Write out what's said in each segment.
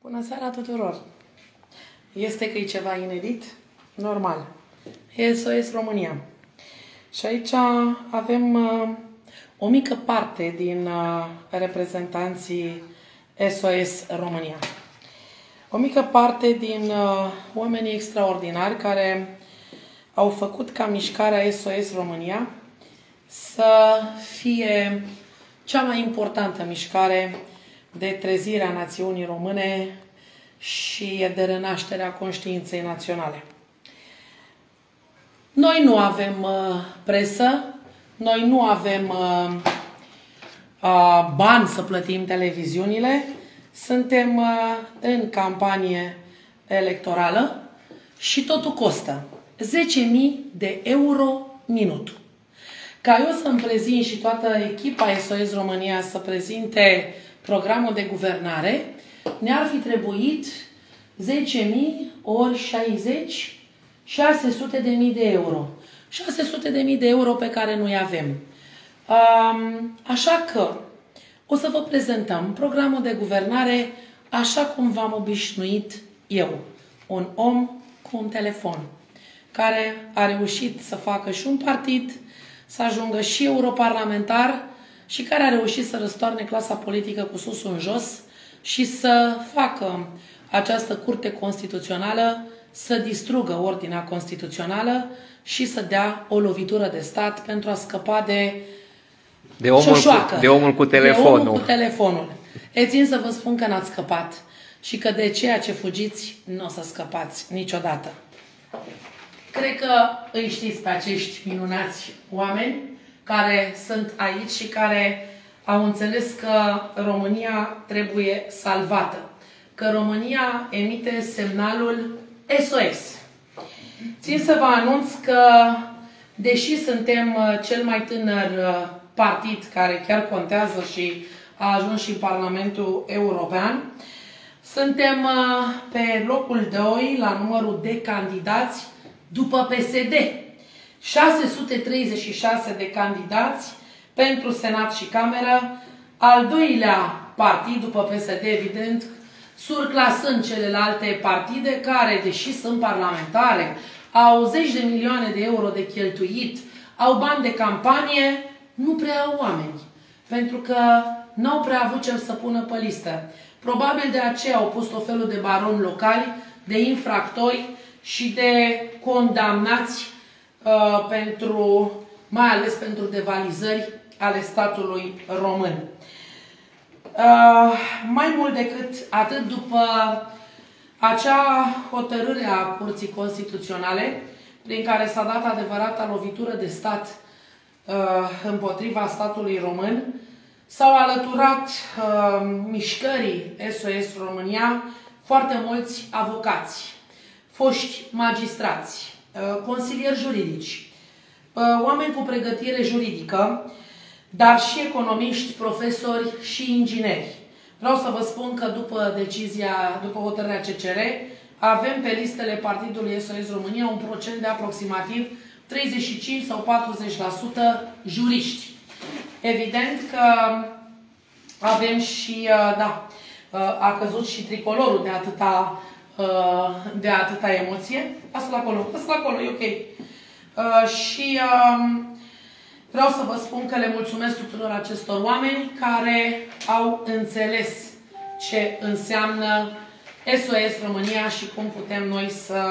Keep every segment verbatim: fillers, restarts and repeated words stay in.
Bună seara tuturor! Este că e ceva inedit? Normal. S O S România. Și aici avem uh, o mică parte din uh, reprezentanții S O S România. O mică parte din uh, oamenii extraordinari care au făcut ca mișcarea S O S România să fie cea mai importantă mișcare de trezire a națiunii române și de renașterea conștiinței naționale. Noi nu avem uh, presă, noi nu avem uh, uh, bani să plătim televiziunile, suntem uh, în campanie electorală și totul costă zece mii de euro minutul. Ca eu să-mi prezint și toată echipa S O S România să prezinte programul de guvernare, ne-ar fi trebuit zece mii ori șaizeci, șase sute de mii de euro. șase sute de mii de euro pe care noi avem. Așa că o să vă prezentăm programul de guvernare așa cum v-am obișnuit eu. Un om cu un telefon care a reușit să facă și un partid, să ajungă și europarlamentar și care a reușit să răstoarne clasa politică cu sus în jos și să facă această curte constituțională să distrugă ordinea constituțională și să dea o lovitură de stat pentru a scăpa de de omul, cu, de omul cu telefonul. De omul cu telefonul. E țin să vă spun că n-ați scăpat și că de ceea ce fugiți nu o să scăpați niciodată. Cred că îi știți pe acești minunați oameni care sunt aici și care au înțeles că România trebuie salvată. Că România emite semnalul S O S. Țin să vă anunț că, deși suntem cel mai tânăr partid care chiar contează și a ajuns și în Parlamentul European, suntem pe locul doi la numărul de candidați după P S D. șase sute treizeci și șase de candidați pentru Senat și Cameră, al doilea partid după P S D, evident, surclasând celelalte partide care, deși sunt parlamentare, au zeci de milioane de euro de cheltuit, au bani de campanie, nu prea au oameni. Pentru că n-au prea avut ce să pună pe listă. Probabil de aceea au pus tot felul de baroni locali, de infractori și de condamnați uh, pentru, mai ales pentru devalizări ale statului român. Uh, mai mult decât atât, după acea hotărâre a Curții Constituționale, prin care s-a dat adevărata lovitură de stat uh, împotriva statului român, s-au alăturat uh, mișcării S O S România foarte mulți avocați, foști magistrați, uh, consilieri juridici, uh, oameni cu pregătire juridică, dar și economiști, profesori și ingineri. Vreau să vă spun că după decizia, după hotărârea C C R, avem pe listele Partidului S O S România un procent de aproximativ treizeci și cinci sau patruzeci la sută juriști. Evident că avem și, da, a căzut și tricolorul de atâta, de atâta emoție. Lasă-l acolo, lasă-l acolo, e ok. Și vreau să vă spun că le mulțumesc tuturor acestor oameni care au înțeles ce înseamnă S O S România și cum putem noi să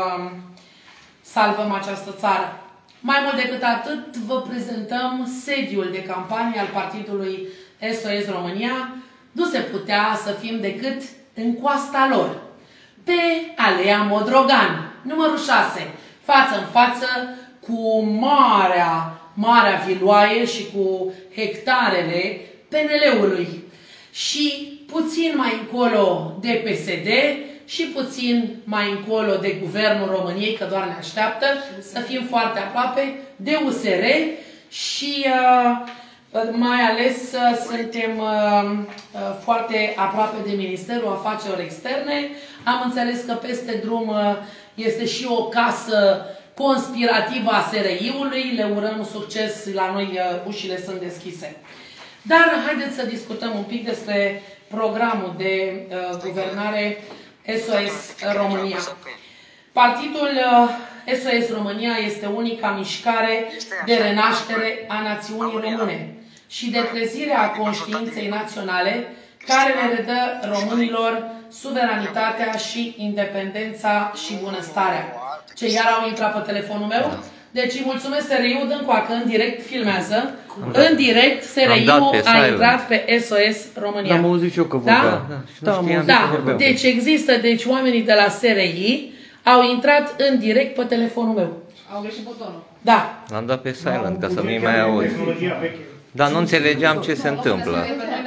salvăm această țară. Mai mult decât atât, vă prezentăm sediul de campanie al Partidului S O S România. Nu se putea să fim decât în coasta lor, pe Alea Modrogan, numărul șase, față în față cu marea Marea Viloaie și cu hectarele P N L-ului. Și puțin mai încolo de P S D și puțin mai încolo de Guvernul României, că doar ne așteaptă, să fim foarte aproape de U S R și uh, mai ales uh, suntem uh, uh, foarte aproape de Ministerul Afacerilor Externe. Am înțeles că peste drum uh, este și o casă conspirativă a S R I-ului, le urăm succes, la noi ușile sunt deschise. Dar haideți să discutăm un pic despre programul de uh, guvernare S O S România. Partidul S O S România este unica mișcare de renaștere a națiunii române și de trezire a conștiinței naționale care le redă românilor suveranitatea și independența și bunăstarea. Ce iar au intrat pe telefonul meu? Deci îi mulțumesc S R I-ul, dă încoacă, în direct filmează. În direct S R I-ul a intrat pe S O S România. Am auzit și eu că vorbeam. Da? Da, da. Deci există, deci oamenii de la S R I au intrat în direct pe telefonul meu. Au greșit butonul. Da. L-am dat pe silent ca să nu-i mai auzi. Dar nu înțelegeam ce se întâmplă.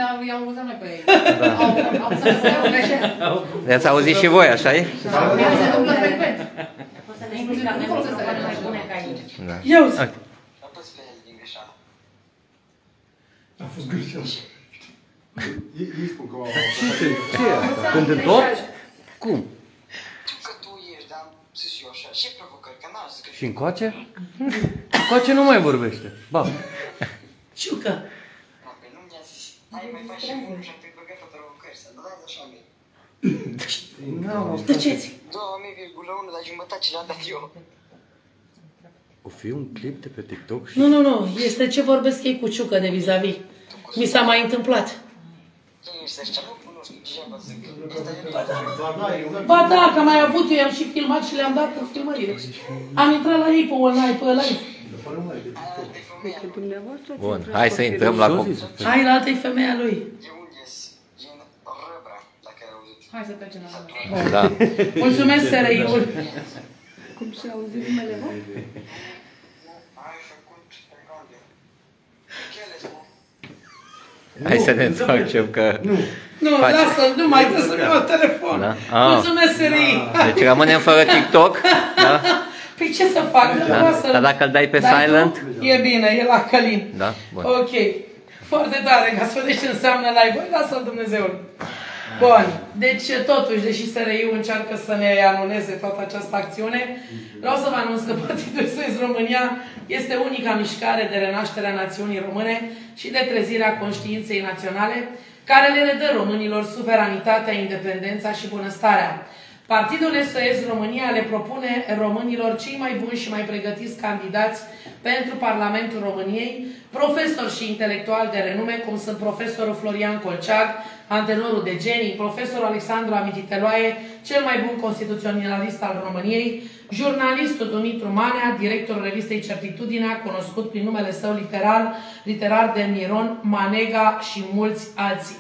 Le-ați auzit și voi, așa-i? Eu a fost greșeală. Ei spun că au... Ce e asta? Când întorci? Cum? Că tu ești, dar am zis eu așa, și provocări, că n-am zis că... Și încoace? Încoace nu mai vorbește. Ba. Ciucă. Păi nu mi-a zis, hai mai faci și unul și am te băgat pe provocări, să dați așa mie. Tăceți. două mii virgulă unu la jumătate ce l-am dat eu. O fi un clip de pe TikTok și... Nu, nu, nu. Este ce vorbesc ei cu Ciucă de vis-a-vis. Mi s-a mai întâmplat. Ba da, că am mai avut, eu am și filmat și le-am dat în filmărire. Am intrat la ei pe online, pe live. Bun, hai să intrăm la... Hai, la altă-i femeia lui. Hai să trecem la Da. Mulțumesc, S R I-ul. Cum și auzit numele voi? Hai să ne întoarcem că... Nu, lasă-l, nu mai dă să-mi iau telefon. Da? Mulțumesc, S R I. Deci rămânem fără TikTok? Da? Păi ce să fac? Da. Dar dacă îl dai pe Dai silent? Tu? E bine, e la Călin. Da? Bun. Ok. Foarte tare, ca să vedeți ce înseamnă live. Lasă-l Dumnezeul. Bun. Deci, totuși, deși S R I-ul încearcă să ne anuleze toată această acțiune, vreau să vă anunț că Partidul S O S România este unica mișcare de renaștere a națiunii române și de trezirea conștiinței naționale care le redă românilor suveranitatea, independența și bunăstarea. Partidul S O S România le propune românilor cei mai buni și mai pregătiți candidați pentru Parlamentul României, profesori și intelectuali de renume, cum sunt profesorul Florian Colceag, antenorul de genii, profesorul Alexandru Amititeloae, cel mai bun constituționalist al României, jurnalistul Dumitru Manea, directorul revistei Certitudinea, cunoscut prin numele său literar, literar de Miron Manega și mulți alții.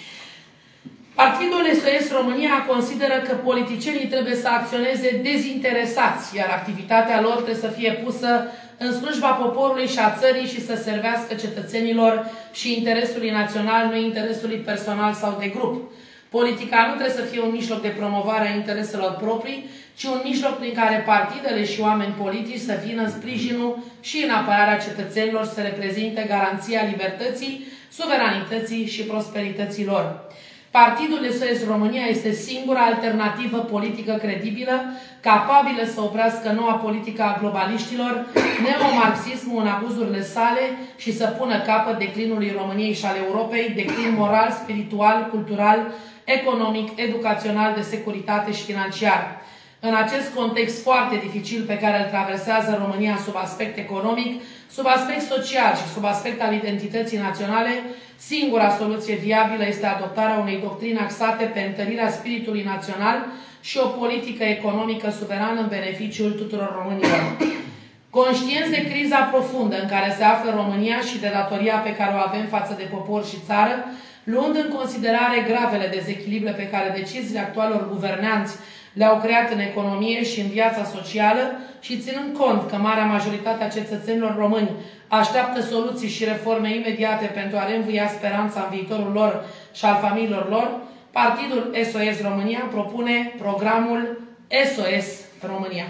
Partidul S O S România consideră că politicienii trebuie să acționeze dezinteresați, iar activitatea lor trebuie să fie pusă în slujba poporului și a țării și să servească cetățenilor și interesului național, nu interesului personal sau de grup. Politica nu trebuie să fie un mijloc de promovare a intereselor proprii, ci un mijloc prin care partidele și oameni politici să vină în sprijinul și în apărarea cetățenilor, să reprezinte garanția libertății, suveranității și prosperității lor. Partidul S O S România este singura alternativă politică credibilă, capabilă să oprească noua politică a globaliștilor, neomarxismul în abuzurile sale și să pună capăt declinului României și al Europei, declin moral, spiritual, cultural, economic, educațional, de securitate și financiar. În acest context foarte dificil pe care îl traversează România sub aspect economic, sub aspect social și sub aspect al identității naționale, singura soluție viabilă este adoptarea unei doctrine axate pe întărirea spiritului național și o politică economică suverană în beneficiul tuturor românilor. Conștienți de criza profundă în care se află România și de datoria pe care o avem față de popor și țară, luând în considerare gravele dezechilibre pe care deciziile actualor guvernanți le-au creat în economie și în viața socială și ținând cont că marea majoritate a cetățenilor români așteaptă soluții și reforme imediate pentru a reînvia speranța în viitorul lor și al familiilor lor, Partidul S O S România propune programul S O S România.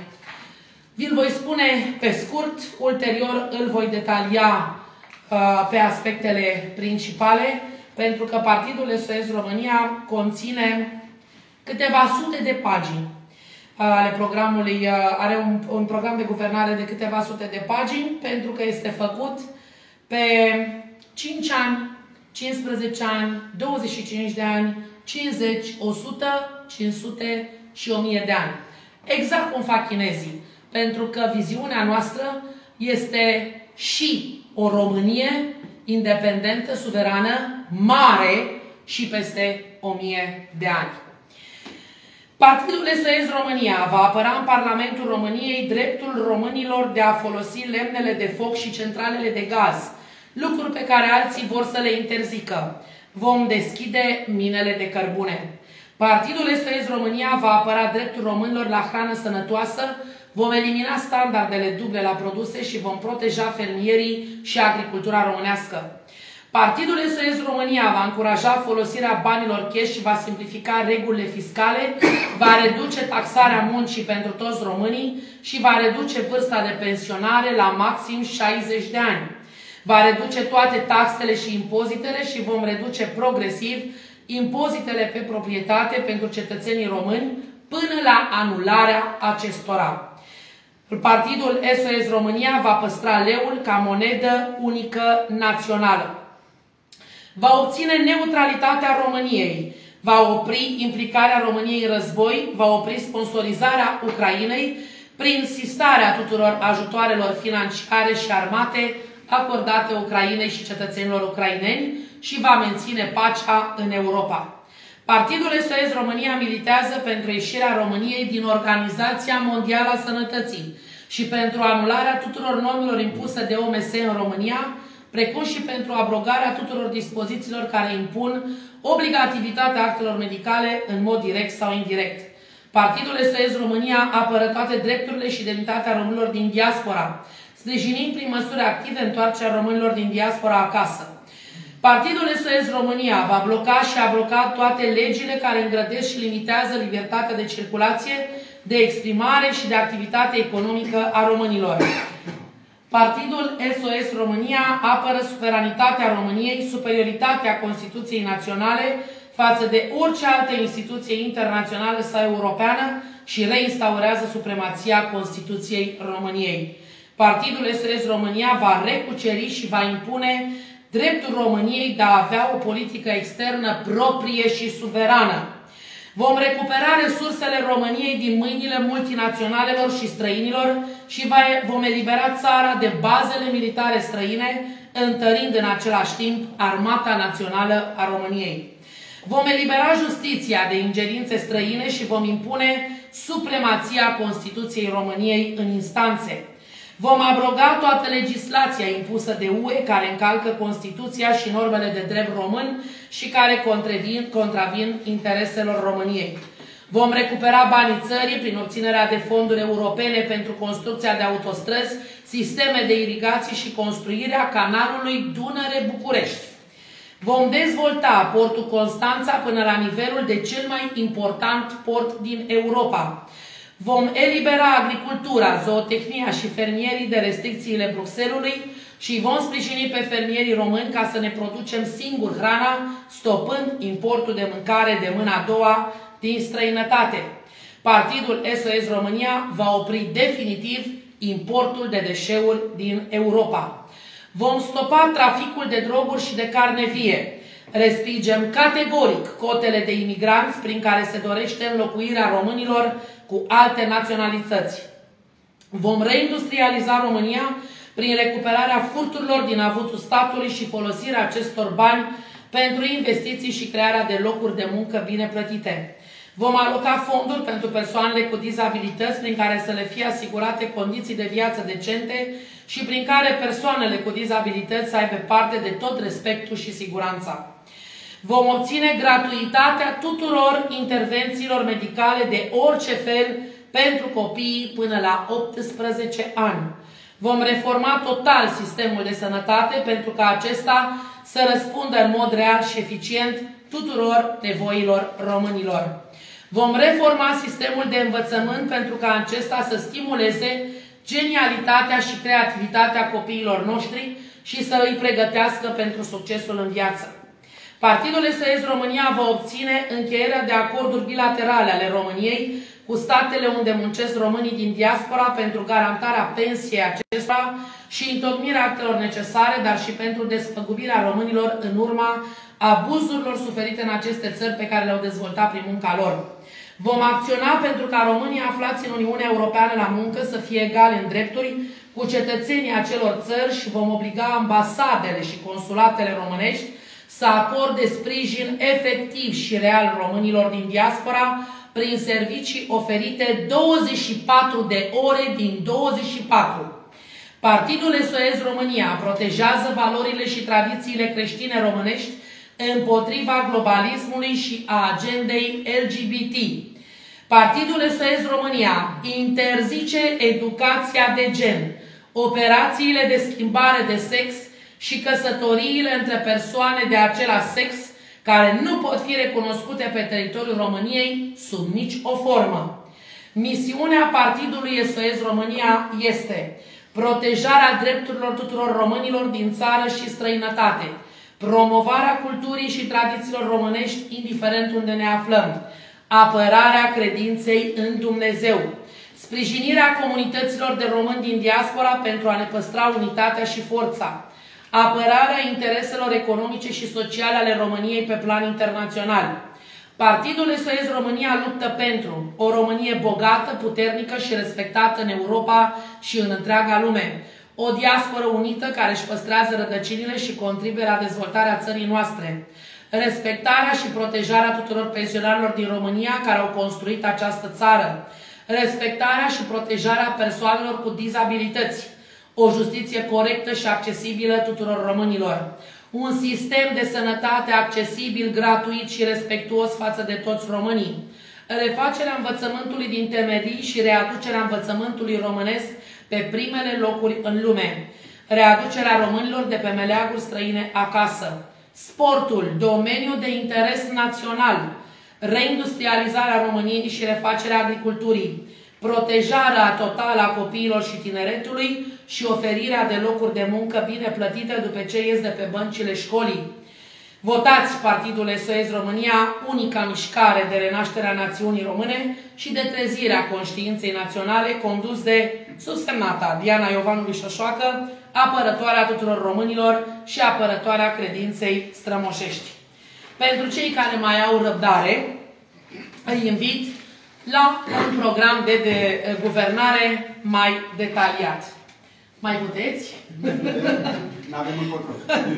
Vi-l voi spune pe scurt, ulterior îl voi detalia uh, pe aspectele principale, pentru că Partidul S O S România conține câteva sute de pagini ale programului, are un, un program de guvernare de câteva sute de pagini, pentru că este făcut pe cinci ani, cincisprezece ani, douăzeci și cinci de ani, cincizeci, o sută, cinci sute și o mie de ani. Exact cum fac chinezii. Pentru că viziunea noastră este și o Românie independentă, suverană, mare și peste o mie de ani. Partidul S O S România va apăra în Parlamentul României dreptul românilor de a folosi lemnele de foc și centralele de gaz, lucruri pe care alții vor să le interzică. Vom deschide minele de cărbune. Partidul S O S România va apăra dreptul românilor la hrană sănătoasă, vom elimina standardele duble la produse și vom proteja fermierii și agricultura românească. Partidul S O S România va încuraja folosirea banilor cash și va simplifica regulile fiscale, va reduce taxarea muncii pentru toți românii și va reduce vârsta de pensionare la maxim șaizeci de ani. Va reduce toate taxele și impozitele și vom reduce progresiv impozitele pe proprietate pentru cetățenii români până la anularea acestora. Partidul S O S România va păstra leul ca monedă unică națională. Va obține neutralitatea României, va opri implicarea României în război, va opri sponsorizarea Ucrainei prin sistarea tuturor ajutoarelor financiare și armate acordate Ucrainei și cetățenilor ucraineni și va menține pacea în Europa. Partidul S O S România militează pentru ieșirea României din Organizația Mondială a Sănătății și pentru anularea tuturor normelor impuse de O M S în România, precum și pentru abrogarea tuturor dispozițiilor care impun obligativitatea actelor medicale în mod direct sau indirect. Partidul S O S România apără toate drepturile și demnitatea românilor din diaspora, sprijinind prin măsuri active întoarcerea românilor din diaspora acasă. Partidul S O S România va bloca și abroga toate legile care îngrădesc și limitează libertatea de circulație, de exprimare și de activitate economică a românilor. Partidul S O S România apără suveranitatea României, superioritatea Constituției Naționale față de orice altă instituție internațională sau europeană și reinstaurează supremația Constituției României. Partidul S O S România va recuceri și va impune dreptul României de a avea o politică externă proprie și suverană. Vom recupera resursele României din mâinile multinaționalelor și străinilor și vom elibera țara de bazele militare străine, întărind în același timp Armata Națională a României. Vom elibera justiția de ingerințe străine și vom impune supremația Constituției României în instanțe. Vom abroga toată legislația impusă de U E care încalcă Constituția și normele de drept român și care contravin, contravin intereselor României. Vom recupera banii țării prin obținerea de fonduri europene pentru construcția de autostrăzi, sisteme de irigații și construirea canalului Dunăre-București. Vom dezvolta portul Constanța până la nivelul de cel mai important port din Europa. Vom elibera agricultura, zootehnia și fermierii de restricțiile Bruxelului și vom sprijini pe fermierii români ca să ne producem singuri hrana, stopând importul de mâncare de mâna a doua din străinătate. Partidul S O S România va opri definitiv importul de deșeuri din Europa. Vom stopa traficul de droguri și de carne vie. Respingem categoric cotele de imigranți prin care se dorește înlocuirea românilor cu alte naționalități. Vom reindustrializa România prin recuperarea furturilor din avutul statului și folosirea acestor bani pentru investiții și crearea de locuri de muncă bine plătite. Vom aloca fonduri pentru persoanele cu dizabilități prin care să le fie asigurate condiții de viață decente și prin care persoanele cu dizabilități să aibă parte de tot respectul și siguranța. Vom obține gratuitatea tuturor intervențiilor medicale de orice fel pentru copiii până la optsprezece ani. Vom reforma total sistemul de sănătate pentru ca acesta să răspundă în mod real și eficient tuturor nevoilor românilor. Vom reforma sistemul de învățământ pentru ca acesta să stimuleze genialitatea și creativitatea copiilor noștri și să îi pregătească pentru succesul în viață. Partidul S O S România va obține încheierea de acorduri bilaterale ale României cu statele unde muncesc românii din diaspora pentru garantarea pensiei acestora și întocmirea actelor necesare, dar și pentru despăgubirea românilor în urma abuzurilor suferite în aceste țări pe care le-au dezvoltat prin munca lor. Vom acționa pentru ca românii aflați în Uniunea Europeană la muncă să fie egali în drepturi cu cetățenii acelor țări și vom obliga ambasadele și consulatele românești să acorde sprijin efectiv și real românilor din diaspora prin servicii oferite douăzeci și patru de ore din douăzeci și patru. Partidul S O S România protejează valorile și tradițiile creștine românești împotriva globalismului și a agendei L G B T. Partidul S O S România interzice educația de gen, operațiile de schimbare de sex și căsătoriile între persoane de același sex care nu pot fi recunoscute pe teritoriul României sub nici o formă. Misiunea Partidului S O S România este protejarea drepturilor tuturor românilor din țară și străinătate, promovarea culturii și tradițiilor românești, indiferent unde ne aflăm, apărarea credinței în Dumnezeu, sprijinirea comunităților de români din diaspora pentru a ne păstra unitatea și forța, apărarea intereselor economice și sociale ale României pe plan internațional. Partidul S O S România luptă pentru o Românie bogată, puternică și respectată în Europa și în întreaga lume. O diasporă unită care își păstrează rădăcinile și contribuie la dezvoltarea țării noastre. Respectarea și protejarea tuturor pensionarilor din România care au construit această țară. Respectarea și protejarea persoanelor cu dizabilități. O justiție corectă și accesibilă tuturor românilor. Un sistem de sănătate accesibil, gratuit și respectuos față de toți românii. Refacerea învățământului din temelii și readucerea învățământului românesc pe primele locuri în lume. Readucerea românilor de pe meleaguri străine acasă. Sportul, domeniu de interes național. Reindustrializarea României și refacerea agriculturii. Protejarea totală a copiilor și tineretului și oferirea de locuri de muncă bine plătite după ce ies de pe băncile școlii. Votați Partidul S O S România, unica mișcare de renaștere a națiunii române și de trezirea conștiinței naționale, condus de subsemnata Diana Iovanului Șoșoacă, apărătoarea tuturor românilor și apărătoarea credinței strămoșești. Pentru cei care mai au răbdare, îi invit la un program de, de guvernare mai detaliat. Mai puteți? N-avem un control.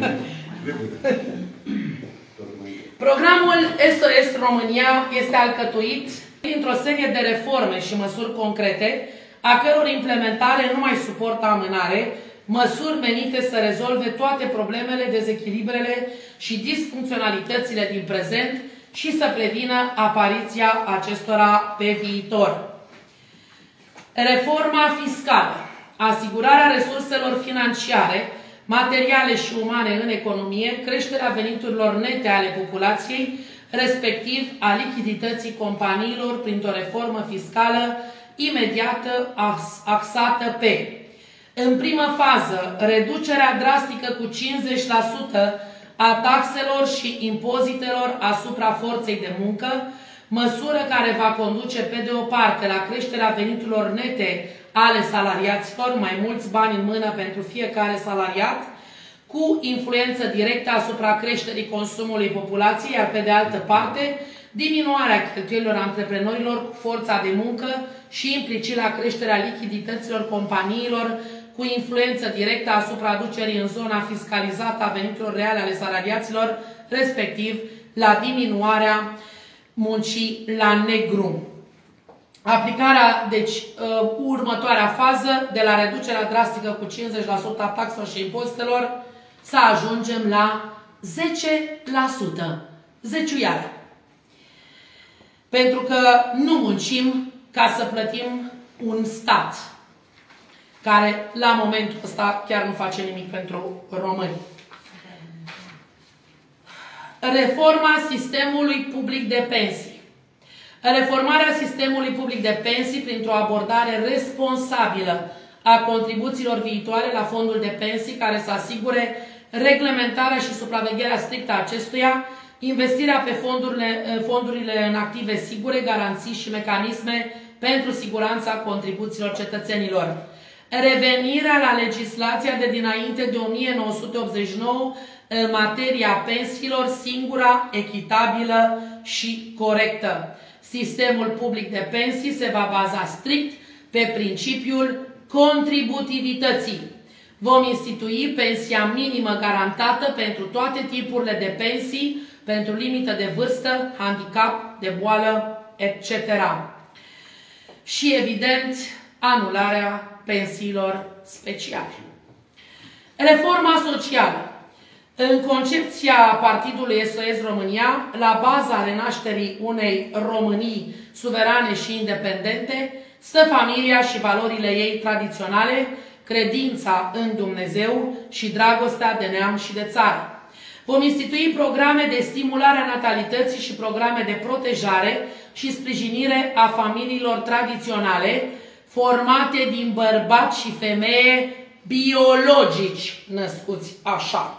Programul S O S România este alcătuit dintr-o serie de reforme și măsuri concrete, a căror implementare nu mai suportă amânare, măsuri menite să rezolve toate problemele, dezechilibrele și disfuncționalitățile din prezent și să prevină apariția acestora pe viitor. Reforma fiscală, asigurarea resurselor financiare, materiale și umane în economie, creșterea veniturilor nete ale populației, respectiv a lichidității companiilor printr-o reformă fiscală imediată axată pe, în primă fază, reducerea drastică cu cincizeci la sută a taxelor și impozitelor asupra forței de muncă, măsură care va conduce pe de o parte la creșterea veniturilor nete ale salariaților, mai mulți bani în mână pentru fiecare salariat, cu influență directă asupra creșterii consumului populației, iar pe de altă parte, diminuarea cheltuielilor antreprenorilor cu forța de muncă și implicit la creșterea lichidităților companiilor, cu influență directă asupra aducerii în zona fiscalizată a veniturilor reale ale salariaților, respectiv la diminuarea muncii la negru. Aplicarea, deci, următoarea fază, de la reducerea drastică cu cincizeci la sută a taxelor și impozitelor, să ajungem la zece la sută. Zeciuială. Pentru că nu muncim ca să plătim un stat care, la momentul ăsta, chiar nu face nimic pentru români. Reforma sistemului public de pensii. Reformarea sistemului public de pensii printr-o abordare responsabilă a contribuțiilor viitoare la fondul de pensii care să asigure reglementarea și supravegherea strictă a acestuia, investirea pe fondurile, fondurile în active sigure, garanții și mecanisme pentru siguranța contribuțiilor cetățenilor. Revenirea la legislația de dinainte de o mie nouă sute optzeci și nouă în materia pensiilor, singura, echitabilă și corectă. Sistemul public de pensii se va baza strict pe principiul contributivității. Vom institui pensia minimă garantată pentru toate tipurile de pensii, pentru limită de vârstă, handicap, de boală, et cetera. Și, evident, anularea pensiilor speciale. Reforma socială. În concepția Partidului S O S România, la baza renașterii unei Românii suverane și independente, stă familia și valorile ei tradiționale, credința în Dumnezeu și dragostea de neam și de țară. Vom institui programe de stimulare a natalității și programe de protejare și sprijinire a familiilor tradiționale, formate din bărbați și femeie biologici născuți așa.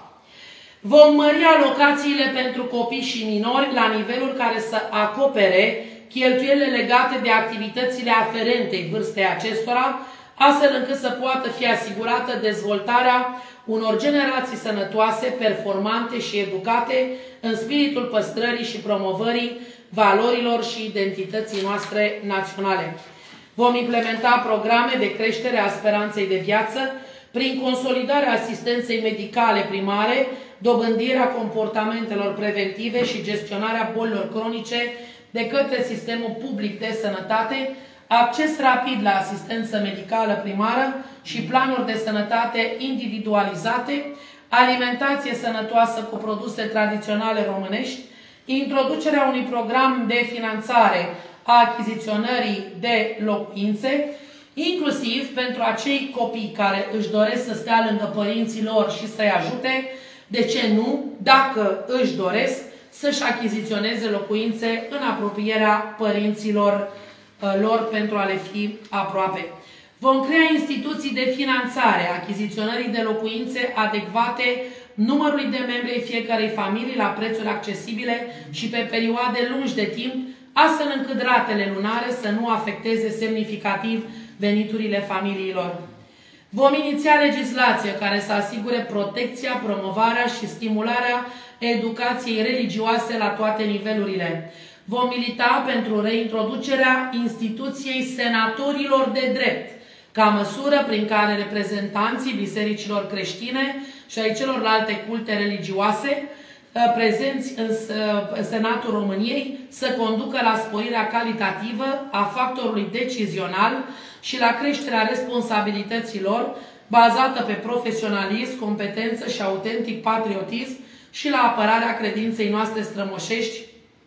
Vom mări alocațiile pentru copii și minori la niveluri care să acopere cheltuielile legate de activitățile aferente vârstei acestora, astfel încât să poată fi asigurată dezvoltarea unor generații sănătoase, performante și educate în spiritul păstrării și promovării valorilor și identității noastre naționale. Vom implementa programe de creștere a speranței de viață prin consolidarea asistenței medicale primare, dobândirea comportamentelor preventive și gestionarea bolilor cronice de către sistemul public de sănătate, acces rapid la asistență medicală primară și planuri de sănătate individualizate, alimentație sănătoasă cu produse tradiționale românești, introducerea unui program de finanțare a achiziționării de locuințe, inclusiv pentru acei copii care își doresc să stea lângă părinții lor și să-i ajute, de ce nu, dacă își doresc, să-și achiziționeze locuințe în apropierea părinților lor pentru a le fi aproape. Vom crea instituții de finanțare a achiziționării de locuințe adecvate numărului de membri ai fiecarei familii la prețuri accesibile și pe perioade lungi de timp, astfel încât ratele lunare să nu afecteze semnificativ veniturile familiilor. Vom iniția legislație care să asigure protecția, promovarea și stimularea educației religioase la toate nivelurile. Vom milita pentru reintroducerea instituției senatorilor de drept, ca măsură prin care reprezentanții bisericilor creștine și ai celorlalte culte religioase prezenți în Senatul României să conducă la sporirea calitativă a factorului decizional și la creșterea responsabilităților bazată pe profesionalism, competență și autentic patriotism și la apărarea credinței noastre strămoșești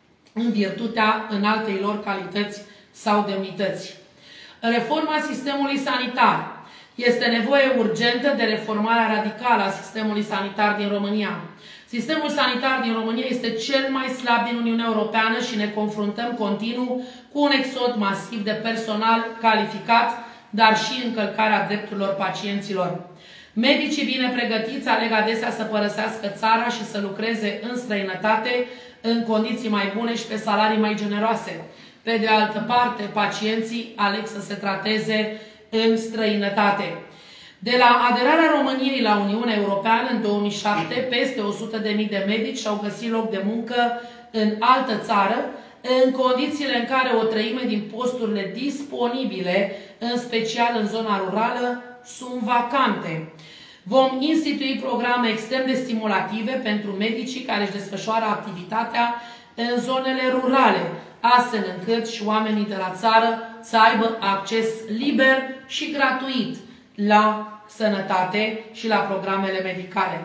în virtutea înaltei lor calități sau demnități. Reforma sistemului sanitar. Este nevoie urgentă de reformarea radicală a sistemului sanitar din România. Sistemul sanitar din România este cel mai slab din Uniunea Europeană și ne confruntăm continuu cu un exod masiv de personal calificat, dar și încălcarea drepturilor pacienților. Medicii bine pregătiți aleg adesea să părăsească țara și să lucreze în străinătate, în condiții mai bune și pe salarii mai generoase. Pe de altă parte, pacienții aleg să se trateze în străinătate. De la aderarea României la Uniunea Europeană în două mii șapte, peste o sută de mii de medici și-au găsit loc de muncă în altă țară, în condițiile în care o treime din posturile disponibile, în special în zona rurală, sunt vacante. Vom institui programe extrem de stimulative pentru medicii care își desfășoară activitatea în zonele rurale, astfel încât și oamenii de la țară să aibă acces liber și gratuit la sănătate și la programele medicale.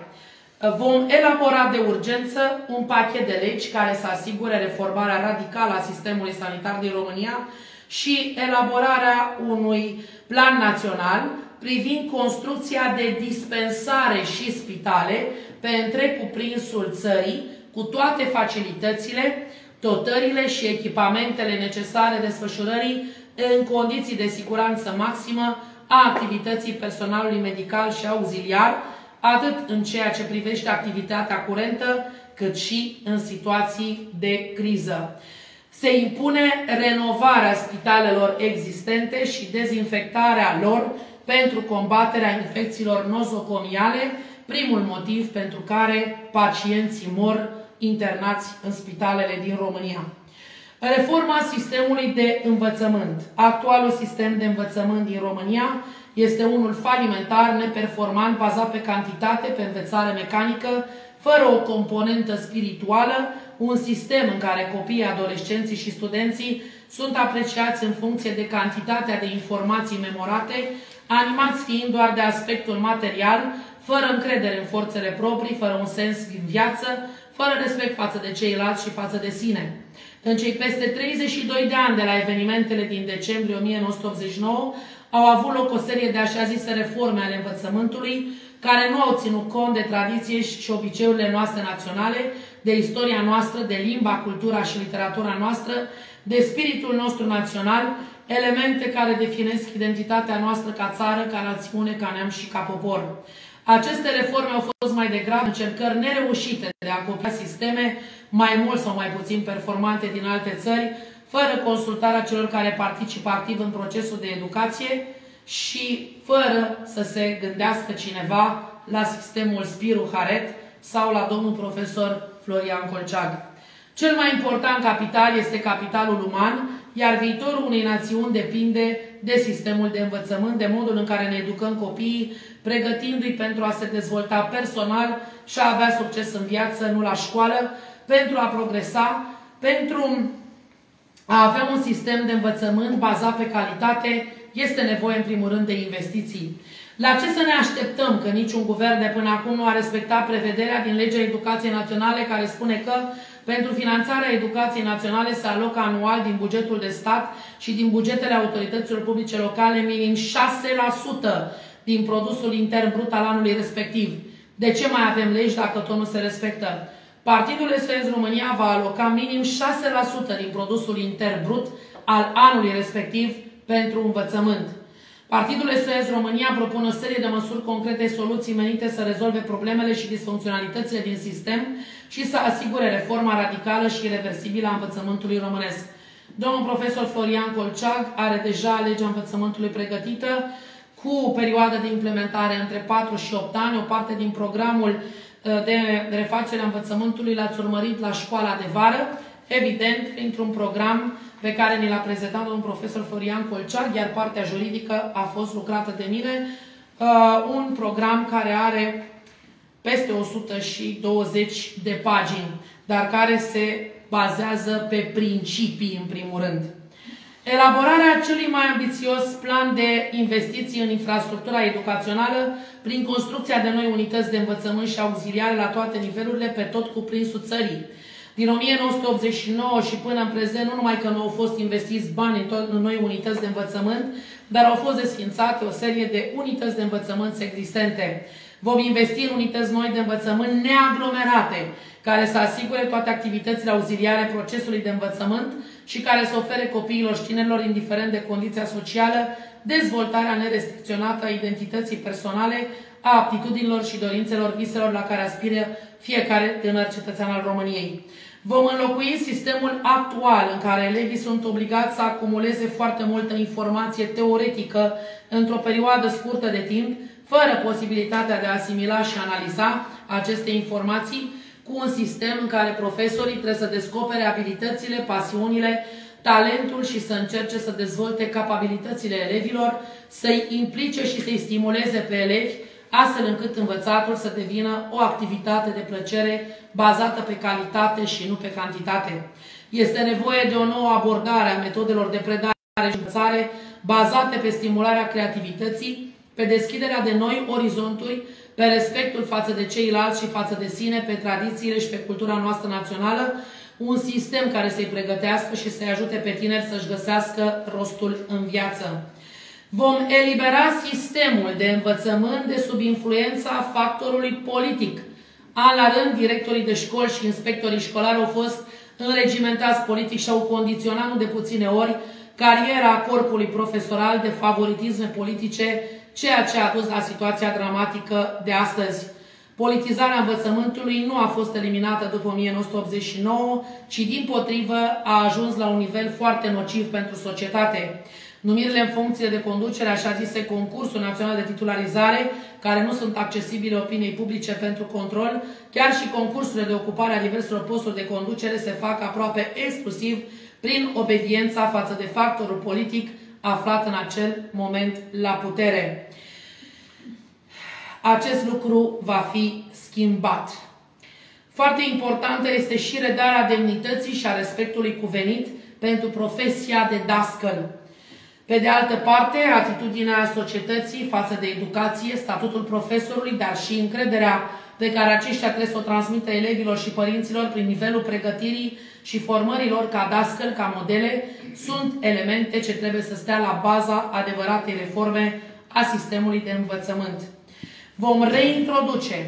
Vom elabora de urgență un pachet de legi care să asigure reformarea radicală a sistemului sanitar din România și elaborarea unui plan național privind construcția de dispensare și spitale pe întreg cuprinsul țării, cu toate facilitățile, dotările și echipamentele necesare desfășurării în condiții de siguranță maximă a activității personalului medical și auxiliar, atât în ceea ce privește activitatea curentă, cât și în situații de criză. Se impune renovarea spitalelor existente și dezinfectarea lor pentru combaterea infecțiilor nozocomiale, primul motiv pentru care pacienții mor internați în spitalele din România. Reforma sistemului de învățământ. Actualul sistem de învățământ din România este unul falimentar, neperformant, bazat pe cantitate, pe învățare mecanică, fără o componentă spirituală, un sistem în care copiii, adolescenții și studenții sunt apreciați în funcție de cantitatea de informații memorate, animați fiind doar de aspectul material, fără încredere în forțele proprii, fără un sens din viață, fără respect față de ceilalți și față de sine. În cei peste treizeci și doi de ani de la evenimentele din decembrie o mie nouă sute optzeci și nouă, au avut loc o serie de așa zise reforme ale învățământului, care nu au ținut cont de tradiție și obiceiurile noastre naționale, de istoria noastră, de limba, cultura și literatura noastră, de spiritul nostru național, elemente care definesc identitatea noastră ca țară, ca națiune, ca neam și ca popor. Aceste reforme au fost mai degrabă încercări nereușite de a copia sisteme mai mult sau mai puțin performante din alte țări, fără consultarea celor care participă activ în procesul de educație și fără să se gândească cineva la sistemul Spiru Haret sau la domnul profesor Florian Colceag. Cel mai important capital este capitalul uman, iar viitorul unei națiuni depinde de sistemul de învățământ, de modul în care ne educăm copiii, pregătindu-i pentru a se dezvolta personal și a avea succes în viață, nu la școală, pentru a progresa, pentru a avea un sistem de învățământ bazat pe calitate, este nevoie în primul rând de investiții. La ce să ne așteptăm că niciun guvern de până acum nu a respectat prevederea din legea Educației Naționale care spune că pentru finanțarea educației naționale se alocă anual din bugetul de stat și din bugetele autorităților publice locale minim șase la sută din produsul intern brut al anului respectiv. De ce mai avem legi dacă tot nu se respectă? Partidul S O S România va aloca minim șase la sută din produsul intern brut al anului respectiv pentru învățământ. Partidul S O S România propune o serie de măsuri concrete, soluții menite să rezolve problemele și disfuncționalitățile din sistem și să asigure reforma radicală și irreversibilă a învățământului românesc. Domnul profesor Florian Colceag are deja legea învățământului pregătită cu perioadă de implementare între patru și opt ani. O parte din programul de refacere a învățământului l-ați urmărit la școala de vară, evident, printr-un program pe care ni l-a prezentat domnul profesor Florian Colceag, iar partea juridică a fost lucrată de mine. Uh, un program care are peste o sută douăzeci de pagini, dar care se bazează pe principii, în primul rând. Elaborarea celui mai ambițios plan de investiții în infrastructura educațională prin construcția de noi unități de învățământ și auxiliare la toate nivelurile pe tot cuprinsul țării. Din o mie nouă sute optzeci și nouă și până în prezent, nu numai că nu au fost investiți bani în, tot, în noi unități de învățământ, dar au fost desființate o serie de unități de învățământ existente. Vom investi în unități noi de învățământ neaglomerate, care să asigure toate activitățile auxiliare procesului de învățământ și care să ofere copiilor și tinerilor, indiferent de condiția socială, dezvoltarea nerestricționată a identității personale, a aptitudinilor și dorințelor, viselor la care aspiră fiecare tânăr cetățean al României. Vom înlocui sistemul actual în care elevii sunt obligați să acumuleze foarte multă informație teoretică într-o perioadă scurtă de timp, fără posibilitatea de a asimila și analiza aceste informații, cu un sistem în care profesorii trebuie să descopere abilitățile, pasiunile, talentul și să încerce să dezvolte capabilitățile elevilor, să-i implice și să-i stimuleze pe elevi, astfel încât învățatul să devină o activitate de plăcere bazată pe calitate și nu pe cantitate. Este nevoie de o nouă abordare a metodelor de predare și învățare bazate pe stimularea creativității, pe deschiderea de noi orizonturi, pe respectul față de ceilalți și față de sine, pe tradițiile și pe cultura noastră națională, un sistem care să-i pregătească și să-i ajute pe tineri să-și găsească rostul în viață. Vom elibera sistemul de învățământ de sub influența factorului politic. An la rând, directorii de școli și inspectorii școlari au fost înregimentați politic și au condiționat nu de puține ori cariera corpului profesoral de favoritisme politice, ceea ce a dus la situația dramatică de astăzi. Politizarea învățământului nu a fost eliminată după o mie nouă sute optzeci și nouă, ci dimpotrivă a ajuns la un nivel foarte nociv pentru societate. Numirile în funcție de conducere, așa zise concursul național de titularizare, care nu sunt accesibile opiniei publice pentru control, chiar și concursurile de ocupare a diverselor posturi de conducere se fac aproape exclusiv prin obediența față de factorul politic aflat în acel moment la putere. Acest lucru va fi schimbat. Foarte importantă este și redarea demnității și a respectului cuvenit pentru profesia de dascăl. Pe de altă parte, atitudinea societății față de educație, statutul profesorului, dar și încrederea pe care aceștia trebuie să o transmită elevilor și părinților prin nivelul pregătirii și formărilor ca dascăl, ca modele, sunt elemente ce trebuie să stea la baza adevăratei reforme a sistemului de învățământ. Vom reintroduce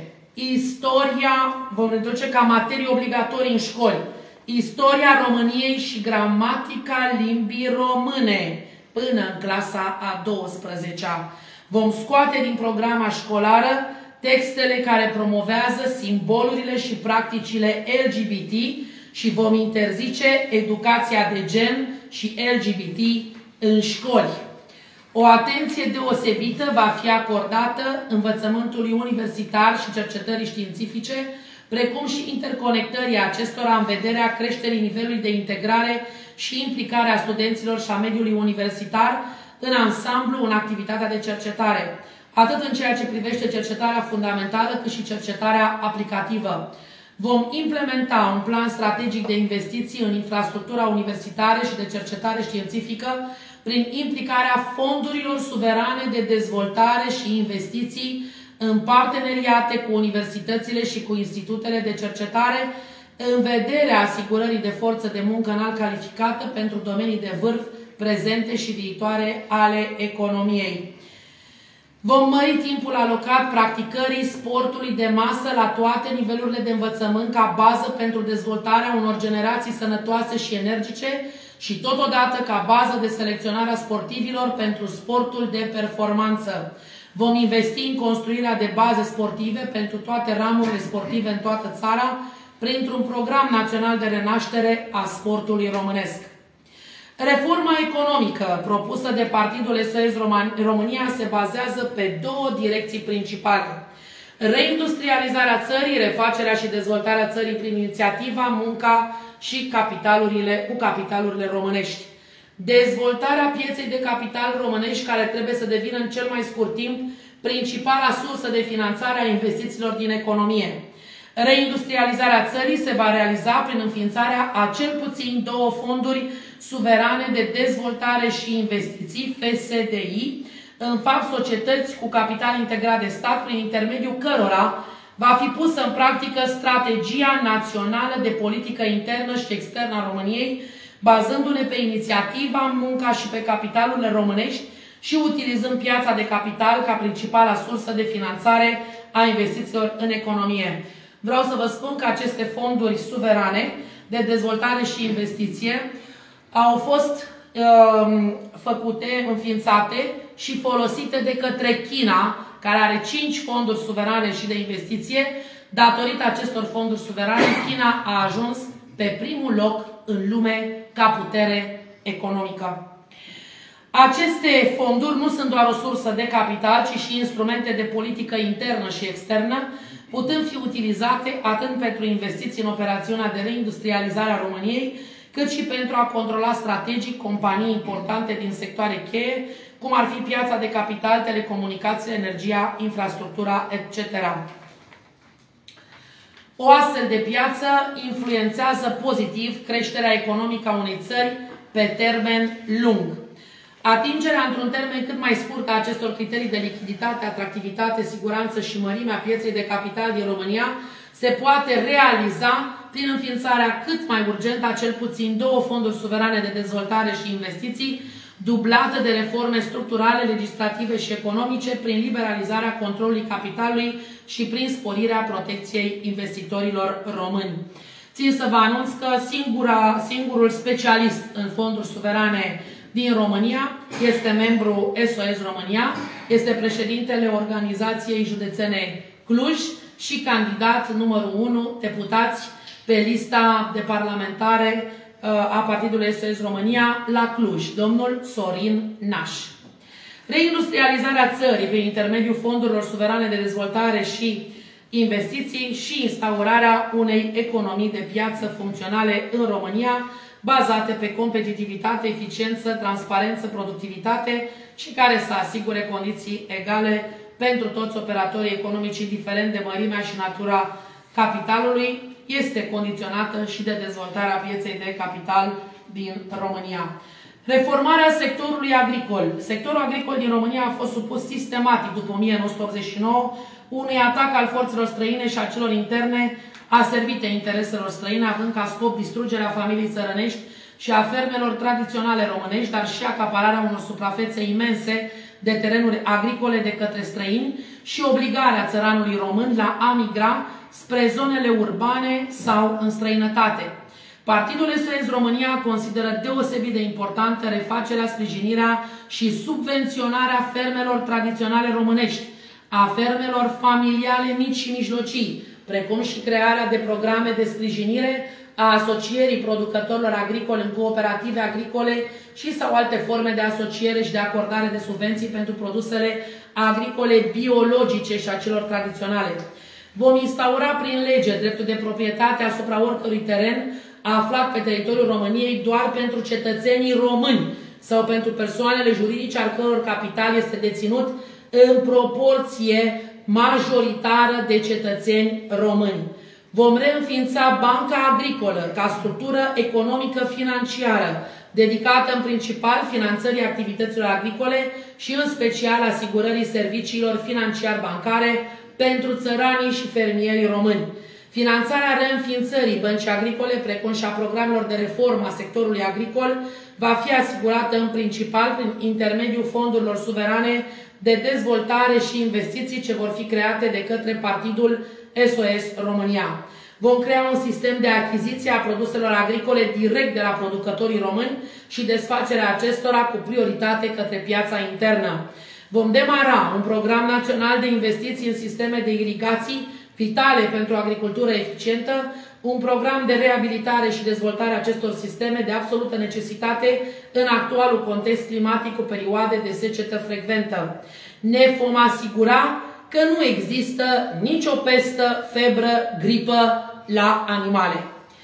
istoria, vom reintroduce ca materie obligatorii în școli, istoria României și gramatica limbii române până în clasa a douăsprezecea. Vom scoate din programa școlară textele care promovează simbolurile și practicile L G B T și vom interzice educația de gen și L G B T în școli. O atenție deosebită va fi acordată învățământului universitar și cercetării științifice, precum și interconectării acestora în vederea creșterii nivelului de integrare și implicare a studenților și a mediului universitar în ansamblu în activitatea de cercetare, atât în ceea ce privește cercetarea fundamentală, cât și cercetarea aplicativă. Vom implementa un plan strategic de investiții în infrastructura universitară și de cercetare științifică prin implicarea fondurilor suverane de dezvoltare și investiții în parteneriate cu universitățile și cu institutele de cercetare în vederea asigurării de forță de muncă înalt calificată pentru domenii de vârf prezente și viitoare ale economiei. Vom mări timpul alocat practicării sportului de masă la toate nivelurile de învățământ ca bază pentru dezvoltarea unor generații sănătoase și energice și totodată ca bază de selecționare a sportivilor pentru sportul de performanță. Vom investi în construirea de baze sportive pentru toate ramurile sportive în toată țara, printr-un program național de renaștere a sportului românesc. Reforma economică propusă de Partidul S O S România se bazează pe două direcții principale. Reindustrializarea țării, refacerea și dezvoltarea țării prin inițiativa, munca și capitalurile, cu capitalurile românești. Dezvoltarea pieței de capital românești, care trebuie să devină în cel mai scurt timp principala sursă de finanțare a investițiilor din economie. Reindustrializarea țării se va realiza prin înființarea a cel puțin două fonduri suverane de dezvoltare și investiții, F S D I, în fapt societăți cu capital integrat de stat, prin intermediul cărora va fi pusă în practică strategia națională de politică internă și externă a României, bazându-ne pe inițiativa, munca și pe capitalurile românești și utilizând piața de capital ca principala sursă de finanțare a investițiilor în economie. Vreau să vă spun că aceste fonduri suverane de dezvoltare și investiție au fost uh, făcute, înființate și folosite de către China, care are cinci fonduri suverane și de investiție. Datorită acestor fonduri suverane, China a ajuns pe primul loc în lume ca putere economică. Aceste fonduri nu sunt doar o sursă de capital, ci și instrumente de politică internă și externă, putând fi utilizate atât pentru investiții în operațiunea de reindustrializare a României, cât și pentru a controla strategic companii importante din sectoare cheie, cum ar fi piața de capital, telecomunicații, energia, infrastructura, et cetera. O astfel de piață influențează pozitiv creșterea economică a unei țări pe termen lung. Atingerea într-un termen cât mai scurt a acestor criterii de lichiditate, atractivitate, siguranță și mărimea pieței de capital din România se poate realiza prin înființarea cât mai urgentă a cel puțin două fonduri suverane de dezvoltare și investiții, dublată de reforme structurale, legislative și economice prin liberalizarea controlului capitalului și prin sporirea protecției investitorilor români. Țin să vă anunț că singura, singurul specialist în fonduri suverane din România este membru S O S România, este președintele Organizației Județene Cluj și candidat numărul unu, deputați pe lista de parlamentare a Partidului S O S România la Cluj, domnul Sorin Naș. Reindustrializarea țării prin intermediul fondurilor suverane de dezvoltare și investiții și instaurarea unei economii de piață funcționale în România, bazate pe competitivitate, eficiență, transparență, productivitate și care să asigure condiții egale pentru toți operatorii economici, indiferent de mărimea și natura capitalului, este condiționată și de dezvoltarea pieței de capital din România. Reformarea sectorului agricol. Sectorul agricol din România a fost supus sistematic după o mie nouă sute optzeci și nouă unui atac al forțelor străine și a celor interne aservite intereselor străine, având ca scop distrugerea familiei țărănești și a fermelor tradiționale românești, dar și acapararea unor suprafețe imense de terenuri agricole de către străini și obligarea țăranului român la a migra spre zonele urbane sau în străinătate. Partidul S O S România consideră deosebit de importantă refacerea, sprijinirea și subvenționarea fermelor tradiționale românești, a fermelor familiale mici și mijlocii, precum și crearea de programe de sprijinire a asocierii producătorilor agricoli în cooperative agricole și sau alte forme de asociere și de acordare de subvenții pentru produsele agricole biologice și a celor tradiționale. Vom instaura prin lege dreptul de proprietate asupra oricărui teren aflat pe teritoriul României doar pentru cetățenii români sau pentru persoanele juridice al căror capital este deținut în proporție majoritară de cetățeni români. Vom reînființa Banca Agricolă ca structură economică financiară, dedicată în principal finanțării activităților agricole și în special asigurării serviciilor financiar-bancare pentru țăranii și fermierii români. Finanțarea reînființării băncii agricole, precum și a programelor de reformă a sectorului agricol, va fi asigurată în principal prin intermediul fondurilor suverane de dezvoltare și investiții ce vor fi create de către Partidul S O S România. Vom crea un sistem de achiziție a produselor agricole direct de la producătorii români și desfacerea acestora cu prioritate către piața internă. Vom demara un program național de investiții în sisteme de irigații vitale pentru o agricultură eficientă, un program de reabilitare și dezvoltare a acestor sisteme de absolută necesitate în actualul context climatic cu perioade de secetă frecventă. Ne vom asigura că nu există nicio pestă, febră, gripă la animale.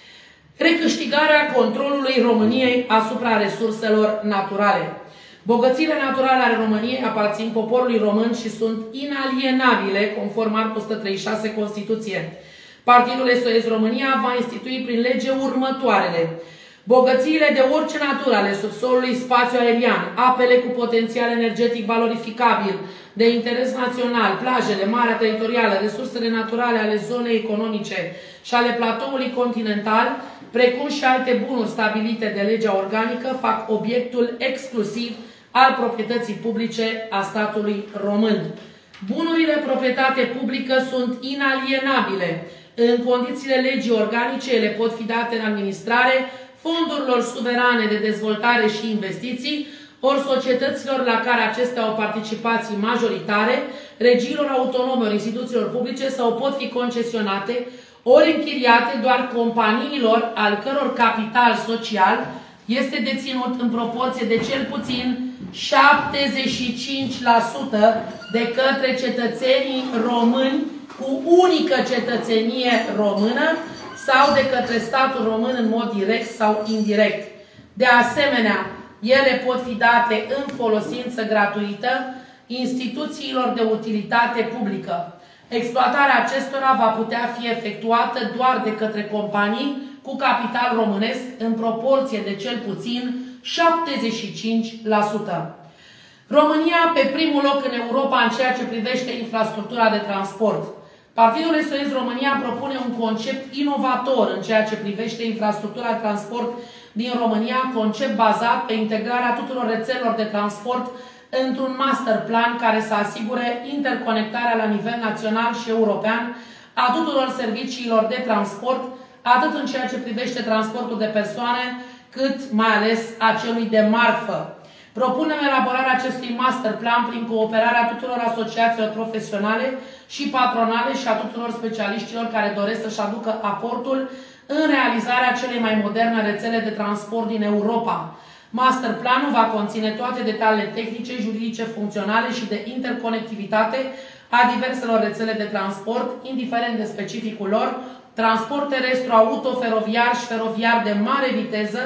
Recâștigarea controlului României asupra resurselor naturale. Bogățiile naturale ale României aparțin poporului român și sunt inalienabile, conform articolul o sută treizeci și șase Constituție. Partidul S O S România va institui prin lege următoarele. Bogățiile de orice natură ale subsolului spațiu aerian, apele cu potențial energetic valorificabil, de interes național, plajele, marea teritorială, resursele naturale ale zonei economice și ale platoului continental, precum și alte bunuri stabilite de legea organică, fac obiectul exclusiv al proprietății publice a statului român. Bunurile proprietate publică sunt inalienabile. În condițiile legii organice, ele pot fi date în administrare fondurilor suverane de dezvoltare și investiții, ori societăților la care acestea au participații majoritare, regiilor autonome, ori instituțiilor publice, sau pot fi concesionate, ori închiriate doar companiilor al căror capital social este deținut în proporție de cel puțin șaptezeci și cinci la sută de către cetățenii români cu unică cetățenie română sau de către statul român în mod direct sau indirect. De asemenea, ele pot fi date în folosință gratuită instituțiilor de utilitate publică. Exploatarea acestora va putea fi efectuată doar de către companii cu capital românesc în proporție de cel puțin șaptezeci și cinci la sută. România pe primul loc în Europa în ceea ce privește infrastructura de transport. Partidul S O S România propune un concept inovator în ceea ce privește infrastructura de transport din România, concept bazat pe integrarea tuturor rețelelor de transport într-un master plan care să asigure interconectarea la nivel național și european a tuturor serviciilor de transport, atât în ceea ce privește transportul de persoane, cât mai ales a celui de marfă. Propunem elaborarea acestui master plan prin cooperarea tuturor asociațiilor profesionale și patronale și a tuturor specialiștilor care doresc să-și aducă aportul în realizarea celei mai moderne rețele de transport din Europa. Master planul va conține toate detaliile tehnice, juridice, funcționale și de interconectivitate a diverselor rețele de transport, indiferent de specificul lor, transport terestru, auto, feroviar și feroviar de mare viteză,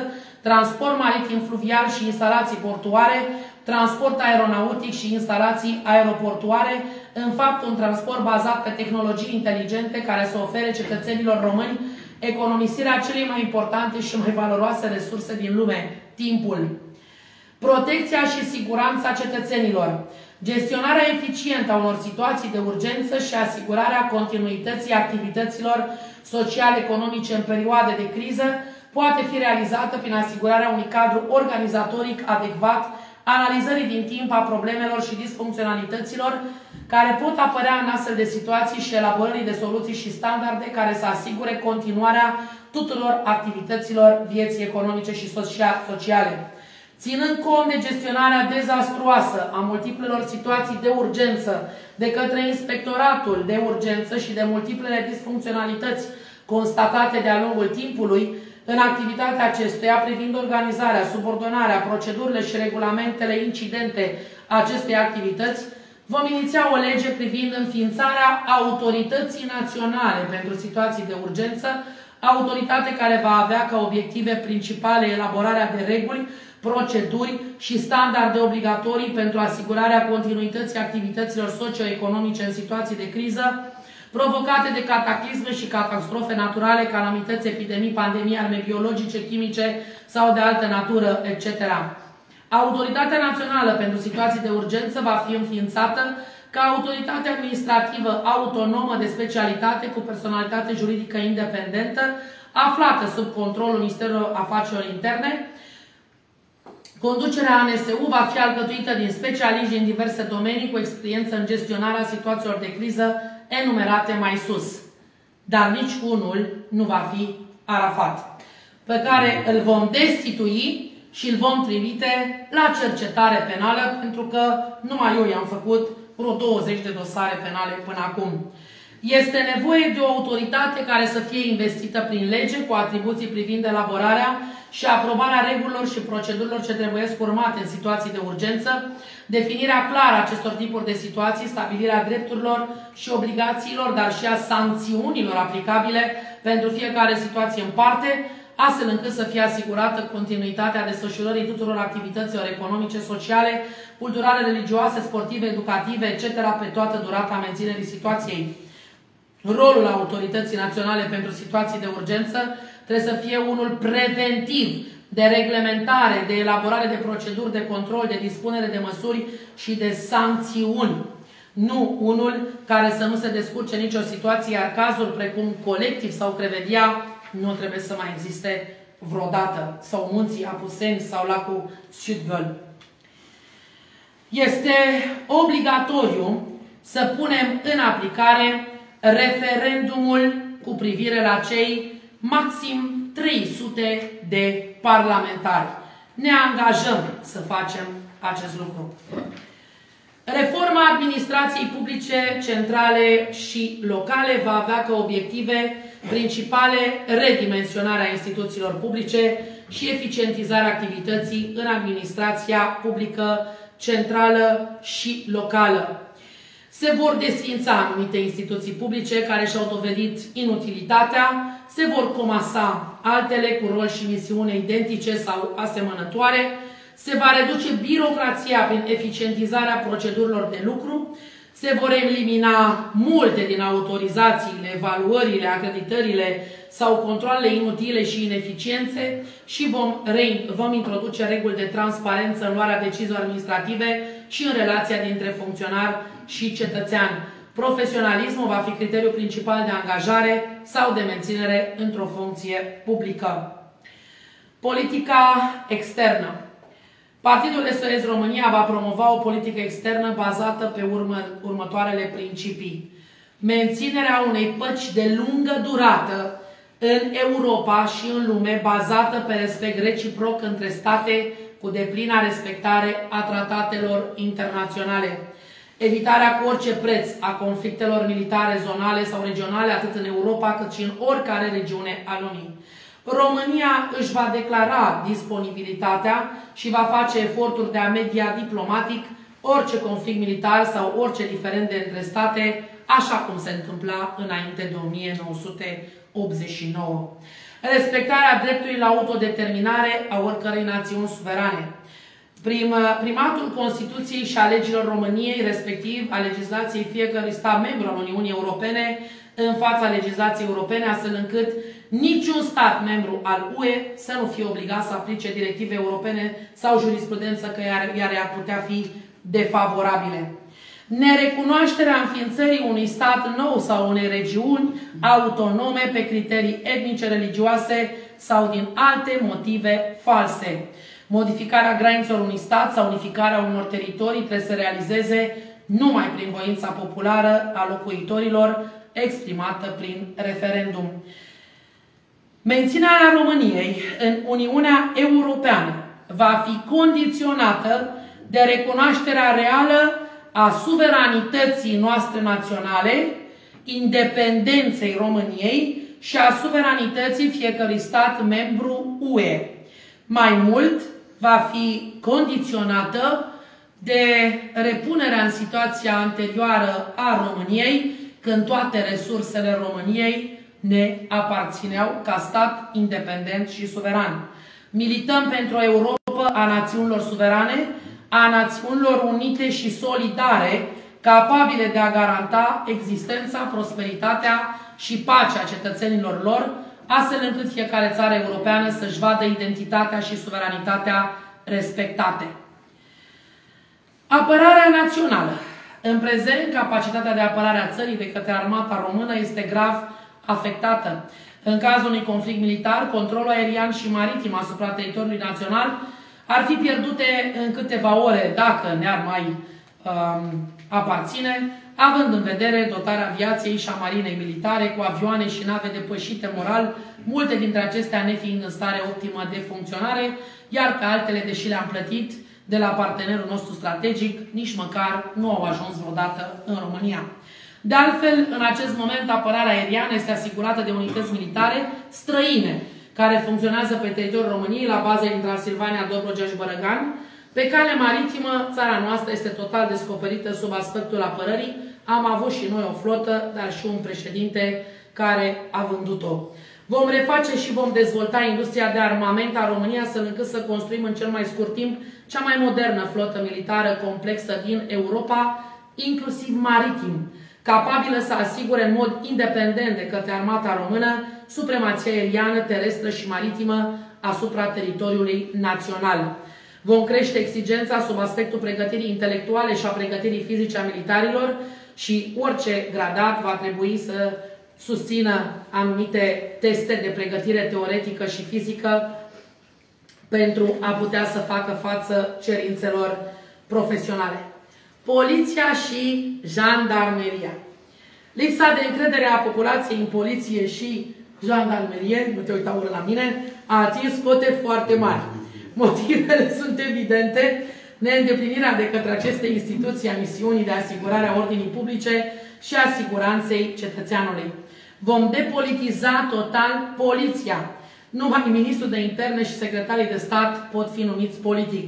transport maritim fluvial și instalații portuare, transport aeronautic și instalații aeroportuare, în fapt un transport bazat pe tehnologii inteligente care să ofere cetățenilor români economisirea celei mai importante și mai valoroase resurse din lume, timpul. Protecția și siguranța cetățenilor. Gestionarea eficientă a unor situații de urgență și asigurarea continuității activităților social-economice în perioade de criză poate fi realizată prin asigurarea unui cadru organizatoric adecvat, analizării din timp a problemelor și disfuncționalităților care pot apărea în astfel de situații și elaborării de soluții și standarde care să asigure continuarea tuturor activităților vieții economice și sociale. Ținând cont de gestionarea dezastruoasă a multiplelor situații de urgență de către Inspectoratul de Urgență și de multiplele disfuncționalități constatate de-a lungul timpului, în activitatea acestuia privind organizarea, subordonarea, procedurile și regulamentele incidente acestei activități, vom iniția o lege privind înființarea Autorității Naționale pentru Situații de Urgență, autoritate care va avea ca obiective principale elaborarea de reguli, proceduri și standarde obligatorii pentru asigurarea continuității activităților socioeconomice în situații de criză, provocate de cataclisme și catastrofe naturale, calamități, epidemii, pandemii, arme biologice, chimice sau de altă natură, et cetera. Autoritatea Națională pentru Situații de Urgență va fi înființată ca autoritate administrativă autonomă de specialitate cu personalitate juridică independentă, aflată sub controlul Ministerului Afacerilor Interne. Conducerea A N S U va fi alcătuită din specialiști din diverse domenii cu experiență în gestionarea situațiilor de criză enumerate mai sus. Dar nici unul nu va fi Arafat, pe care îl vom destitui și îl vom trimite la cercetare penală, pentru că numai eu i-am făcut vreo douăzeci de dosare penale până acum. Este nevoie de o autoritate care să fie investită prin lege, cu atribuții privind elaborarea și aprobarea regulilor și procedurilor ce trebuie urmate în situații de urgență, definirea clară a acestor tipuri de situații, stabilirea drepturilor și obligațiilor, dar și a sancțiunilor aplicabile pentru fiecare situație în parte, astfel încât să fie asigurată continuitatea desfășurării tuturor activităților economice, sociale, culturale, religioase, sportive, educative, et cetera pe toată durata menținerii situației. Rolul Autorității Naționale pentru Situații de Urgență trebuie să fie unul preventiv, de reglementare, de elaborare de proceduri, de control, de dispunere de măsuri și de sancțiuni. Nu unul care să nu se descurce nicio situație, iar cazuri precum Colectiv sau Crevedia nu trebuie să mai existe vreodată. Sau Munții Apuseni sau Lacul Sudgăl. Este obligatoriu să punem în aplicare referendumul cu privire la cei maxim trei sute de parlamentari. Ne angajăm să facem acest lucru. Reforma administrației publice, centrale și locale va avea ca obiective principale redimensionarea instituțiilor publice și eficientizarea activității în administrația publică, centrală și locală. Se vor desființa anumite instituții publice care și-au dovedit inutilitatea, se vor comasa altele cu rol și misiune identice sau asemănătoare, se va reduce birocrația prin eficientizarea procedurilor de lucru, se vor elimina multe din autorizațiile, evaluările, acreditările sau controalele inutile și ineficiențe și vom, vom introduce reguli de transparență în luarea deciziilor administrative și în relația dintre funcționar și cetățean. Profesionalismul va fi criteriul principal de angajare sau de menținere într-o funcție publică. Politica externă. Partidul S O S România va promova o politică externă bazată pe urmă, următoarele principii. Menținerea unei păci de lungă durată în Europa și în lume, bazată pe respect reciproc între state cu deplina respectare a tratatelor internaționale. Evitarea cu orice preț a conflictelor militare, zonale sau regionale, atât în Europa cât și în oricare regiune a lumii. România își va declara disponibilitatea și va face eforturi de a media diplomatic orice conflict militar sau orice diferende între state, așa cum se întâmpla înainte de o mie nouă sute optzeci și nouă. respectarea dreptului la autodeterminare a oricărei națiuni suverane, Prim, primatul Constituției și a legilor României, respectiv a legislației fiecărui stat membru al Uniunii Europene în fața legislației europene, astfel încât niciun stat membru al U E să nu fie obligat să aplice directive europene sau jurisprudență care ar putea fi defavorabile. Nerecunoașterea înființării unui stat nou sau unei regiuni autonome pe criterii etnice, religioase sau din alte motive false. Modificarea granițelor unui stat sau unificarea unor teritorii trebuie să realizeze numai prin voința populară a locuitorilor exprimată prin referendum. Menținerea României în Uniunea Europeană va fi condiționată de recunoașterea reală a suveranității noastre naționale, independenței României și a suveranității fiecărui stat membru U E. Mai mult, va fi condiționată de repunerea în situația anterioară a României, când toate resursele României ne aparțineau ca stat independent și suveran. Milităm pentru o Europa a națiunilor suverane, a națiunilor unite și solidare, capabile de a garanta existența, prosperitatea și pacea cetățenilor lor, astfel încât fiecare țară europeană să-și vadă identitatea și suveranitatea respectate. Apărarea națională. În prezent, capacitatea de apărare a țării de către armata română este grav afectată. În cazul unui conflict militar, controlul aerian și maritim asupra teritoriului național ar fi pierdute în câteva ore, dacă ne-ar mai um, aparține, având în vedere dotarea aviației și a marinei militare cu avioane și nave depășite moral, multe dintre acestea nefiind în stare optimă de funcționare, iar pe altele, deși le-am plătit de la partenerul nostru strategic, nici măcar nu au ajuns vreodată în România. De altfel, în acest moment, apărarea aeriană este asigurată de unități militare străine, care funcționează pe teritoriul României, la baza din Transilvania, Dobrogea și Bărăgan. Pe cale maritimă, țara noastră este total descoperită sub aspectul apărării. Am avut și noi o flotă, dar și un președinte care a vândut-o. Vom reface și vom dezvolta industria de armament a României, astfel încât să construim în cel mai scurt timp cea mai modernă flotă militară complexă din Europa, inclusiv maritim, capabilă să asigure în mod independent de către armata română supremația aeriană, terestră și maritimă asupra teritoriului național. Vom crește exigența sub aspectul pregătirii intelectuale și a pregătirii fizice a militarilor și orice gradat va trebui să susțină anumite teste de pregătire teoretică și fizică pentru a putea să facă față cerințelor profesionale. Poliția și jandarmeria. Lipsa de încredere a populației în poliție și jandarmerie, nu te uita urât la mine, a atins cote foarte mari. Motivele sunt evidente: neîndeplinirea de către aceste instituții a misiunii de asigurare a ordinii publice și a siguranței cetățeanului. Vom depolitiza total poliția. Numai ministrul de interne și secretarii de stat pot fi numiți politic.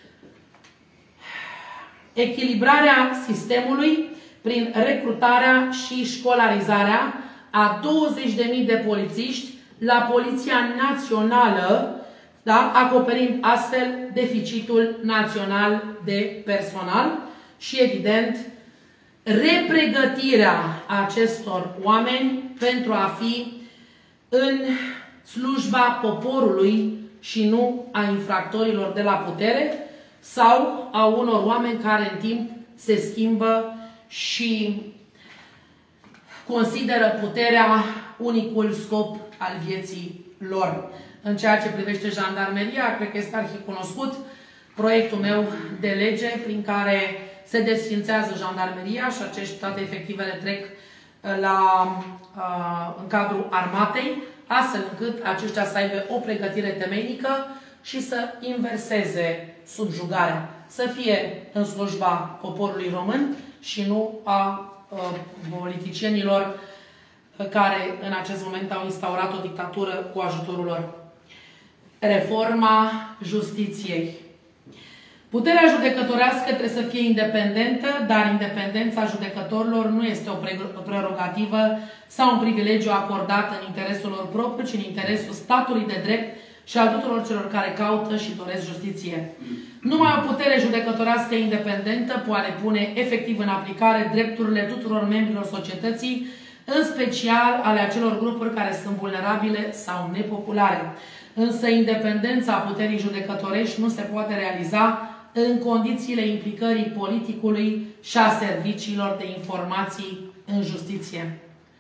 Echilibrarea sistemului prin recrutarea și școlarizarea a douăzeci de mii de polițiști la Poliția Națională, da? Acoperind astfel deficitul național de personal și, evident, repregătirea acestor oameni pentru a fi în slujba poporului și nu a infractorilor de la putere sau a unor oameni care în timp se schimbă și consideră puterea unicul scop al vieții lor. În ceea ce privește jandarmeria, cred că este arhicunoscut proiectul meu de lege prin care se desfințează jandarmeria și acești toate efectivele trec la, în cadrul armatei, astfel încât aceștia să aibă o pregătire temeinică și să inverseze subjugarea. Să fie în slujba poporului român și nu a, a politicienilor care în acest moment au instaurat o dictatură cu ajutorul lor. Reforma justiției. Puterea judecătorească trebuie să fie independentă, dar independența judecătorilor nu este o prerogativă sau un privilegiu acordat în interesul lor propriu, ci în interesul statului de drept și al tuturor celor care caută și doresc justiție. Numai o putere judecătorească independentă poate pune efectiv în aplicare drepturile tuturor membrilor societății, în special ale acelor grupuri care sunt vulnerabile sau nepopulare. Însă independența puterii judecătorești nu se poate realiza în condițiile implicării politicului și a serviciilor de informații în justiție.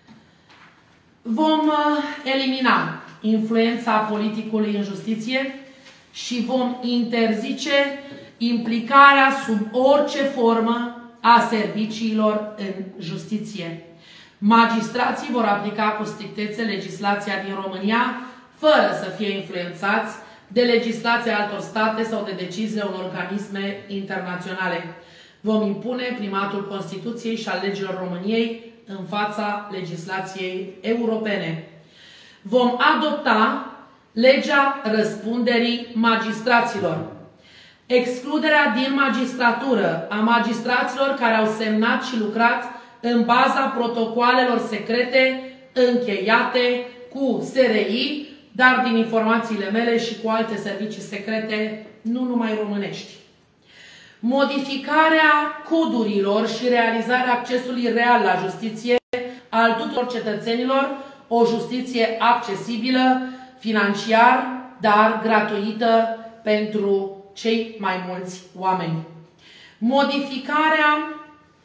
Vom elimina influența politicului în justiție și vom interzice implicarea sub orice formă a serviciilor în justiție. Magistrații vor aplica cu strictețe legislația din România, fără să fie influențați de legislația altor state sau de deciziile unor organisme internaționale. Vom impune primatul Constituției și al legilor României în fața legislației europene. Vom adopta legea răspunderii magistraților. Excluderea din magistratură a magistraților care au semnat și lucrat în baza protocoalelor secrete încheiate cu S R I, dar din informațiile mele și cu alte servicii secrete, nu numai românești. Modificarea codurilor și realizarea accesului real la justiție al tuturor cetățenilor, o justiție accesibilă, financiar, dar gratuită pentru cei mai mulți oameni. Modificarea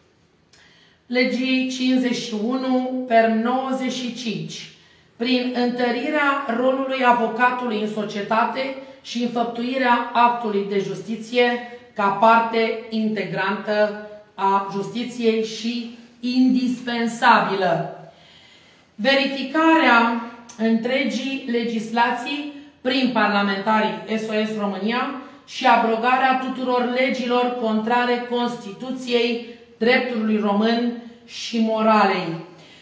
legii cincizeci și unu per nouăzeci și cinci prin întărirea rolului avocatului în societate și înfăptuirea actului de justiție ca parte integrantă a justiției și indispensabilă. Verificarea întregii legislații prin parlamentarii S O S România și abrogarea tuturor legilor contrare Constituției, dreptului român și moralei.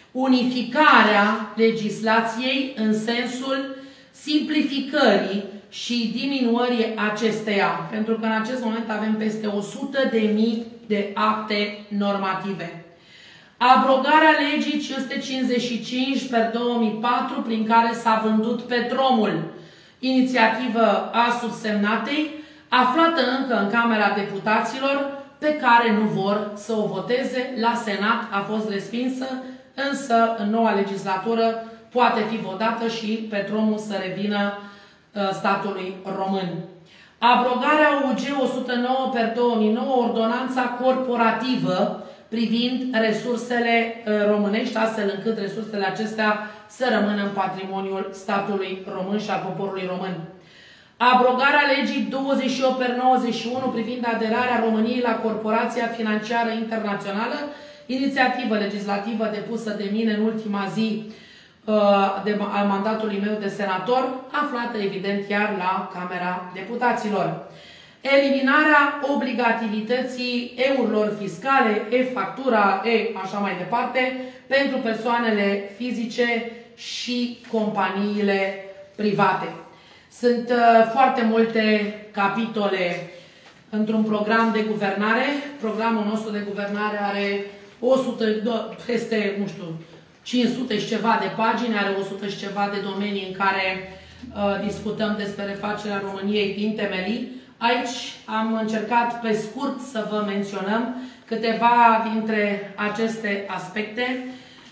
Unificarea legislației în sensul simplificării și diminuării acesteia, pentru că în acest moment avem peste o sută de mii de acte normative. Abrogarea legii cinci sute cincizeci și cinci per două mii patru, prin care s-a vândut petrolul, inițiativă a subsemnatei, aflată încă în Camera Deputaților, pe care nu vor să o voteze. La Senat a fost respinsă, însă în noua legislatură poate fi votată și petrolul să revină uh, statului român. Abrogarea U G o sută nouă per două mii nouă, ordonanța corporativă privind resursele uh, românești, astfel încât resursele acestea să rămână în patrimoniul statului român și al poporului român. Abrogarea legii douăzeci și opt per nouăzeci și unu privind aderarea României la Corporația Financiară Internațională, inițiativă legislativă depusă de mine în ultima zi uh, de, al mandatului meu de senator, aflată evident iar la Camera Deputaților. Eliminarea obligativității eurilor fiscale, e-factura, e așa mai departe, pentru persoanele fizice și companiile private. Sunt uh, foarte multe capitole într-un program de guvernare. Programul nostru de guvernare are o sută, peste, nu știu, cinci sute și ceva de pagini, are o sută și ceva de domenii în care uh, discutăm despre refacerea României din temelii. Aici am încercat pe scurt să vă menționăm câteva dintre aceste aspecte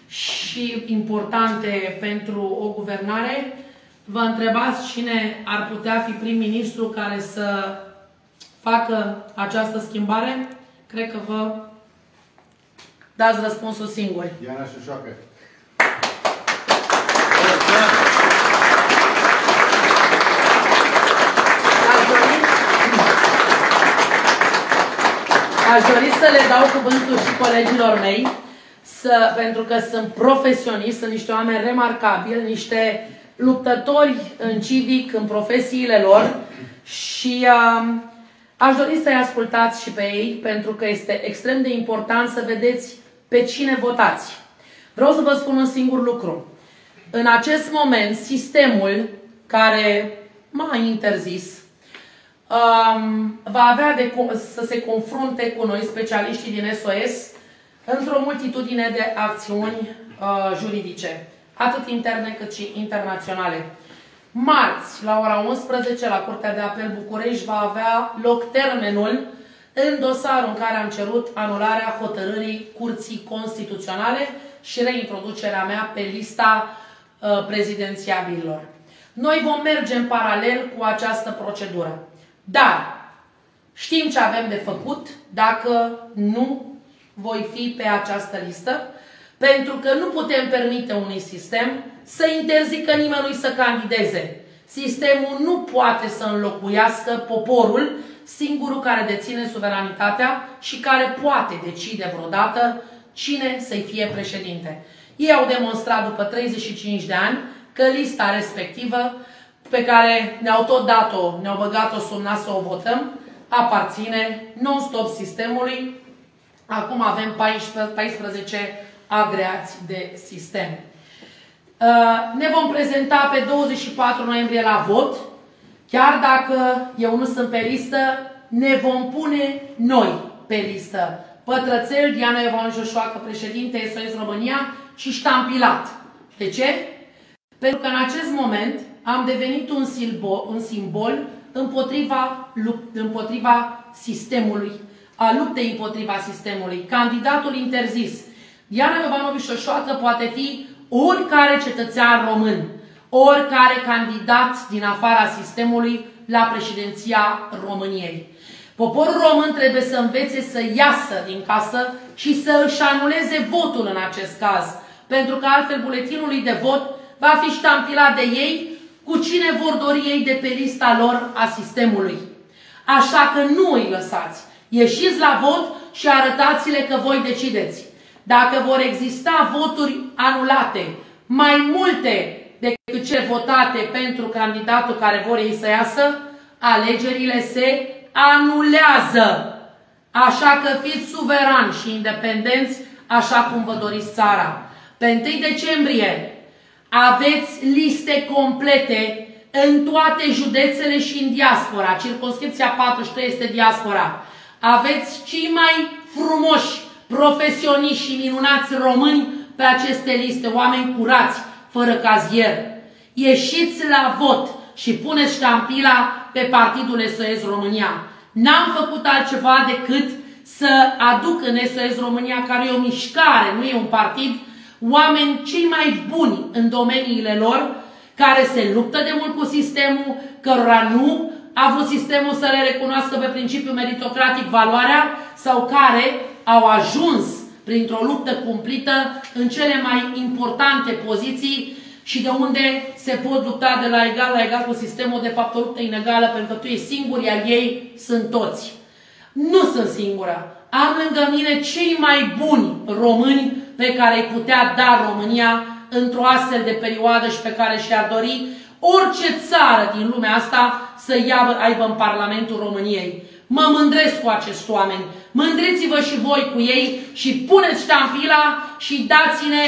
și importante pentru o guvernare. Vă întrebați cine ar putea fi prim-ministru care să facă această schimbare? Cred că vă dați răspunsul singur. Diana Șușoacă. Aș dori, aș dori să le dau cuvântul și colegilor mei, să, pentru că sunt profesioniști, sunt niște oameni remarcabili, niște luptători în civic, în profesiile lor și uh, aș dori să-i ascultați și pe ei, pentru că este extrem de important să vedeți pe cine votați. Vreau să vă spun un singur lucru. În acest moment, sistemul care m-a interzis um, va avea de, să se confrunte cu noi, specialiștii din S O S, într-o multitudine de acțiuni uh, juridice, atât interne cât și internaționale. Marți, la ora unsprezece, la Curtea de Apel București, va avea loc termenul în dosarul în care am cerut anularea hotărârii Curții Constituționale și reintroducerea mea pe lista uh, prezidențiabililor. Noi vom merge în paralel cu această procedură. Dar știm ce avem de făcut dacă nu voi fi pe această listă, pentru că nu putem permite unui sistem să interzică nimănui să candideze. Sistemul nu poate să înlocuiască poporul, singurul care deține suveranitatea și care poate decide vreodată cine să-i fie președinte. Ei au demonstrat după treizeci și cinci de ani că lista respectivă, pe care ne-au tot dat-o, ne-au băgat-o sub nas să o votăm, aparține non-stop sistemului. Acum avem paisprezece agreați de sistem. Ne vom prezenta pe douăzeci și patru noiembrie la vot. Chiar dacă eu nu sunt pe listă, ne vom pune noi pe listă. Pătrățel, Diana Ioan Joșoacă, președinte S O S România, și ștampilat. De ce? Pentru că în acest moment am devenit un simbol, un simbol împotriva, împotriva sistemului, a luptei împotriva sistemului. Candidatul interzis. Diana Ioan Joșoacă poate fi oricare cetățean român, oricare candidat din afara sistemului la președinția României. Poporul român trebuie să învețe să iasă din casă și să își anuleze votul în acest caz, pentru că altfel buletinul de vot va fi ștampilat de ei cu cine vor dori ei de pe lista lor a sistemului. Așa că nu îi lăsați. Ieșiți la vot și arătați-le că voi decideți. Dacă vor exista voturi anulate, mai multe decât cele votate pentru candidatul care vor ei să iasă, alegerile se anulează. Așa că fiți suverani și independenți, așa cum vă doriți țara. Pe întâi decembrie aveți liste complete în toate județele și în diaspora. Circumscripția patruzeci și trei este diaspora. Aveți cei mai frumoși, profesioniști și minunați români pe aceste liste, oameni curați, fără cazier. Ieșiți la vot și puneți ștampila pe partidul S O S România. N-am făcut altceva decât să aduc în S O S România, care e o mișcare, nu e un partid, oameni cei mai buni în domeniile lor, care se luptă de mult cu sistemul, cărora nu a vrut sistemul să le recunoască pe principiu meritocratic valoarea, sau care au ajuns printr-o luptă cumplită în cele mai importante poziții și de unde se pot lupta de la egal la egal cu sistemul, de fapt o luptă inegală, pentru că tu ești singur, iar ei sunt toți. Nu sunt singură. Am lângă mine cei mai buni români pe care îi putea da România într-o astfel de perioadă și pe care și-ar dori orice țară din lumea asta să ia, aibă în Parlamentul României. Mă mândresc cu acești oameni. Mândriți-vă și voi cu ei și puneți ștampila și dați-ne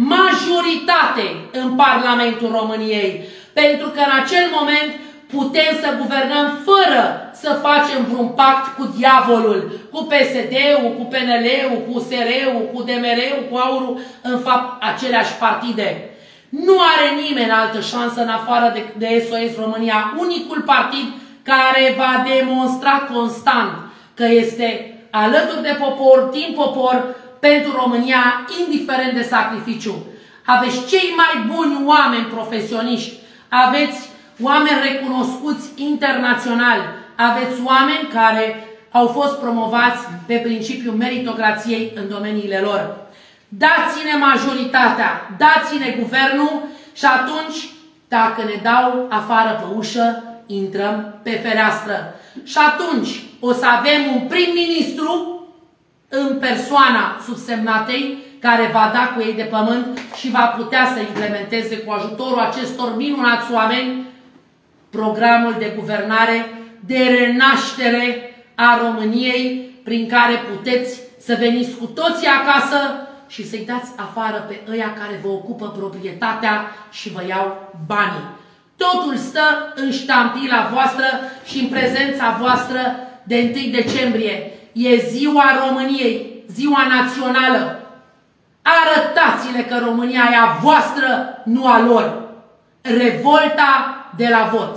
majoritate în Parlamentul României. Pentru că în acel moment putem să guvernăm fără să facem vreun pact cu diavolul, cu P S D-ul, cu P N L-ul, cu U S R-ul, cu D M R-ul, cu AUR-ul, în fapt aceleași partide. Nu are nimeni altă șansă în afară de, de S O S România, unicul partid care va demonstra constant că este alături de popor, din popor, pentru România, indiferent de sacrificiu. Aveți cei mai buni oameni profesioniști, aveți oameni recunoscuți internațional, aveți oameni care au fost promovați pe principiul meritocrației în domeniile lor. Dați-ne majoritatea, dați-ne guvernul și atunci, dacă ne dau afară pe ușă, intrăm pe fereastră. Și atunci o să avem un prim-ministru în persoana subsemnatei, care va da cu ei de pământ și va putea să implementeze cu ajutorul acestor minunați oameni programul de guvernare, de renaștere a României, prin care puteți să veniți cu toții acasă și să-i dați afară pe ăia care vă ocupă proprietatea și vă iau banii. Totul stă în ștampila voastră și în prezența voastră de întâi decembrie. E ziua României, ziua națională. Arătați-le că România e a voastră, nu a lor. Revolta de la vot.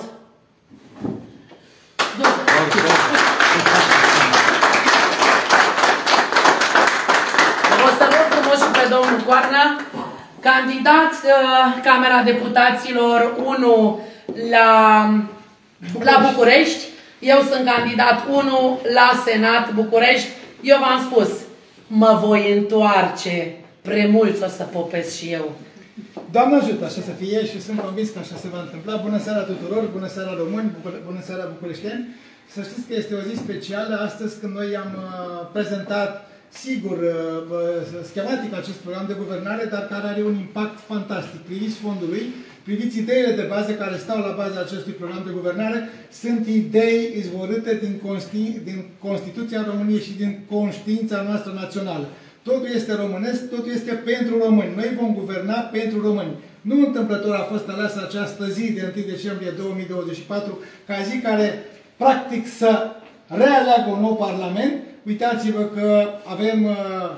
O să rog frumos și pe domnul Coarnă, candidat uh, Camera Deputaților unu la, la București. Eu sunt candidat unu la Senat București. Eu v-am spus, mă voi întoarce. Premulți o să popesc și eu. Doamne ajută, așa să fie și sunt convins că așa se va întâmpla. Bună seara tuturor, bună seara români, bună seara bucureșteni. Să știți că este o zi specială astăzi când noi am uh, prezentat, sigur, uh, schematic acest program de guvernare, dar care are un impact fantastic. Priviți fondul lui, priviți ideile de bază care stau la baza acestui program de guvernare. Sunt idei izvorâte din, Consti din Constituția României și din conștiința noastră națională. Totul este românesc, totul este pentru români. Noi vom guverna pentru români. Nu întâmplător a fost aleasă această zi de întâi decembrie două mii douăzeci și patru ca zi care, practic, să realeagă un nou parlament. Uitați-vă că avem uh,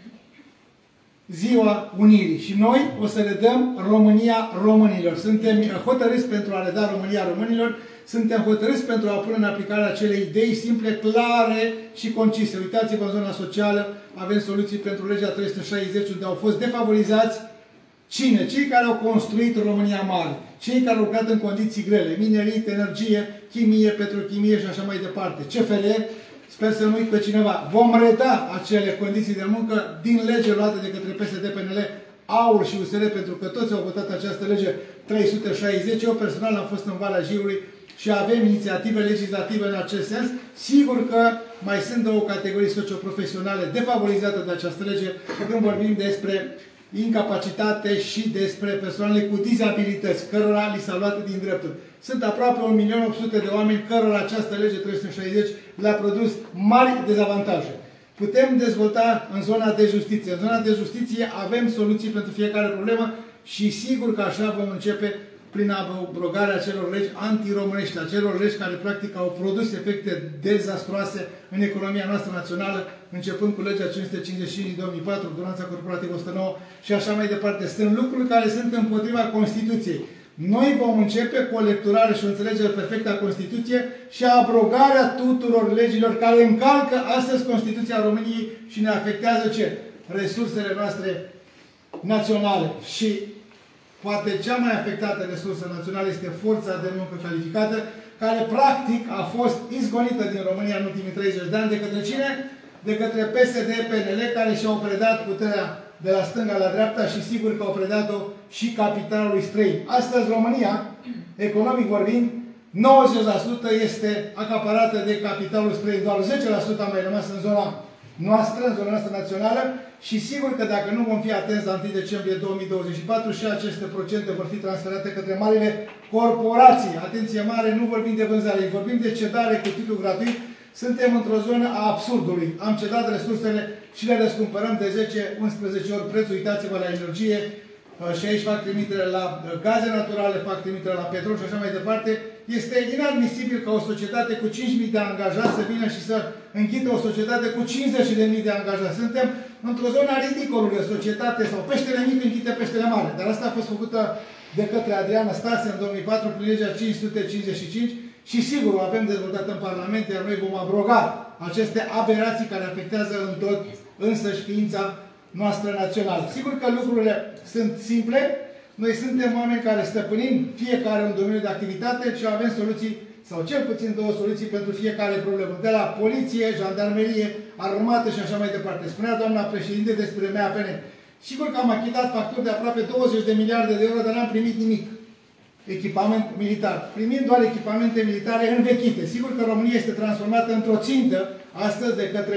Ziua Unirii și noi o să le dăm România românilor. Suntem hotărâți pentru a le da România românilor. Suntem hotărâți pentru a pune în aplicare acele idei simple, clare și concise. Uitați-vă în zona socială, avem soluții pentru legea trei sute șaizeci, unde au fost defavorizați cine? Cei care au construit România mare, cei care au lucrat în condiții grele, minerit, energie, chimie, petrochimie și așa mai departe. C F R, sper să nu uit pe cineva, vom reda acele condiții de muncă din lege luate de către P S D P N L, AUR și U S R, pentru că toți au votat această lege trei sute șaizeci. Eu personal am fost în Valea Jiului și avem inițiative legislative în acest sens. Sigur că mai sunt două categorii socioprofesionale defavorizate de această lege, când vorbim despre incapacitate și despre persoanele cu dizabilități, cărora li s-a luat din drepturi. Sunt aproape un milion opt sute de oameni cărora această lege trei sute șaizeci le-a produs mari dezavantaje. Putem dezvolta în zona de justiție. În zona de justiție avem soluții pentru fiecare problemă și sigur că așa vom începe prin abrogarea acelor legi antiromânești, acelor legi care practic au produs efecte dezastroase în economia noastră națională, începând cu legea cinci sute cincizeci și cinci din două mii patru, ordonanța corporativă o sută nouă și așa mai departe. Sunt lucruri care sunt împotriva Constituției. Noi vom începe cu o lecturare și o înțelegere perfectă a Constituției și abrogarea tuturor legilor care încalcă astăzi Constituția României și ne afectează ce? Resursele noastre naționale. Și poate cea mai afectată resursă națională este forța de muncă calificată, care practic a fost izgonită din România în ultimii treizeci de ani de către cine? De către P S D P N L, care și-au predat puterea de la stânga la dreapta și sigur că au predat-o și capitalului străin. Astăzi România, economic vorbind, nouăzeci la sută este acaparată de capitalul străin, doar zece la sută a mai rămas în zona noastră, în zona noastră națională și sigur că dacă nu vom fi atenți la întâi decembrie două mii douăzeci și patru și aceste procente vor fi transferate către marile corporații. Atenție mare, nu vorbim de vânzare, vorbim de cedare cu titlu gratuit. Suntem într-o zonă a absurdului. Am cedat resursele și le răscumpărăm de zece unsprezece ori prețul. Uitați-vă la energie și aici fac trimitere la gaze naturale, fac trimitere la petrol și așa mai departe. Este inadmisibil ca o societate cu cinci mii de angajați să vină și să închidă o societate cu cincizeci de mii de angajați. Suntem într-o zonă a ridicolului, o societate sau peștele mic închide peștele mare. Dar asta a fost făcută de către Adriana Stase în două mii patru prin legea cinci sute cincizeci și cinci și sigur o avem dezvoltată în Parlament, iar noi vom abroga aceste aberații care afectează în tot însăși ființa noastră națională. Sigur că lucrurile sunt simple. Noi suntem oameni care stăpânim fiecare un domeniu de activitate și avem soluții, sau cel puțin două soluții pentru fiecare problemă. De la poliție, jandarmerie, armată și așa mai departe. Spunea doamna președinte despre M A P N. Sigur că am achitat facturi de aproape douăzeci de miliarde de euro, dar n-am primit nimic. Echipament militar. Primim doar echipamente militare învechite. Sigur că România este transformată într-o țintă astăzi de către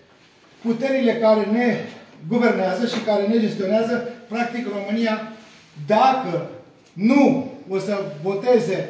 puterile care ne guvernează și care ne gestionează. Practic, România, dacă nu o să voteze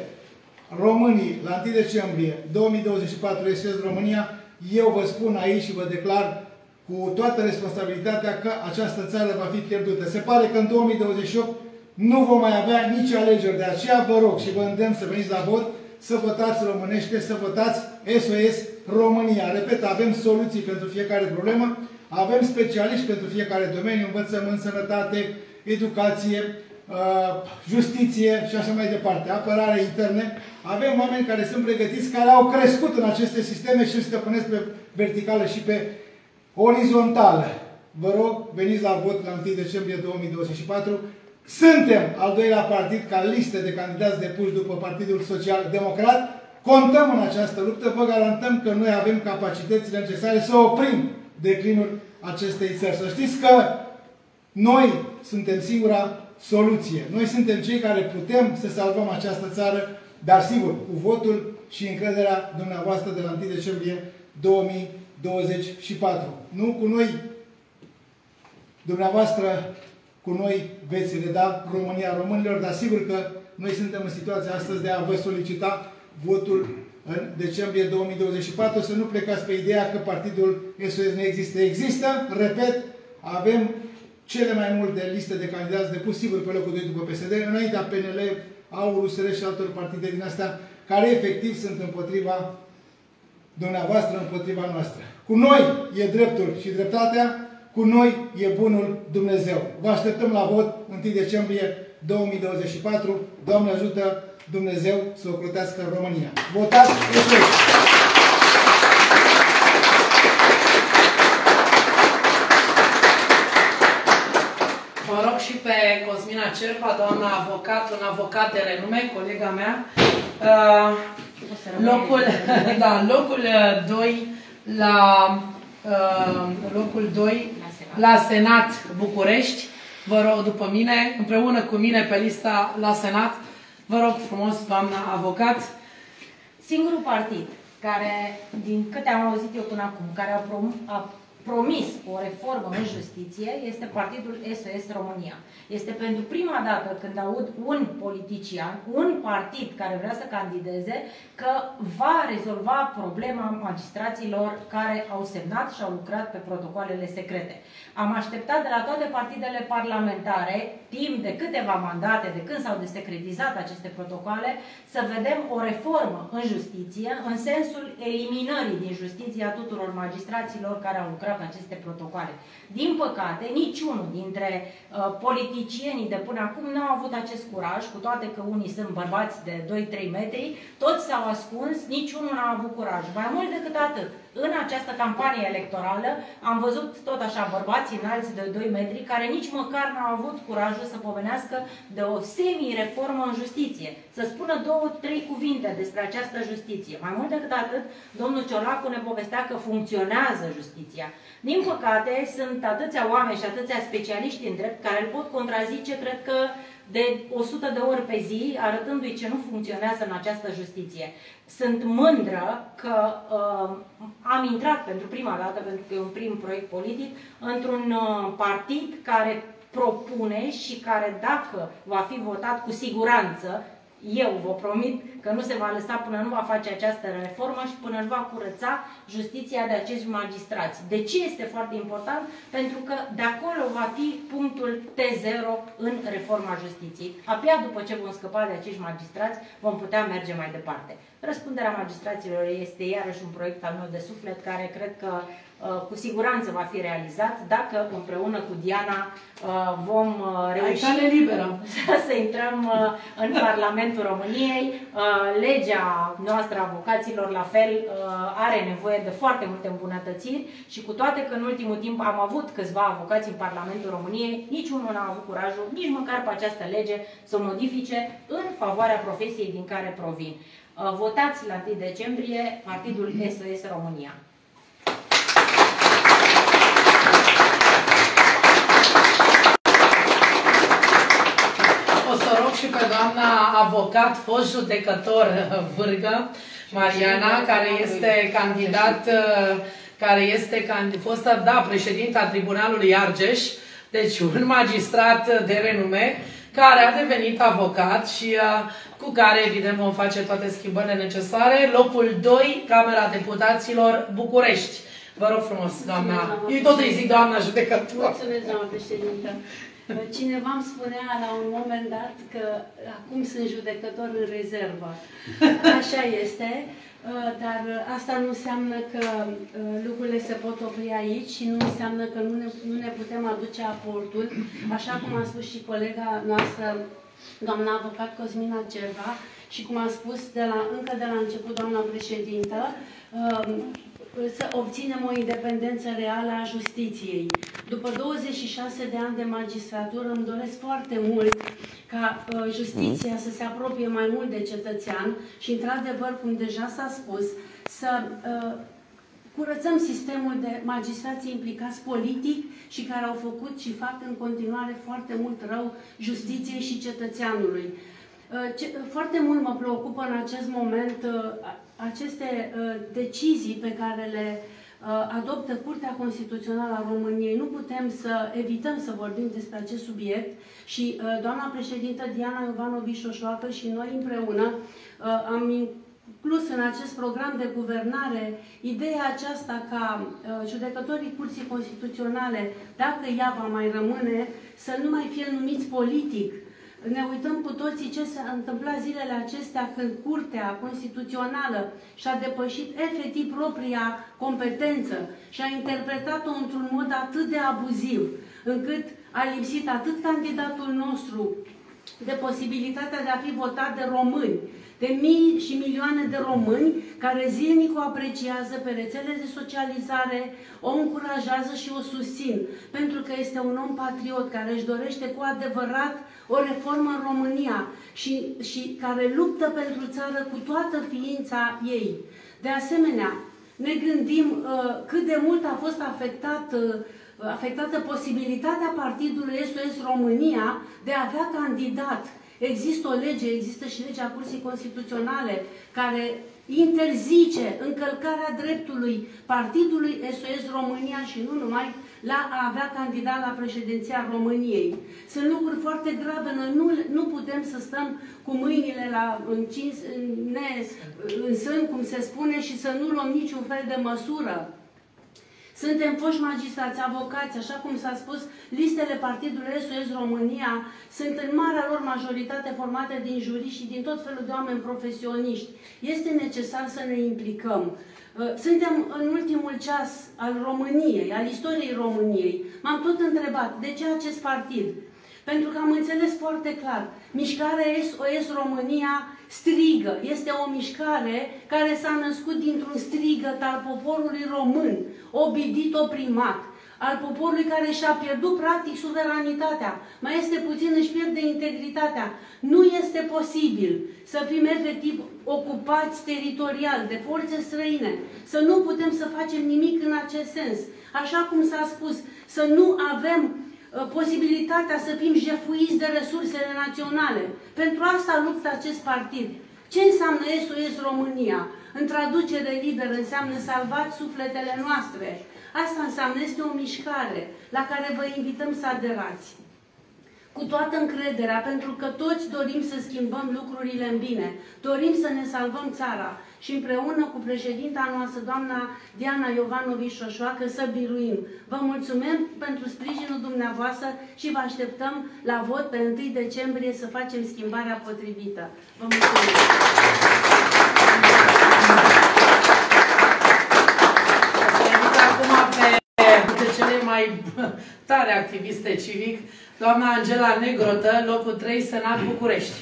românii la întâi decembrie două mii douăzeci și patru S S România, eu vă spun aici și vă declar cu toată responsabilitatea că această țară va fi pierdută. Se pare că în două mii douăzeci și opt nu vom mai avea nici alegeri. De aceea vă rog și vă îndemn să veniți la vot, să votați românește, să votați S O S România. Repet, avem soluții pentru fiecare problemă, avem specialiști pentru fiecare domeniu, învățământ, sănătate, educație, justiție și așa mai departe, apărare interne. Avem oameni care sunt pregătiți, care au crescut în aceste sisteme și îl stăpânesc pe verticală și pe orizontală. Vă rog, veniți la vot la întâi decembrie două mii douăzeci și patru. Suntem al doilea partid ca listă de candidați depuși după Partidul Social Democrat. Contăm în această luptă, vă garantăm că noi avem capacitățile necesare să oprim declinul acestei țări. Să știți că noi suntem singura soluție. Noi suntem cei care putem să salvăm această țară, dar sigur, cu votul și încrederea dumneavoastră de la întâi decembrie două mii douăzeci și patru. Nu cu noi, dumneavoastră, cu noi veți reda România românilor, dar sigur că noi suntem în situația astăzi de a vă solicita votul în decembrie două mii douăzeci și patru, să nu plecați pe ideea că partidul S O S nu există. Există, repet, avem cele mai multe liste de candidați depus, sigur, pe locul doi după P S D, înaintea P N L, AUR, U S R și altor partide din astea, care efectiv sunt împotriva dumneavoastră, împotriva noastră. Cu noi e dreptul și dreptatea, cu noi e bunul Dumnezeu. Vă așteptăm la vot întâi decembrie două mii douăzeci și patru. Doamne ajută Dumnezeu să ocrotească România. Votați! Vă rog și pe Cosmina Cerpa, doamna avocat, un avocat de renume, colega mea, uh, locul, da, locul doi la uh, locul doi la Senat București. Vă rog după mine, împreună cu mine pe lista la Senat. Vă rog frumos, doamna avocat. Singurul partid care, din câte am auzit eu până acum, care a, prom a promis o reformă în justiție este Partidul S O S România. Este pentru prima dată când aud un politician, un partid care vrea să candideze, că va rezolva problema magistraților care au semnat și au lucrat pe protocoalele secrete. Am așteptat de la toate partidele parlamentare, timp de câteva mandate, de când s-au desecretizat aceste protocoale, să vedem o reformă în justiție, în sensul eliminării din justiție a tuturor magistraților care au lucrat pe aceste protocoale. Din păcate, niciunul dintre uh, politicienii de până acum nu au avut acest curaj, cu toate că unii sunt bărbați de doi trei metri, toți s-au ascuns, niciunul n-a avut curaj. Mai mult decât atât, în această campanie electorală am văzut tot așa bărbați înalți de doi metri care nici măcar n-au avut curajul să pomenească de o semi-reformă în justiție, să spună două, trei cuvinte despre această justiție. Mai mult decât atât, domnul Ciolacu ne povestea că funcționează justiția. Din păcate, sunt atâția oameni și atâția specialiști în drept care îl pot contrazice, cred că de o sută de ori pe zi, arătându-i ce nu funcționează în această justiție. Sunt mândră că uh, am intrat pentru prima dată, pentru că e un prim proiect politic, într-un uh, partid care propune și care, dacă va fi votat cu siguranță, eu vă promit că nu se va lăsa până nu va face această reformă și până își va curăța justiția de acești magistrați. De ce este foarte important? Pentru că de acolo va fi punctul T zero în reforma justiției. Abia după ce vom scăpa de acești magistrați, vom putea merge mai departe. Răspunderea magistraților este iarăși un proiect al meu de suflet care cred că cu siguranță va fi realizat dacă împreună cu Diana vom reuși să intrăm în Parlamentul României. Legea noastră a avocaților, la fel, are nevoie de foarte multe îmbunătățiri și cu toate că în ultimul timp am avut câțiva avocați în Parlamentul României, niciunul n-a avut curajul, nici măcar pe această lege, să o modifice în favoarea profesiei din care provin. Votați la întâi decembrie Partidul S O S România. O să rog și pe doamna avocat, fost judecător Vârgă, Mariana, care este candidat, care este fostă, da, președinta Tribunalului Argeș, deci un magistrat de renume, care a devenit avocat și uh, cu care, evident, vom face toate schimbările necesare. Locul doi, Camera Deputaților București. Vă rog frumos, doamna. Eu tot îi zic doamna judecător. Mulțumesc, doamna președintă. Cineva îmi spunea la un moment dat că acum sunt judecător în rezervă. Așa este, dar asta nu înseamnă că lucrurile se pot opri aici și nu înseamnă că nu ne, nu ne putem aduce aportul, așa cum a spus și colega noastră, doamna avocat Cosmina Cerva, și cum a spus de la, încă de la început doamna președintă, să obținem o independență reală a justiției. După douăzeci și șase de ani de magistratură îmi doresc foarte mult ca uh, justiția să se apropie mai mult de cetățean și, într-adevăr, cum deja s-a spus, să uh, curățăm sistemul de magistrații implicați politic și care au făcut și fac în continuare foarte mult rău justiției și cetățeanului. Foarte mult mă preocupă în acest moment aceste decizii pe care le adoptă Curtea Constituțională a României. Nu putem să evităm să vorbim despre acest subiect și doamna președintă Diana Iovanovici-Șoșoacă și noi împreună am inclus în acest program de guvernare ideea aceasta ca judecătorii Curții Constituționale, dacă ea va mai rămâne, să nu mai fie numiți politic. Ne uităm cu toții ce s-a întâmplat zilele acestea când Curtea Constituțională și-a depășit efectiv propria competență și a interpretat-o într-un mod atât de abuziv, încât a lipsit atât candidatul nostru de posibilitatea de a fi votat de români, de mii și milioane de români care zilnic o apreciază pe rețele de socializare, o încurajează și o susțin, pentru că este un om patriot care își dorește cu adevărat o reformă în România și, și care luptă pentru țară cu toată ființa ei. De asemenea, ne gândim uh, cât de mult a fost afectat, uh, afectată posibilitatea partidului S O S România de a avea candidat. Există o lege, există și legea Curții Constituționale care interzice încălcarea dreptului partidului S O S România și nu numai la a avea candidat la președinția României. Sunt lucruri foarte grave. Noi nu, nu putem să stăm cu mâinile la încins, ne, în sân, cum se spune, și să nu luăm niciun fel de măsură. Suntem foști magistrați, avocați, așa cum s-a spus, listele partidului S O S România sunt în marea lor majoritate formate din juriști și din tot felul de oameni profesioniști. Este necesar să ne implicăm. Suntem în ultimul ceas al României, al istoriei României. M-am tot întrebat, de ce acest partid? Pentru că am înțeles foarte clar, mișcarea S O S România strigă. Este o mișcare care s-a născut dintr-un strigăt al poporului român, obidit, oprimat, al poporului care și-a pierdut practic suveranitatea. Mai este puțin, își pierde integritatea. Nu este posibil să fim efectiv ocupați teritorial de forțe străine, să nu putem să facem nimic în acest sens. Așa cum s-a spus, să nu avem posibilitatea să fim jefuiți de resursele naționale. Pentru asta luptă acest partid. Ce înseamnă S O S România? În traducere liberă înseamnă salvați sufletele noastre. Asta înseamnă, este o mișcare la care vă invităm să aderați. Cu toată încrederea, pentru că toți dorim să schimbăm lucrurile în bine, dorim să ne salvăm țara și împreună cu președinta noastră, doamna Diana Iovanovici-Șoșoacă, să biruim. Vă mulțumim pentru sprijinul dumneavoastră și vă așteptăm la vot pe întâi decembrie să facem schimbarea potrivită. Vă mulțumim! Acum pe cele mai tare activiste civic, doamna Angela Negrotă, locul trei, Senat București.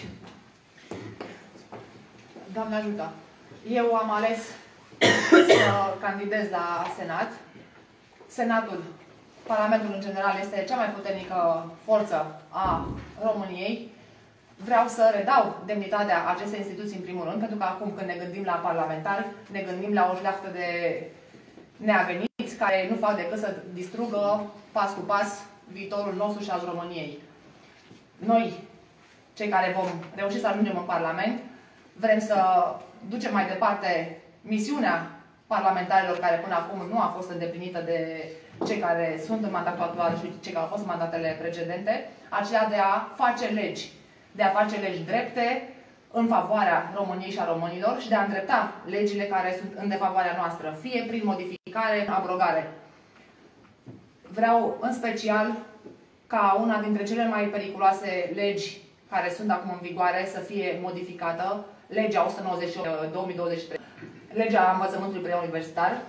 Doamna ajută! Eu am ales să candidez la Senat. Senatul, Parlamentul în general, este cea mai puternică forță a României. Vreau să redau demnitatea acestei instituții în primul rând, pentru că acum când ne gândim la parlamentari, ne gândim la o șleachtă de neaveniți care nu fac decât să distrugă pas cu pas viitorul nostru și al României. Noi, cei care vom reuși să ajungem în Parlament, vrem să ducem mai departe misiunea parlamentarilor care până acum nu a fost îndeplinită de cei care sunt în mandatul actual și cei care au fost în mandatele precedente, aceea de a face legi, de a face legi drepte în favoarea României și a românilor și de a îndrepta legile care sunt în defavoarea noastră, fie prin modificare, abrogare. Vreau în special ca una dintre cele mai periculoase legi care sunt acum în vigoare să fie modificată, legea o sută nouăzeci și opt două mii douăzeci și trei, legea învățământului preuniversitar,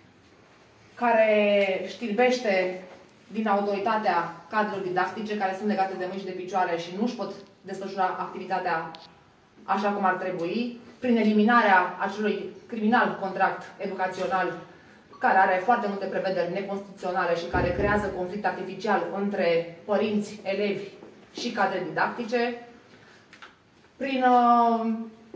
care știrbește din autoritatea cadrelor didactice care sunt legate de mâini și de picioare și nu își pot desfășura activitatea așa cum ar trebui, prin eliminarea acelui criminal contract educațional care are foarte multe prevederi neconstituționale și care creează conflict artificial între părinți, elevi și cadre didactice, prin uh,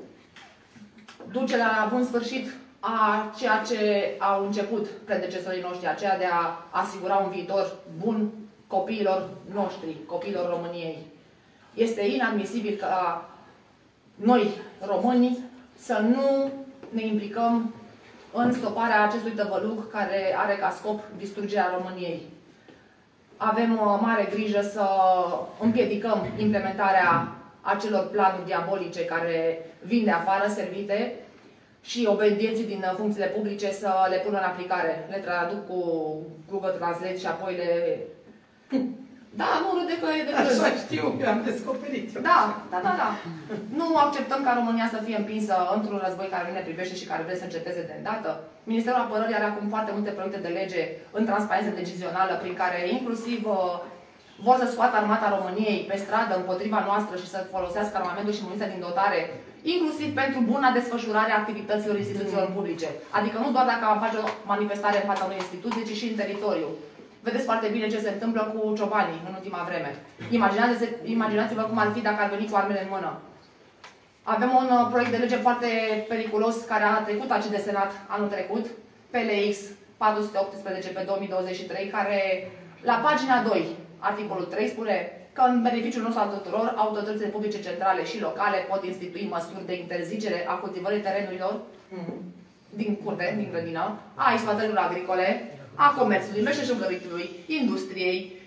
ducerea la bun sfârșit a ceea ce au început predecesorii noștri, aceea de a asigura un viitor bun copiilor noștri, copiilor României. Este inadmisibil ca noi, românii, să nu ne implicăm în stoparea acestui tăvălug care are ca scop distrugerea României. Avem o mare grijă să împiedicăm implementarea acelor planuri diabolice care vin de afară, servite, și obedienții din funcțiile publice să le pună în aplicare. Le traduc cu Google Translate și apoi le... Da, nu râde că e de râs. Așa știu, eu am descoperit. Da, da, da, da. Nu acceptăm ca România să fie împinsă într-un război care nu ne privește și care vrea să înceteze de îndată. Ministerul Apărării are acum foarte multe proiecte de lege în transparență decizională, prin care inclusiv vor să scoată armata României pe stradă împotriva noastră și să folosească armamentul și muniția din dotare, inclusiv pentru buna desfășurare a activităților instituțiilor publice. Adică nu doar dacă am face o manifestare în fața unei instituții, ci și în teritoriu. Vedeți foarte bine ce se întâmplă cu ciobanii în ultima vreme. Imaginați-vă cum ar fi dacă ar veni cu armele în mână. Avem un proiect de lege foarte periculos care a trecut aici de Senat anul trecut, P L X patru sute optsprezece pe două mii douăzeci și trei, care la pagina doi, articolul trei, spune că în beneficiul nostru al tuturor, autoritățile publice centrale și locale pot institui măsuri de interzicere a cultivării terenurilor din curte, din grădină, a exploatărilor agricole, a comerțului, meșteșugăritului, industriei,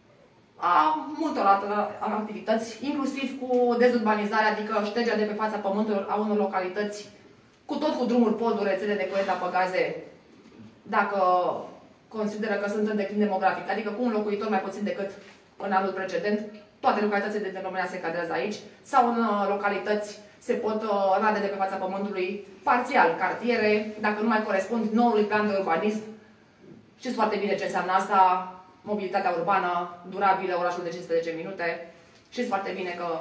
a multor activități, inclusiv cu dezurbanizarea, adică ștergerea de pe fața pământului a unor localități, cu tot cu drumuri, poduri, rețele de curent, apă, gaze, dacă consideră că sunt în declin demografic, adică cu un locuitor mai puțin decât în anul precedent, toate localitățile din România se cadrează aici, sau în localități se pot rade de pe fața pământului parțial, cartiere, dacă nu mai corespund noului plan de urbanism. Știți foarte bine ce înseamnă asta, mobilitatea urbană, durabilă, orașul de cincisprezece minute. Știți foarte bine că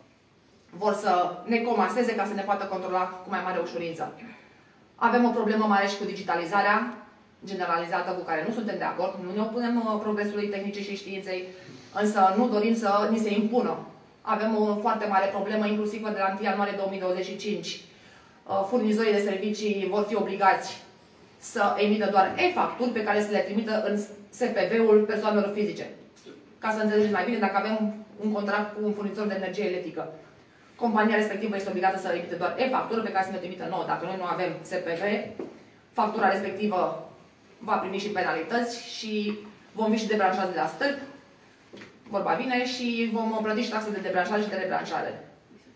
vor să ne comaseze ca să ne poată controla cu mai mare ușurință. Avem o problemă mare și cu digitalizarea generalizată, cu care nu suntem de acord, nu ne opunem progresului tehnicii și științei, însă nu dorim să ni se impună. Avem o foarte mare problemă, inclusiv de la întâi ianuarie două mii douăzeci și cinci. Furnizorii de servicii vor fi obligați să emită doar e-facturi pe care să le trimită în S P V-ul persoanelor fizice. Ca să înțelegeți mai bine, dacă avem un contract cu un furnizor de energie electrică, compania respectivă este obligată să emite doar e-factură pe care să ne trimită nouă. Dacă noi nu avem S P V, factura respectivă va primi și penalități și vom fi și debranșați de la stâlp, vorba vine, și vom plăti și taxe de debranșare și de rebranșare.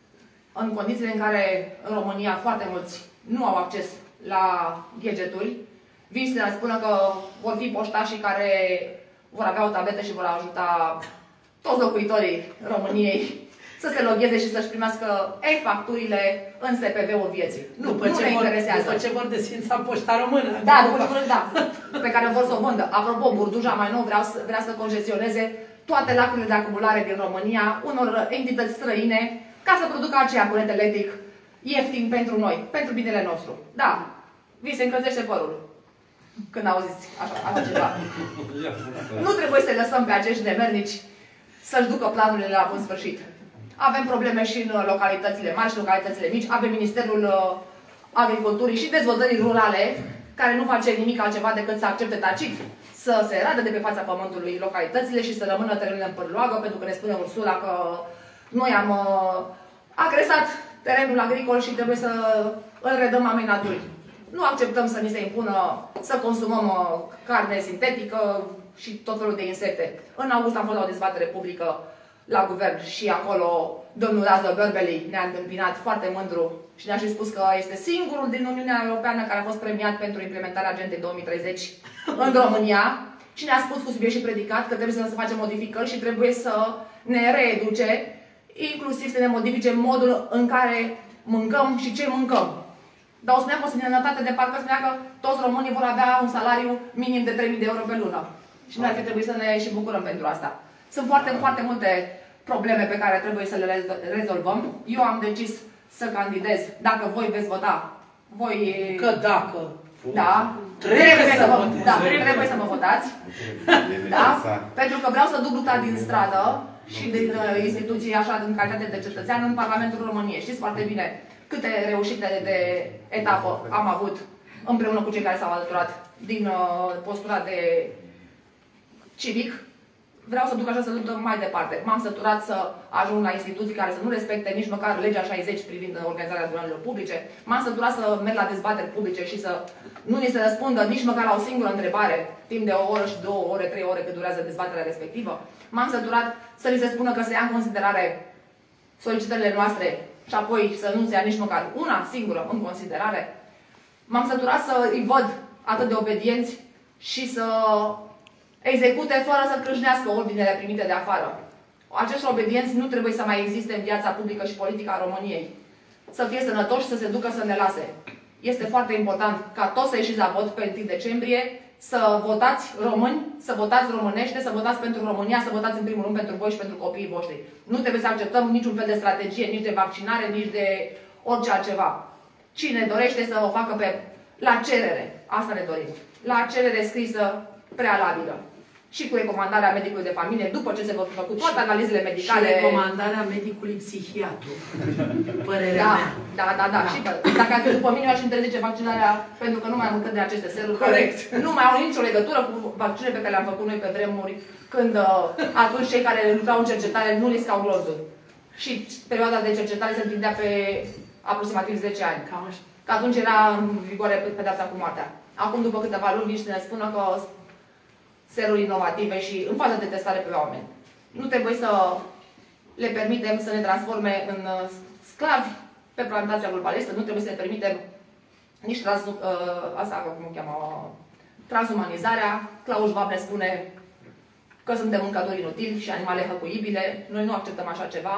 În condițiile în care în România foarte mulți nu au acces la gadgeturi, vin și să ne spună că vor fi poștașii care vor avea o tabletă și vor ajuta toți locuitorii României să se logheze și să-și primească e-facturile în S P V-ul vieții. Nu, după nu ce ne vor, interesează. După ce vor desfința Poșta Română. Da, după ce vor, da, pe care vor să o vândă. Apropo, Burduja mai nou vrea să, vrea să congestioneze toate lacurile de acumulare din România unor entități străine ca să producă aceea curent electric ieftin pentru noi, pentru binele nostru. Da, vi se încălzește părul când auziți așa, așa ceva. Nu trebuie să lăsăm pe acești nemernici să-și ducă planurile la bun sfârșit. Avem probleme și în localitățile mari și localitățile mici. Avem Ministerul Agriculturii și Dezvoltării Rurale, care nu face nimic altceva decât să accepte tacit să se radă de pe fața pământului localitățile și să rămână terenurile în pârloagă, pentru că ne spune Ursula că noi am agresat terenul agricol și trebuie să îl redăm mamei naturii. Nu acceptăm să ni se impună să consumăm carne sintetică și tot felul de insecte. În august am fost la o dezbatere publică la guvern și acolo domnul Laszlo Börbeli ne-a întâmpinat foarte mândru și ne-a și spus că este singurul din Uniunea Europeană care a fost premiat pentru implementarea Agendei două mii treizeci în România Cine a spus cu subiect și predicat că trebuie să facem modificări și trebuie să ne reeduce, inclusiv să ne modifice modul în care mâncăm și ce mâncăm. Dar o spuneam o sănătate de parcă spunea că toți românii vor avea un salariu minim de trei mii de euro pe lună. Și noi ar fi trebuit să ne și bucurăm pentru asta. Sunt foarte, foarte multe probleme pe care trebuie să le rezolvăm. Eu am decis să candidez. Dacă voi veți vota, voi... Că dacă... Da. Trebuie, trebuie să, să mă, da, trebuie să mă votați. Da? Pentru că vreau să duc lupta din stradă și din uh, instituții așa în calitate de cetățean în Parlamentul României. Știți foarte bine câte reușite de etapă am avut împreună cu cei care s-au alăturat din uh, postura de civic. Vreau să duc așa să luptăm mai departe. M-am săturat să ajung la instituții care să nu respecte nici măcar legea șaizeci privind organizarea adunărilor publice. M-am săturat să merg la dezbateri publice și să nu ni se răspundă nici măcar la o singură întrebare timp de o oră și două ore, trei ore cât durează dezbaterea respectivă. M-am săturat să li se spună că se ia în considerare solicitările noastre și apoi să nu se ia nici măcar una singură în considerare. M-am săturat să îi văd atât de obedienți și să execute fără să crâșnească ordinele primite de afară. Acești obedienți nu trebuie să mai existe în viața publică și politică a României. Să fie sănătoși, să se ducă să ne lase. Este foarte important ca toți să ieșiți la vot pe întâi decembrie, să votați români, să votați românește, să votați pentru România, să votați în primul rând pentru voi și pentru copiii voștri. Nu trebuie să acceptăm niciun fel de strategie, nici de vaccinare, nici de orice altceva. Cine dorește să o facă pe, la cerere, asta ne dorim, la cerere scrisă prealabilă. Și cu recomandarea medicului de familie, după ce se vor fi făcut toate analizele medicale. Și recomandarea medicului psihiatru. Părerea da, mea. Da, da, da. Da. Și că, dacă ați după mine, eu aș interzice vaccinarea pentru că nu mai am încredere de aceste seruri. Corect. Nu mai au nicio legătură cu vaccinurile pe care le-am făcut noi pe vremuri, când atunci cei care lucrau în cercetare nu riscau glonțul. Și perioada de cercetare se întindea pe aproximativ zece ani. Cam așa. Că atunci era în vigoare pedeapsa cu moartea. Acum, după câteva luni, vin să ne spună că seruri inovative și în fază de testare pe oameni. Nu trebuie să le permitem să ne transforme în sclavi pe plantația globalistă, nu trebuie să le permitem nici trans, uh, asta, cum o cheamă, transumanizarea. Klaus Schwab ne spune că suntem mâncători inutili și animale hăcuibile. Noi nu acceptăm așa ceva.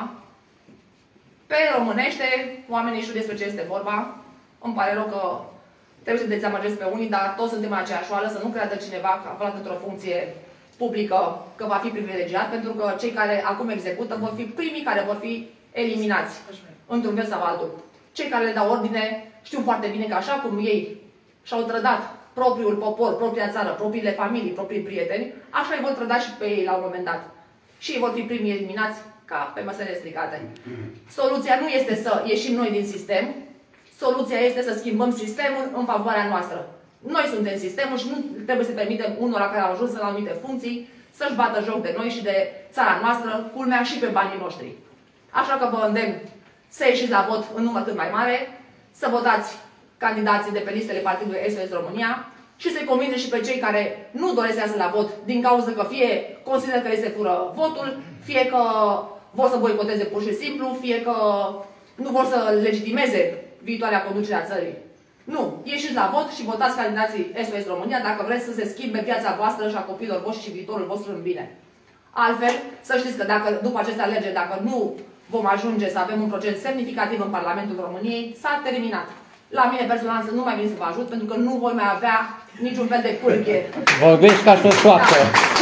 Pe românește, oamenii știu despre ce este vorba. Îmi pare rău că trebuie să dezamăgesc pe unii, dar toți suntem în aceeași oală, să nu creadă cineva că aflat într-o funcție publică că va fi privilegiat, pentru că cei care acum execută vor fi primii care vor fi eliminați, într-un fel sau altul. Cei care le dau ordine știu foarte bine că așa cum ei și-au trădat propriul popor, propria țară, propriile familii, proprii prieteni, așa îi vor trăda și pe ei la un moment dat. Și ei vor fi primii eliminați ca pe măsele stricate. Soluția nu este să ieșim noi din sistem, soluția este să schimbăm sistemul în favoarea noastră. Noi suntem sistemul și nu trebuie să permitem unora care au ajuns la anumite funcții să-și bată joc de noi și de țara noastră, culmea și pe banii noștri. Așa că vă îndemn să ieșiți la vot în număr cât mai mare, să votați candidații de pe listele Partidului S O S România și să-i convingeți și pe cei care nu doresc să iasă la vot din cauza că fie consideră că le se fură votul, fie că vor să boicoteze pur și simplu, fie că nu vor să legitimeze viitoarea conducere a țării. Nu. Ieșiți la vot și votați candidații S O S România dacă vreți să se schimbe viața voastră și a copiilor voștri și viitorul vostru în bine. Altfel, să știți că dacă după aceste alegeri, dacă nu vom ajunge să avem un procent semnificativ în Parlamentul României, s-a terminat. La mine personal să nu mai vin să vă ajut, pentru că nu voi mai avea niciun fel de pârghie. Vorbești ca să soacă.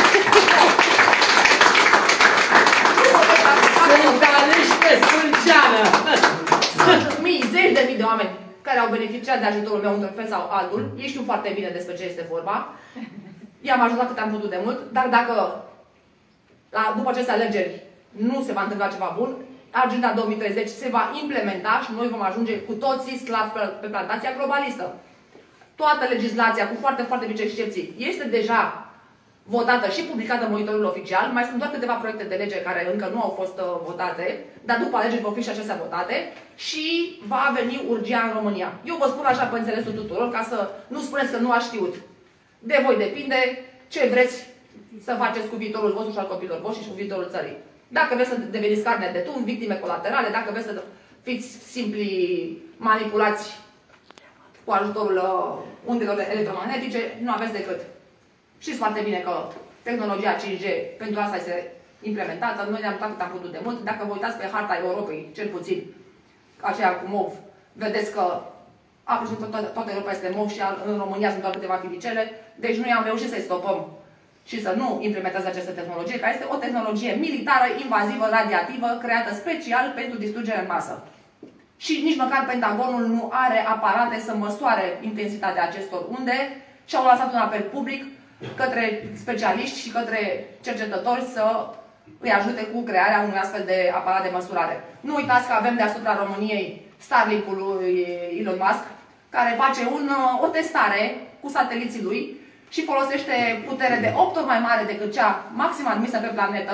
Sunt aleși pe sprânceană. Sunt mii, zeci de mii de oameni care au beneficiat de ajutorul meu într-un fel sau altul. Ei știu foarte bine despre ce este vorba. I-am ajutat cât am putut de mult, dar dacă la, după aceste alegeri nu se va întâmpla ceva bun, Agenda două mii treizeci se va implementa și noi vom ajunge cu toții sclavi pe, pe plantația globalistă. Toată legislația, cu foarte, foarte mici excepții, este deja votată și publicată în monitorul oficial. Mai sunt doar câteva proiecte de lege care încă nu au fost uh, votate, dar după alegeri vor fi și acestea votate și va veni urgia în România. Eu vă spun așa pe înțelesul tuturor, ca să nu spuneți că nu ați știut. De voi depinde ce vreți să faceți cu viitorul vostru și al copiilor voștri și cu viitorul țării. Dacă vreți să deveniți carne de tun, victime colaterale, dacă vreți să fiți simpli manipulați cu ajutorul uh, undelor electromagnetice, nu aveți decât Știți foarte bine că tehnologia cinci G pentru asta este implementată. Noi ne-am luat cât am putut de mult. Dacă vă uitați pe harta Europei, cel puțin, aceea cu mov, vedeți că aproape toată, toată Europa este mov și în România sunt doar câteva filicele. Deci noi am reușit să-i stopăm și să nu implementează această tehnologie, care este o tehnologie militară, invazivă, radiativă, creată special pentru distrugere în masă. Și nici măcar Pentagonul nu are aparate să măsoare intensitatea acestor unde și au lansat un apel public către specialiști și către cercetători să îi ajute cu crearea unui astfel de aparat de măsurare. Nu uitați că avem deasupra României Starlink-ul lui Elon Musk, care face un, o testare cu sateliții lui și folosește putere de opt ori mai mare decât cea maxim admisă pe planetă,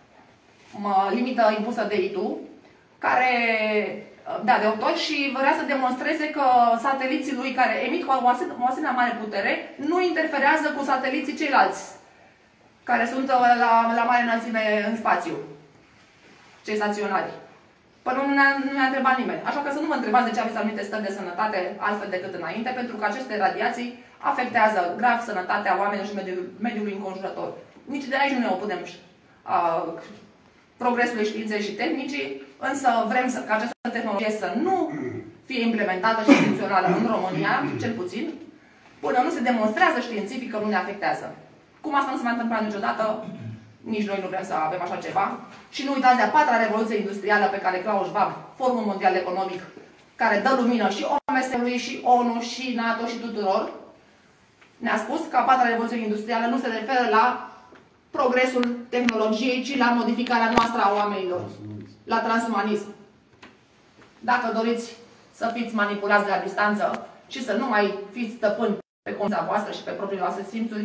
limită impusă de I T U, care, da, de opt ori, și vrea să demonstreze că sateliții lui care emit cu o asemenea mare putere nu interferează cu sateliții ceilalți, care sunt la, la mare înălțime în spațiu, cei staționari. Păi nu ne-a, nu ne-a întrebat nimeni. Așa că să nu mă întrebați de ce aveți anumite stări de sănătate altfel decât înainte, pentru că aceste radiații afectează grav sănătatea oamenilor și mediul, mediului înconjurător. Nici de aici nu ne opunem uh, progresului științei și tehnicii, însă vrem să, ca această tehnologie să nu fie implementată și funcțională în România, cel puțin, până nu se demonstrează științific că nu ne afectează. Cum asta nu se va întâmpla niciodată, nici noi nu vrem să avem așa ceva. Și nu uitați de a patra revoluție industrială pe care Klaus Schwab, Forumul Mondial Economic, care dă lumină și O M S-ului, și ONU, și NATO, și tuturor, ne-a spus că a patra revoluție industrială nu se referă la progresul tehnologiei, ci la modificarea noastră a oamenilor, la transumanism. Dacă doriți să fiți manipulați de la distanță și să nu mai fiți stăpâni pe conștiința voastră și pe propriile voastre simțuri,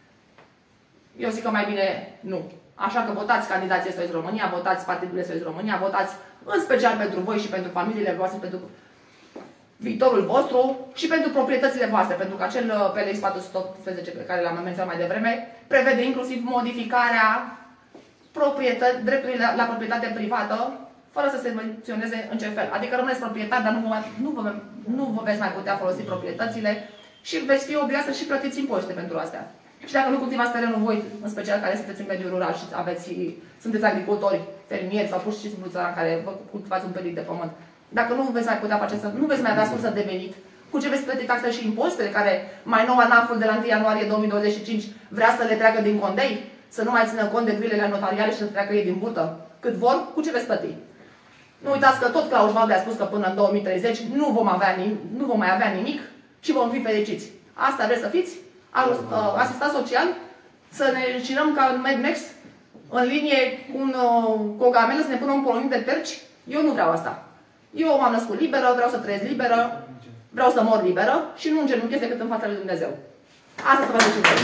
eu zic că mai bine nu. Așa că votați candidații S O S România, votați partidul S O S România, votați în special pentru voi și pentru familiile voastre, pentru viitorul vostru și pentru proprietățile voastre, pentru că acel P L X patru sute optsprezece pe care l-am menționat mai devreme prevede inclusiv modificarea dreptului la, la proprietate privată, fără să se menționeze în ce fel. Adică rămâneți proprietar, dar nu vă, nu, vă, nu vă veți mai putea folosi proprietățile și veți fi obligați să și plătiți impozite pentru astea. Și dacă nu cultivați terenul voi, în special care sunteți în mediul rural și aveți, sunteți agricultori, fermieri sau pur și simplu țărani care vă cultivați un pelic de pământ, dacă nu veți mai putea face asta, nu veți mai avea sursă de venit, cu ce veți plăti taxele și impozitele care mai nou ANAF-ul de la întâi ianuarie două mii douăzeci și cinci vrea să le treacă din condei, să nu mai țină cont de grilele notariale și să treacă ei din burtă cât vor, cu ce veți plăti? Nu uitați că tot Klaus Schwab a spus că până în două mii treizeci nu vom, avea nimic, nu vom mai avea nimic și vom fi fericiți. Asta vreți să fiți? Asistat social? Să ne înșirăm ca în Mad Max, în linie cu, un, cu o gamelă, să ne punem un polonit de perci? Eu nu vreau asta. Eu m-am născut liberă, vreau să trăiesc liberă, vreau să mor liberă și nu îngenunchez decât în fața lui Dumnezeu. Asta să vă decizez.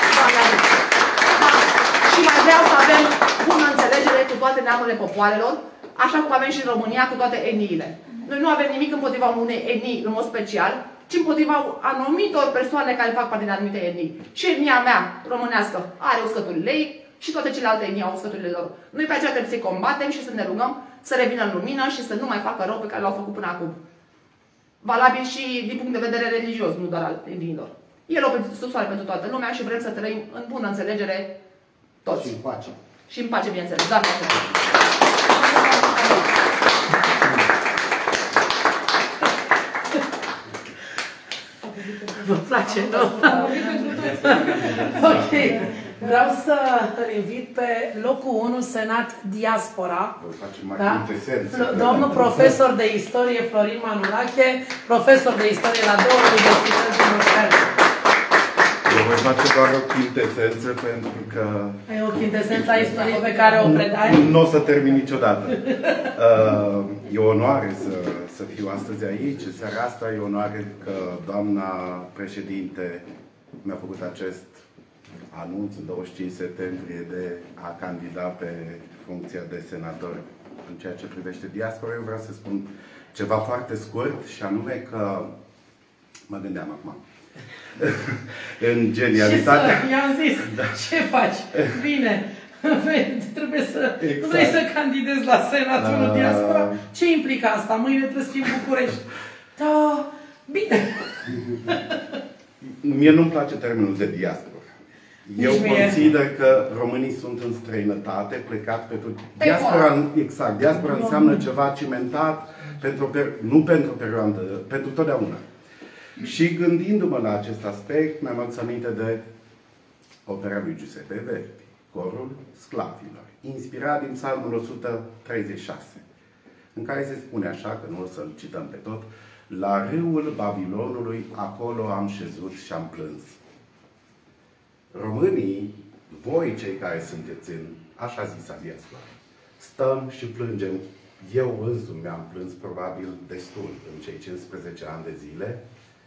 Și mai vreau să avem bună înțelegere cu toate neamurile popoarelor, așa cum avem și în România cu toate etniile. Noi nu avem nimic împotriva unei etnii în mod special, ci împotriva anumitor persoane care fac parte din anumite etnii. Și etnia mea românească are uscăturile ei și toate celelalte etnii au uscăturile lor. Noi pe aceea trebuie să-i combatem și să ne rugăm să revină în lumină și să nu mai facă rău pe care l-au făcut până acum. Valabil și din punct de vedere religios, nu doar al etniilor. El o subsoare pentru toată lumea și vrem să trăim în bună înțelegere toți. Și în pace. Și în pace, bineînțeles. Doamne ajută! Vă place, nu? Ok. Vreau să îl invit pe locul unu, Senat Diaspora. Da? Domnul profesor de istorie Florin Manurache, profesor de istorie la două universități din București. Eu voi face doar o chintesență pentru că... E o chintesență a istoriei pe care o predai? Nu o să termin niciodată. E o onoare să, să fiu astăzi aici. Seara asta e onoare că doamna președinte mi-a făcut acest anunț în douăzeci și cinci septembrie de a candida pe funcția de senator. În ceea ce privește diaspora, eu vreau să spun ceva foarte scurt și anume că mă gândeam acum. În genialitatea... Ce să, i-am zis, da. Ce faci? Bine, trebuie să... Exact. Nu vrei să candidezi la senatul uh... diaspora? Ce implică asta? Mâine trebuie să fii în București. Da, bine. Mie nu-mi place termenul de diaspora. Eu consider că românii sunt în străinătate, plecați pentru... Diaspora, exact, diaspora înseamnă ceva cimentat, pentru, nu pentru perioadă, pentru totdeauna. Și gândindu-mă la acest aspect, mi-am adus aminte de opera lui Giuseppe Verdi, Corul Sclavilor, inspirat din Psalmul o sută treizeci și șase, în care se spune așa, că nu o să-l cităm pe tot, la râul Babilonului, acolo am șezut și am plâns. Românii, voi cei care sunteți în așa zisa diaspora, stăm și plângem. Eu însumi mi-am plâns probabil destul în cei cincisprezece ani de zile.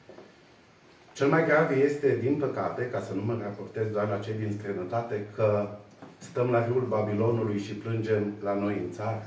Cel mai grav este, din păcate, ca să nu mă raportez doar la cei din străinătate, că stăm la râul Babilonului și plângem la noi în țară.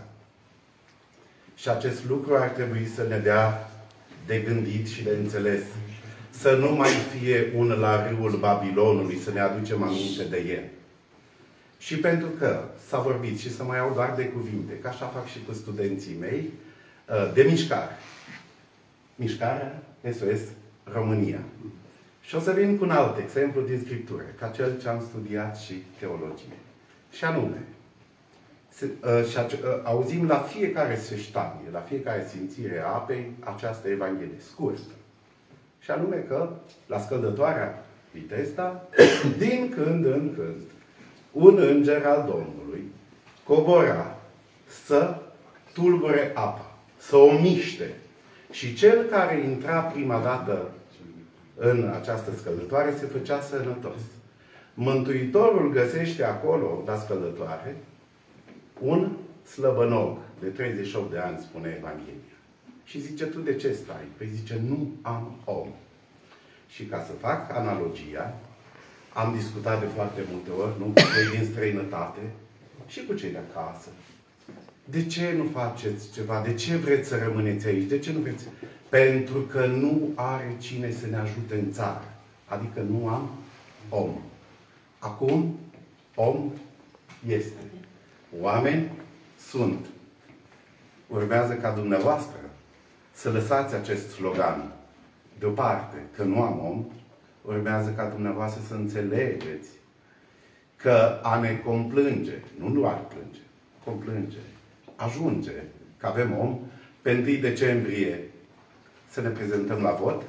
Și acest lucru ar trebui să ne dea de gândit și de înțeles. Să nu mai fie un la râul Babilonului, să ne aducem aminte de el. Și pentru că s-a vorbit, și să mai iau doar de cuvinte, că așa fac și cu studenții mei, de mișcare. Mișcarea S O S România. Și o să vin cu un alt exemplu din Scriptură, ca cel ce am studiat și teologie. Și anume, se, uh, și uh, auzim la fiecare sfeștanie, la fiecare simțire a apei, această Evanghelie scurtă. Și anume că, la scăldătoarea Vitesta, din când în când, un înger al Domnului cobora să tulbure apa, să o miște. Și cel care intra prima dată în această scăldătoare se făcea sănătos. Mântuitorul găsește acolo, la scăldătoare, un slăbănog de treizeci și opt de ani, spune Evanghelia. Și zice, tu de ce stai? Păi zice, nu am om. Și ca să fac analogia, am discutat de foarte multe ori, nu cu cei din străinătate și cu cei de acasă. De ce nu faceți ceva? De ce vreți să rămâneți aici? De ce nu vreți? Pentru că nu are cine să ne ajute în țară. Adică nu am om. Acum, om este. Oameni sunt. Urmează ca dumneavoastră să lăsați acest slogan deoparte, că nu am om. Urmează ca dumneavoastră să înțelegeți că a ne complânge, nu doar plânge, complânge, ajunge că avem om, pe întâi decembrie să ne prezentăm la vot,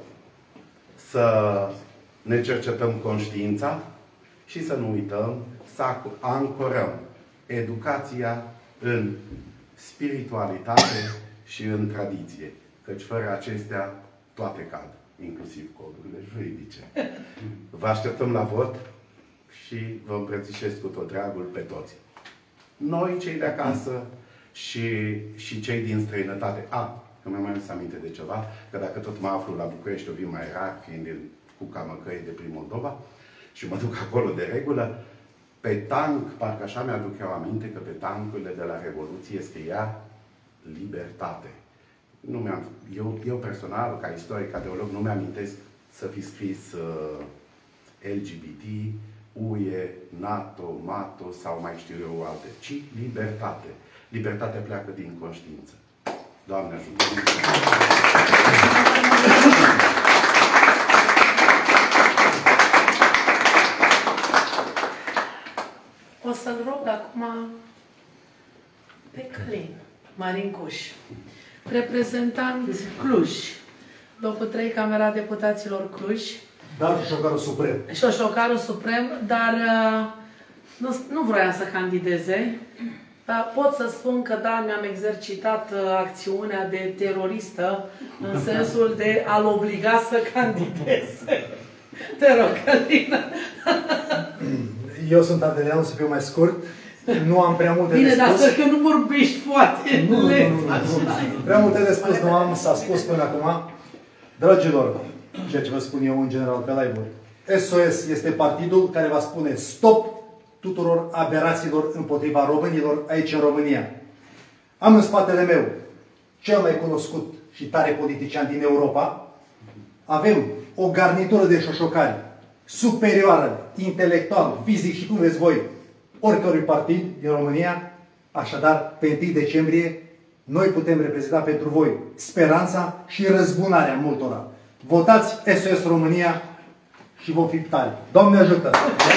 să ne cercetăm conștiința și să nu uităm să ancorăm educația în spiritualitate și în tradiție. Căci fără acestea toate cad, inclusiv codurile juridice. Vă așteptăm la vot și vă îmbrățișez cu tot dragul pe toți. Noi, cei de acasă și, și cei din străinătate. A, că mi-am mai adus aminte de ceva, că dacă tot mă aflu la București, o vin mai rar, fiind din Cuca Măcăii de prin Moldova, și mă duc acolo de regulă, pe tank, parcă așa mi-aduc eu aminte, că pe tankurile de la Revoluție scria libertate. Nu mi-am, eu, eu personal, ca istoric, ca teolog, nu mi-amintesc să fi scris uh, L G B T, U E, NATO, MATO sau mai știu eu alte, ci libertate. Libertatea pleacă din conștiință. Doamne ajută! O să-l rog acum pe Călin Marin Cuș, reprezentant Cluj, locul trei, Camera Deputaților Cluj. Dar șocarul suprem. Și șocarul suprem, dar nu, nu vroiam să candideze. Pot să spun că da, mi-am exercitat acțiunea de teroristă în sensul de a-l obliga să candideze. Te rog, Călin. Eu sunt Adelian, o să fiu mai scurt. Nu am prea multe Bine, de spus. Bine, dar că nu vorbești foarte nu, nu, nu, nu, nu. Prea multe de spus nu am, s-a spus până acum. Dragilor, ceea ce vă spun eu în general pe live-uri, S O S este partidul care va spune stop tuturor aberațiilor împotriva românilor aici în România. Am în spatele meu cel mai cunoscut și tare politician din Europa. Avem o garnitură de șoșocari superioară, intelectual, fizic și cum vreți voi, oricărui partid din România. Așadar, pe întâi decembrie, noi putem reprezenta pentru voi speranța și răzbunarea multora. Votați S O S România și și vom fi tari. Doamne ajută!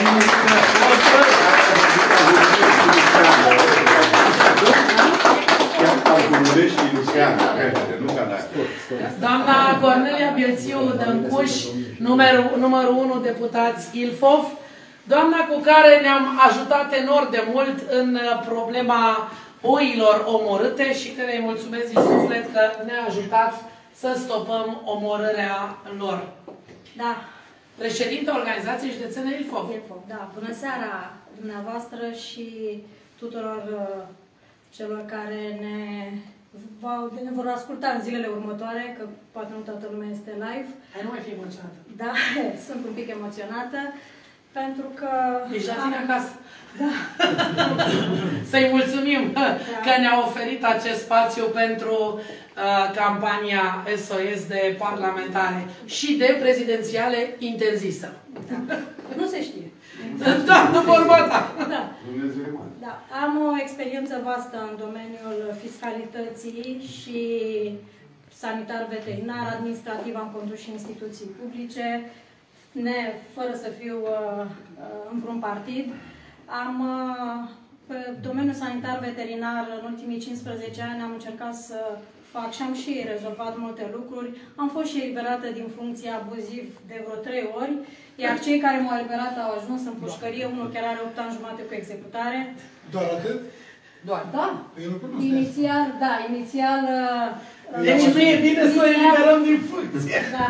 Doamna Cornelia Bielțiu Dăncuș, numărul, numărul unu deputați Ilfov, doamna cu care ne-am ajutat enorm de mult în problema oilor omorâte și care îi mulțumesc din suflet că ne-a ajutat să stopăm omorârea lor. Da. Președinta Organizației Județene Ilfov. Ilfov, da. Bună seara dumneavoastră și tuturor uh, celor care ne, ne vor asculta în zilele următoare, că poate nu toată lumea este live. Hai, nu mai fi emoționată. Da, sunt un pic emoționată, pentru că... Ești la tine acasă. Da. Să-i mulțumim da. că ne-a oferit acest spațiu pentru uh, campania S O S de parlamentare și de prezidențiale interzisă. Da. Nu se știe. Da, nu vorba ta. Da. Da. Am o experiență vastă în domeniul fiscalității și sanitar-veterinar, administrativ, am condus și instituții publice, ne, fără să fiu uh, uh, în vreun partid. Am, uh, pe domeniul sanitar-veterinar, în ultimii cincisprezece ani, am încercat să fac și am și rezolvat multe lucruri. Am fost și eliberată din funcție abuziv de vreo trei ori, iar cei care m-au eliberat au ajuns în pușcărie, unul chiar are opt ani jumate cu executare. Doar atât? Doar, da. Inițial, da, inițial... Deci nu e bine să o eliberăm din funcție. Da.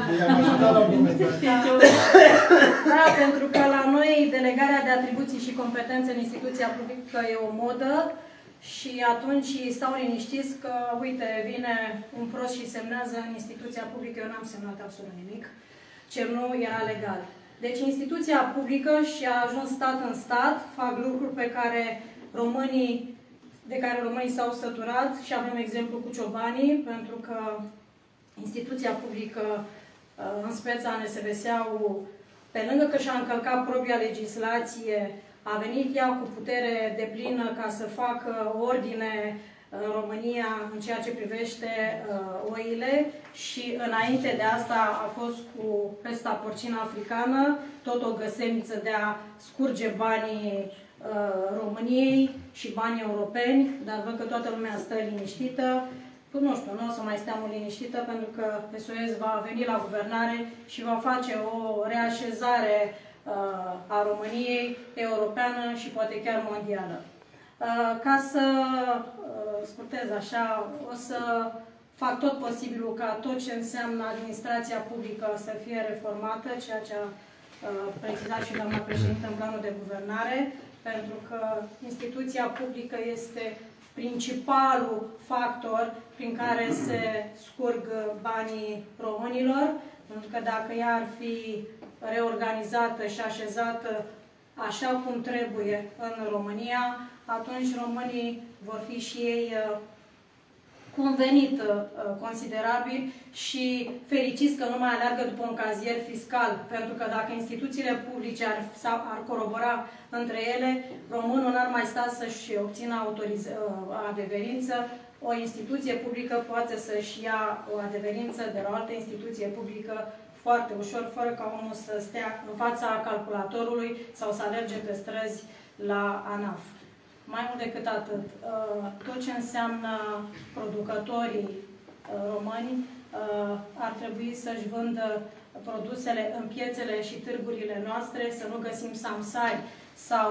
Da, pentru că la noi delegarea de atribuții și competențe în instituția publică e o modă și atunci stau liniștiți că, uite, vine un prost și semnează în instituția publică, eu n-am semnat absolut nimic, ce nu era legal. Deci instituția publică și-a ajuns stat în stat, fac lucruri pe care românii de care românii s-au săturat și avem exemplu cu ciobanii, pentru că instituția publică, în speța N S V S-ul, pe lângă că și-a încălcat propria legislație, a venit ea cu putere deplină ca să facă ordine în România în ceea ce privește uh, oile și înainte de asta a fost cu pesta porcină africană, tot o găseniță de a scurge banii României și banii europeni, dar văd că toată lumea stă liniștită. Nu știu, nu o să mai steam liniștită pentru că S O S va veni la guvernare și va face o reașezare uh, a României europeană și poate chiar mondială. Uh, ca să uh, scurtez așa, o să fac tot posibilul ca tot ce înseamnă administrația publică să fie reformată, ceea ce a uh, precizat și doamna președintă în planul de guvernare, pentru că instituția publică este principalul factor prin care se scurg banii românilor, pentru că dacă ea ar fi reorganizată și așezată așa cum trebuie în România, atunci românii vor fi și ei cu un venit considerabil și fericiți că nu mai aleargă după un cazier fiscal, pentru că dacă instituțiile publice ar, ar corobora între ele, românul n-ar mai sta să-și obțină adeverință. O instituție publică poate să-și ia o adeverință de la o altă instituție publică foarte ușor, fără ca omul să stea în fața calculatorului sau să alerge pe străzi la ANAF. Mai mult decât atât, tot ce înseamnă producătorii români ar trebui să-și vândă produsele în piețele și târgurile noastre, să nu găsim samsari sau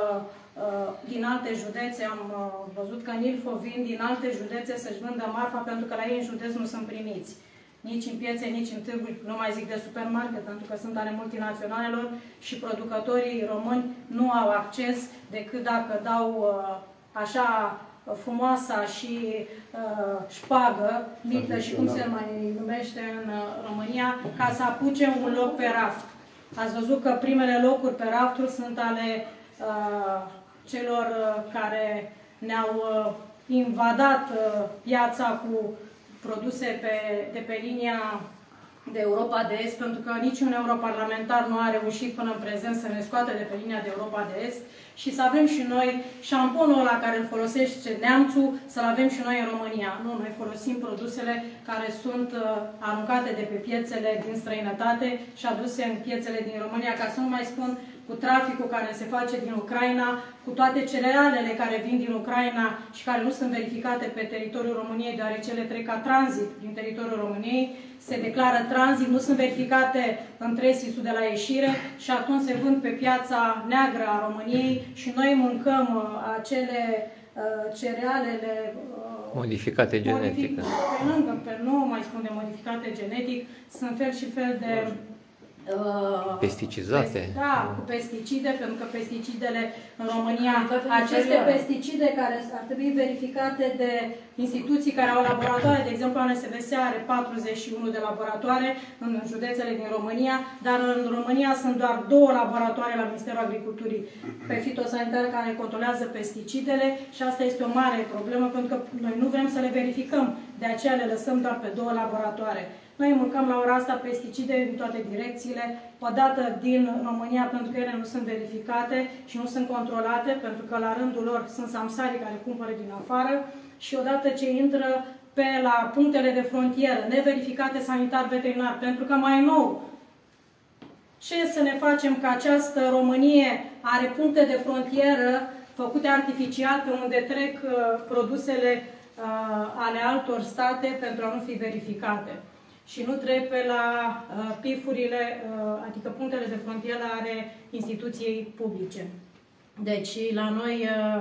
din alte județe. Am văzut că în Ilfov vin din alte județe să-și vândă marfa pentru că la ei în județ nu sunt primiți. Nici în piețe, nici în târguri, nu mai zic de supermarket, pentru că sunt ale multinaționalelor și producătorii români nu au acces decât dacă dau uh, așa frumoasa și uh, șpagă, mită și cum se mai numește în uh, România, ca să apuce un loc pe raft. Ați văzut că primele locuri pe rafturi sunt ale uh, celor uh, care ne-au uh, invadat uh, piața cu produse pe, de pe linia de Europa de Est, pentru că niciun europarlamentar nu a reușit până în prezent să ne scoată de pe linia de Europa de Est și să avem și noi șamponul ăla care îl folosește neamțul, să-l avem și noi în România. Nu, noi folosim produsele care sunt uh, aruncate de pe piețele din străinătate și aduse în piețele din România, ca să nu mai spun cu traficul care se face din Ucraina, cu toate cerealele care vin din Ucraina și care nu sunt verificate pe teritoriul României, deoarece ele trec ca tranzit din teritoriul României, se declară tranzit, nu sunt verificate în tresisul de la ieșire și atunci se vând pe piața neagră a României și noi mâncăm uh, acele uh, cerealele uh, modificate genetic. Pe lângă, pe nu mai spun de modificate genetic, sunt fel și fel de Uh, pesticizate. Pest, da, cu pesticide, pentru că pesticidele în România, aceste pesticide care ar trebui verificate de instituții care au laboratoare, de exemplu, A N S V S are patruzeci și unu de laboratoare în județele din România, dar în România sunt doar două laboratoare la Ministerul Agriculturii pe fitosanitar care controlează pesticidele și asta este o mare problemă, pentru că noi nu vrem să le verificăm, de aceea le lăsăm doar pe două laboratoare. Noi mâncăm la ora asta pesticide din toate direcțiile, odată din România, pentru că ele nu sunt verificate și nu sunt controlate, pentru că la rândul lor sunt samsarii care cumpără din afară și odată ce intră pe la punctele de frontieră, neverificate sanitar-veterinar, pentru că mai nou, ce să ne facem că această Românie are puncte de frontieră făcute artificial pe unde trec uh, produsele uh, ale altor state pentru a nu fi verificate. Și nu trebuie la uh, pifurile, uh, adică punctele de frontieră ale instituției publice. Deci la noi uh,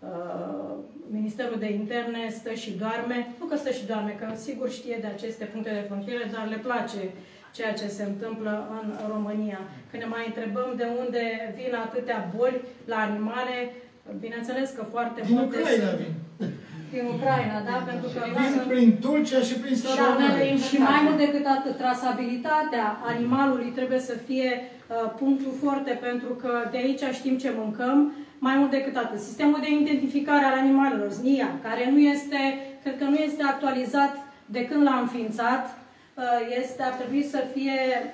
uh, Ministerul de Interne stă și doarme, nu că stă și doarme, că sigur știe de aceste puncte de frontieră, dar le place ceea ce se întâmplă în România. Când ne mai întrebăm de unde vin atâtea boli la animale, bineînțeles că foarte din multe Ucraina sunt... vin. Din Ucraina, da? Pentru că vin prin Tulcea și prin Staroare. Și mai mult decât atât, trasabilitatea animalului trebuie să fie uh, punctul foarte, pentru că de aici știm ce mâncăm, mai mult decât atât. Sistemul de identificare al animalelor, S N I A, care nu este, cred că nu este actualizat de când l-am înființat, este, ar trebui să fie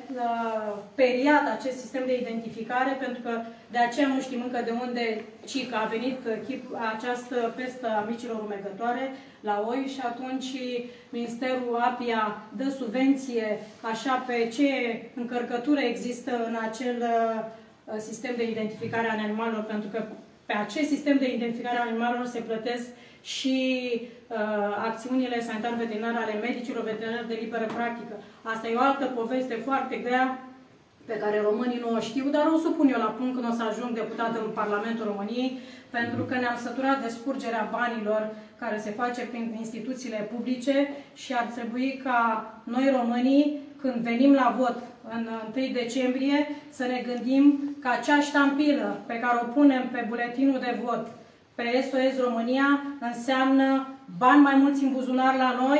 uh, periat acest sistem de identificare, pentru că de aceea nu știm încă de unde ci că a venit chip, această pestă a micilor rumegătoare la oi și atunci Ministerul Apia dă subvenție așa pe ce încărcătură există în acel uh, sistem de identificare a animalelor, pentru că pe acest sistem de identificare a animalelor se plătesc și uh, acțiunile sanitar-veterinare ale medicilor veterinari de liberă practică. Asta e o altă poveste foarte grea pe care românii nu o știu, dar o să pun eu la punct când o să ajung deputat în Parlamentul României, pentru că ne-am săturat de scurgerea banilor care se face prin instituțiile publice și ar trebui ca noi românii, când venim la vot în întâi decembrie, să ne gândim că acea ștampilă pe care o punem pe buletinul de vot pe S O S România înseamnă bani mai mulți în buzunar la noi,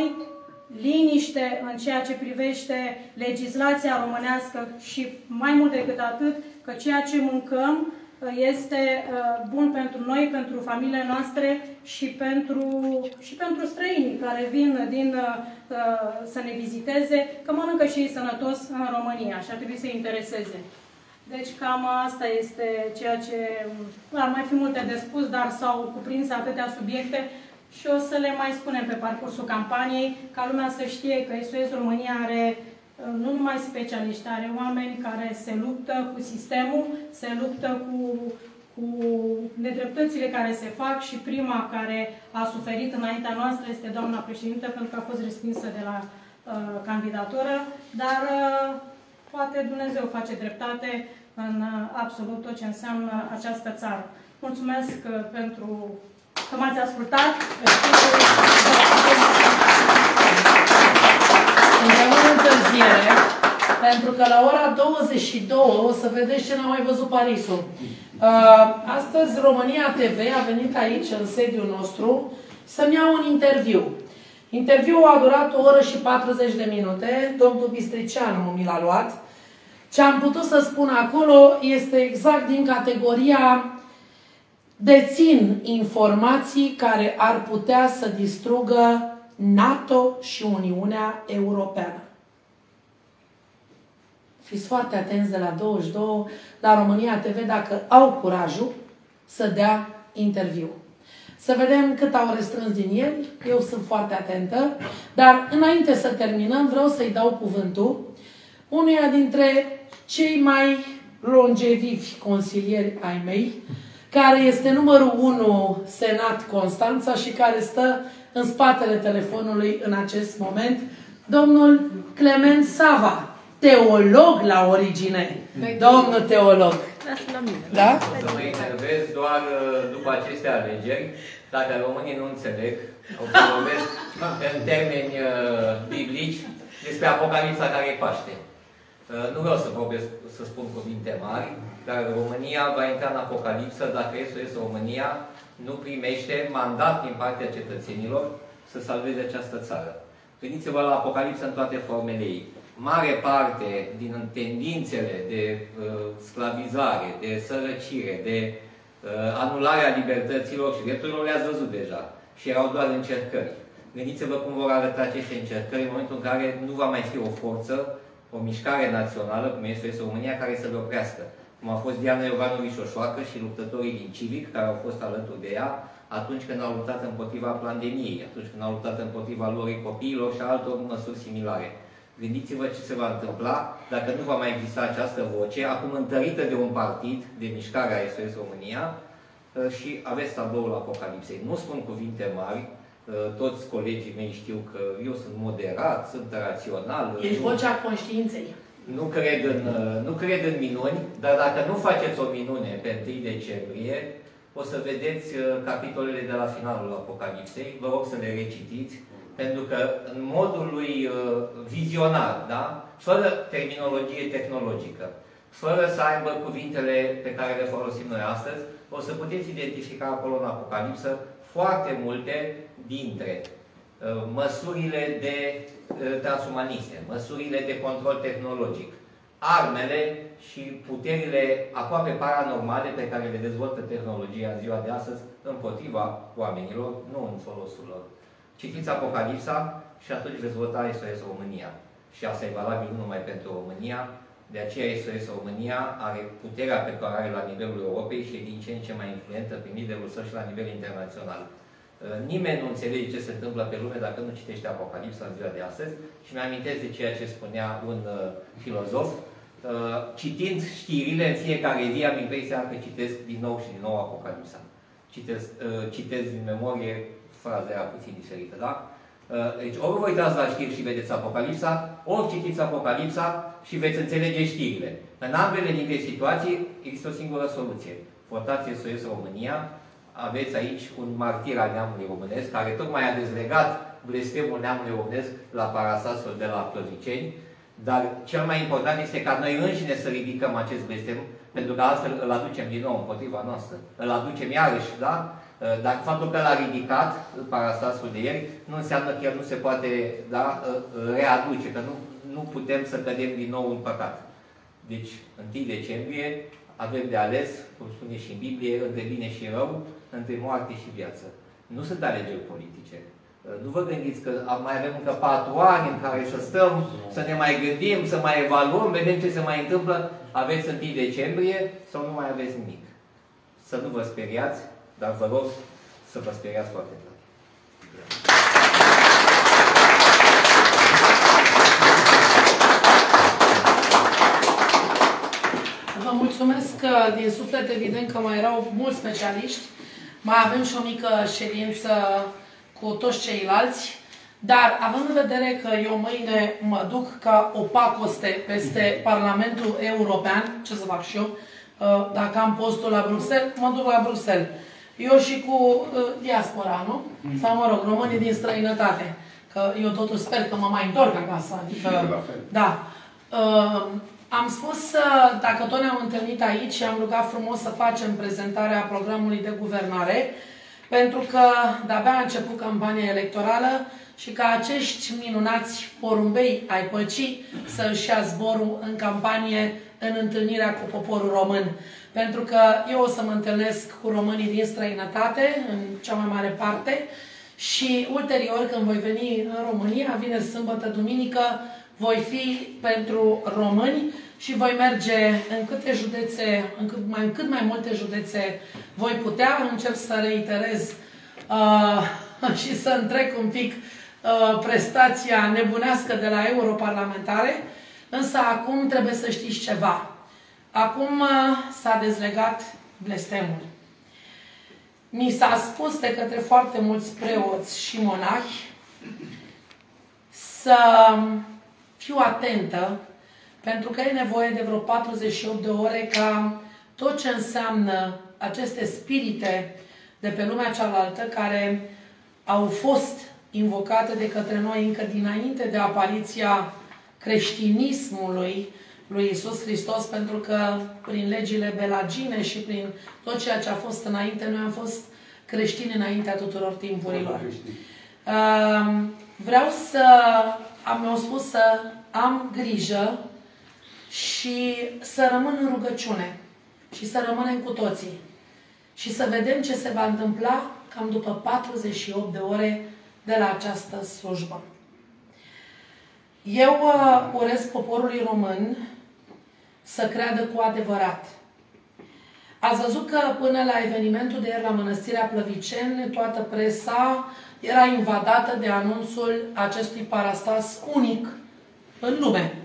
liniște în ceea ce privește legislația românească și mai mult decât atât, că ceea ce mâncăm este bun pentru noi, pentru familiile noastre și pentru, și pentru străinii care vin din, să ne viziteze, că mănâncă și ei sănătos în România și ar trebui să-i intereseze. Deci cam asta este ceea ce... Ar mai fi multe de spus, dar s-au cuprins atâtea subiecte și o să le mai spunem pe parcursul campaniei, ca lumea să știe că S O S România are nu numai specialiști, are oameni care se luptă cu sistemul, se luptă cu, cu nedreptățile care se fac și prima care a suferit înaintea noastră este doamna președintă, pentru că a fost respinsă de la uh, candidatură, dar uh, poate Dumnezeu face dreptate în uh, absolut tot ce înseamnă această țară. Mulțumesc uh, pentru că m-ați ascultat. Suntem în întârziere, pentru că la ora douăzeci și două o să vedeți ce n-a mai văzut Parisul. Astăzi România T V a venit aici, în sediul nostru, să-mi ia un interviu. Interviul a durat o oră și patruzeci de minute, domnul Bistricianu mi l-a luat. Ce am putut să spun acolo este exact din categoria dețin informații care ar putea să distrugă NATO și Uniunea Europeană. fiți foarte atenți de la douăzeci și doi la România T V dacă au curajul să dea interviu. Să vedem cât au restrâns din el. Eu sunt foarte atentă. Dar înainte să terminăm, vreau să-i dau cuvântul unuia dintre cei mai longevivi consilieri ai mei, care este numărul unu Senat Constanța și care stă în spatele telefonului în acest moment, domnul Clement Sava, teolog la origine. Domnul teolog. Da? Să mă enervez doar după aceste alegeri, dacă românii nu înțeleg, o să vorbesc în termeni biblici despre Apocalipsa care e Paște. Nu vreau să vorbesc, să spun cuvinte mari, dar România va intra în Apocalipsă dacă S O S România nu primește mandat din partea cetățenilor să salveze această țară. Gândiți-vă la Apocalipsă în toate formele ei. Mare parte din tendințele de uh, sclavizare, de sărăcire, de uh, anularea libertăților și drepturilor le-ați văzut deja. Și erau doar încercări. Gândiți-vă cum vor arăta aceste încercări în momentul în care nu va mai fi o forță, o mișcare națională, cum este S O S România, care să le oprească. Cum a fost Diana Iovanovici Șoșoacă și luptătorii din Civic, care au fost alături de ea, atunci când au luptat împotriva pandemiei, atunci când au luptat împotriva luării copiilor și altor măsuri similare. Gândiți-vă ce se va întâmpla dacă nu va mai exista această voce, acum întărită de un partid, de mișcarea S O S România, și aveți tabloul Apocalipsei. Nu spun cuvinte mari, toți colegii mei știu că eu sunt moderat, sunt rațional. Ești vocea conștiinței. Nu cred, în, nu cred în minuni, dar dacă nu faceți o minune pe întâi decembrie, o să vedeți capitolele de la finalul Apocalipsei. Vă rog să le recitiți, pentru că în modul lui vizionar, da? Fără terminologie tehnologică, fără să aibă cuvintele pe care le folosim noi astăzi, o să puteți identifica acolo în Apocalipsă foarte multe dintre uh, măsurile de uh, transumaniste, măsurile de control tehnologic, armele și puterile aproape paranormale pe care le dezvoltă tehnologia în ziua de astăzi împotriva oamenilor, nu în folosul lor. Citiți Apocalipsa și atunci veți vota S O S România. Și asta e valabil nu numai pentru România, de aceea S O S România are puterea pe care are la nivelul Europei și e din ce în ce mai influentă prin liderul său și la nivel internațional. Nimeni nu înțelege ce se întâmplă pe lume dacă nu citește Apocalipsa în ziua de astăzi și mi-amintesc de ceea ce spunea un uh, filozof. Uh, citind știrile în fiecare zi am impresia că citesc din nou și din nou Apocalipsa. Citesc, uh, citesc din memorie, fraza era puțin diferită, da? Uh, deci ori vă uitați la știri și vedeți Apocalipsa, ori citiți Apocalipsa și veți înțelege știrile. În ambele dintre situații există o singură soluție. Votați S O S România. Aveți aici un martir al neamului românesc, care tocmai a dezlegat blestemul neamului românesc la Parasasul de la Plăviceni, dar cel mai important este ca noi înșine să ridicăm acest blestem, pentru că altfel îl aducem din nou împotriva noastră. Îl aducem iarăși, da? Dar faptul că l-a ridicat Parasasul de ieri nu înseamnă că el nu se poate, da, readuce, că nu, nu putem să cădem din nou în păcat. Deci, întâi decembrie, avem de ales, cum spune și în Biblie, între bine și rău, între moarte și viață. Nu sunt alegeri politice. Nu vă gândiți că mai avem încă patru ani în care să stăm, să ne mai gândim, să mai evaluăm, vedem ce se mai întâmplă. Aveți întâi decembrie sau nu mai aveți nimic. Să nu vă speriați, dar vă rog să vă speriați foarte tare. Vă mulțumesc din suflet, evident că mai erau mulți specialiști. Mai avem și o mică ședință cu toți ceilalți. Dar, având în vedere că eu mâine mă duc ca o pacoste peste Parlamentul European, ce să fac și eu? Dacă am postul la Bruxelles, mă duc la Bruxelles. Eu și cu diaspora, nu? Sau, mă rog, românii din străinătate. Că eu totuși sper că mă mai întorc acasă. Adică, da. Am spus, dacă tot ne-am întâlnit aici și am rugat frumos să facem prezentarea programului de guvernare, pentru că de-abia a început campania electorală și ca acești minunați porumbei ai păcii să își ia zborul în campanie, în întâlnirea cu poporul român. Pentru că eu o să mă întâlnesc cu românii din străinătate, în cea mai mare parte, și ulterior, când voi veni în România, vineri, sâmbătă, duminică, voi fi pentru români și voi merge în câte județe, în cât mai, în cât mai multe județe voi putea. Încerc să reiterez uh, și să întrec un pic uh, prestația nebunească de la europarlamentare, însă acum trebuie să știți ceva. Acum uh, s-a dezlegat blestemul. Mi s-a spus de către foarte mulți preoți și monahi să fiu atentă, pentru că e nevoie de vreo patruzeci și opt de ore ca tot ce înseamnă aceste spirite de pe lumea cealaltă, care au fost invocate de către noi încă dinainte de apariția creștinismului lui Iisus Hristos, pentru că prin legile belagine și prin tot ceea ce a fost înainte, noi am fost creștini înaintea tuturor timpurilor. Vreau să, am mi-au spus să am grijă și să rămân în rugăciune și să rămânem cu toții și să vedem ce se va întâmpla cam după patruzeci și opt de ore de la această slujbă. Eu uh, urez poporului român să creadă cu adevărat. Ați văzut că până la evenimentul de ieri la Mănăstirea Plăviceni, toată presa era invadată de anunțul acestui parastas unic în lume.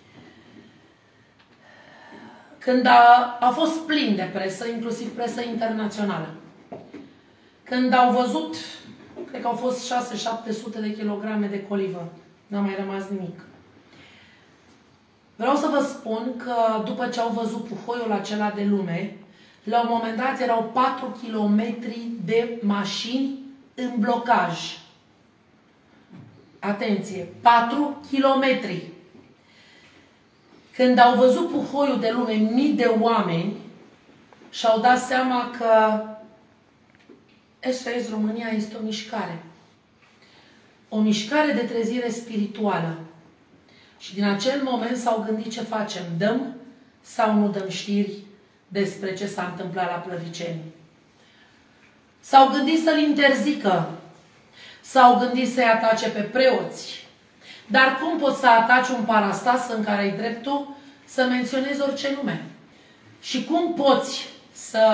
Când a, a fost plin de presă, inclusiv presă internațională. Când au văzut, cred că au fost șase șapte sute de kilograme de colivă. N-a mai rămas nimic. Vreau să vă spun că după ce au văzut puhoiul acela de lume, la un moment dat erau patru kilometri de mașini în blocaj. Atenție! patru kilometri! Când au văzut puhoiul de lume, mii de oameni și-au dat seama că S O S România este o mișcare. O mișcare de trezire spirituală. Și din acel moment s-au gândit ce facem. Dăm sau nu dăm știri despre ce s-a întâmplat la Plăviceni? S-au gândit să-l interzică. S-au gândit să-i atace pe preoți. Dar cum poți să ataci un parastas în care ai dreptul să menționezi orice nume? Și cum poți să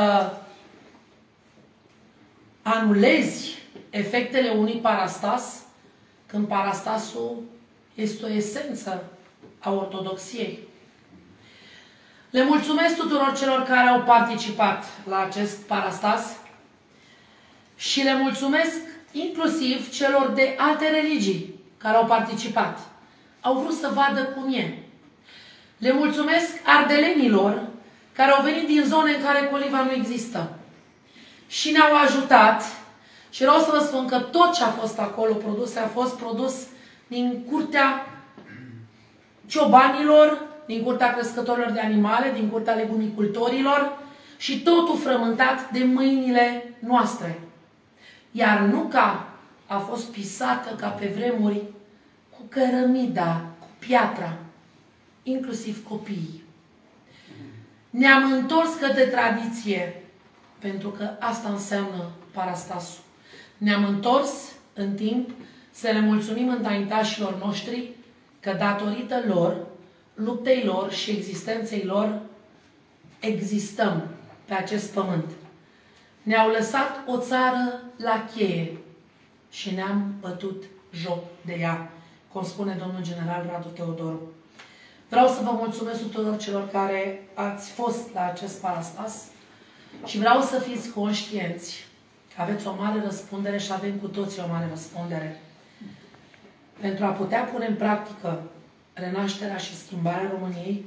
anulezi efectele unui parastas când parastasul este o esență a ortodoxiei? Le mulțumesc tuturor celor care au participat la acest parastas și le mulțumesc inclusiv celor de alte religii care au participat. Au vrut să vadă cum e. Le mulțumesc ardelenilor care au venit din zone în care coliva nu există și ne-au ajutat. Și vreau să vă spun că tot ce a fost acolo produs a fost produs din curtea ciobanilor, din curtea crescătorilor de animale, din curtea legumicultorilor și totul frământat de mâinile noastre. Iar nuca a fost pisată ca pe vremuri cu cărămida, cu piatra, inclusiv copiii. Ne-am întors către tradiție, pentru că asta înseamnă parastasul. Ne-am întors în timp să le mulțumim înaintașilor noștri că datorită lor, luptei lor și existenței lor, existăm pe acest pământ. Ne-au lăsat o țară la cheie și ne-am bătut joc de ea, cum spune domnul general Radu Teodoru. Vreau să vă mulțumesc tuturor celor care ați fost la acest parastas și vreau să fiți conștienți că aveți o mare răspundere și avem cu toții o mare răspundere. Pentru a putea pune în practică renașterea și schimbarea României,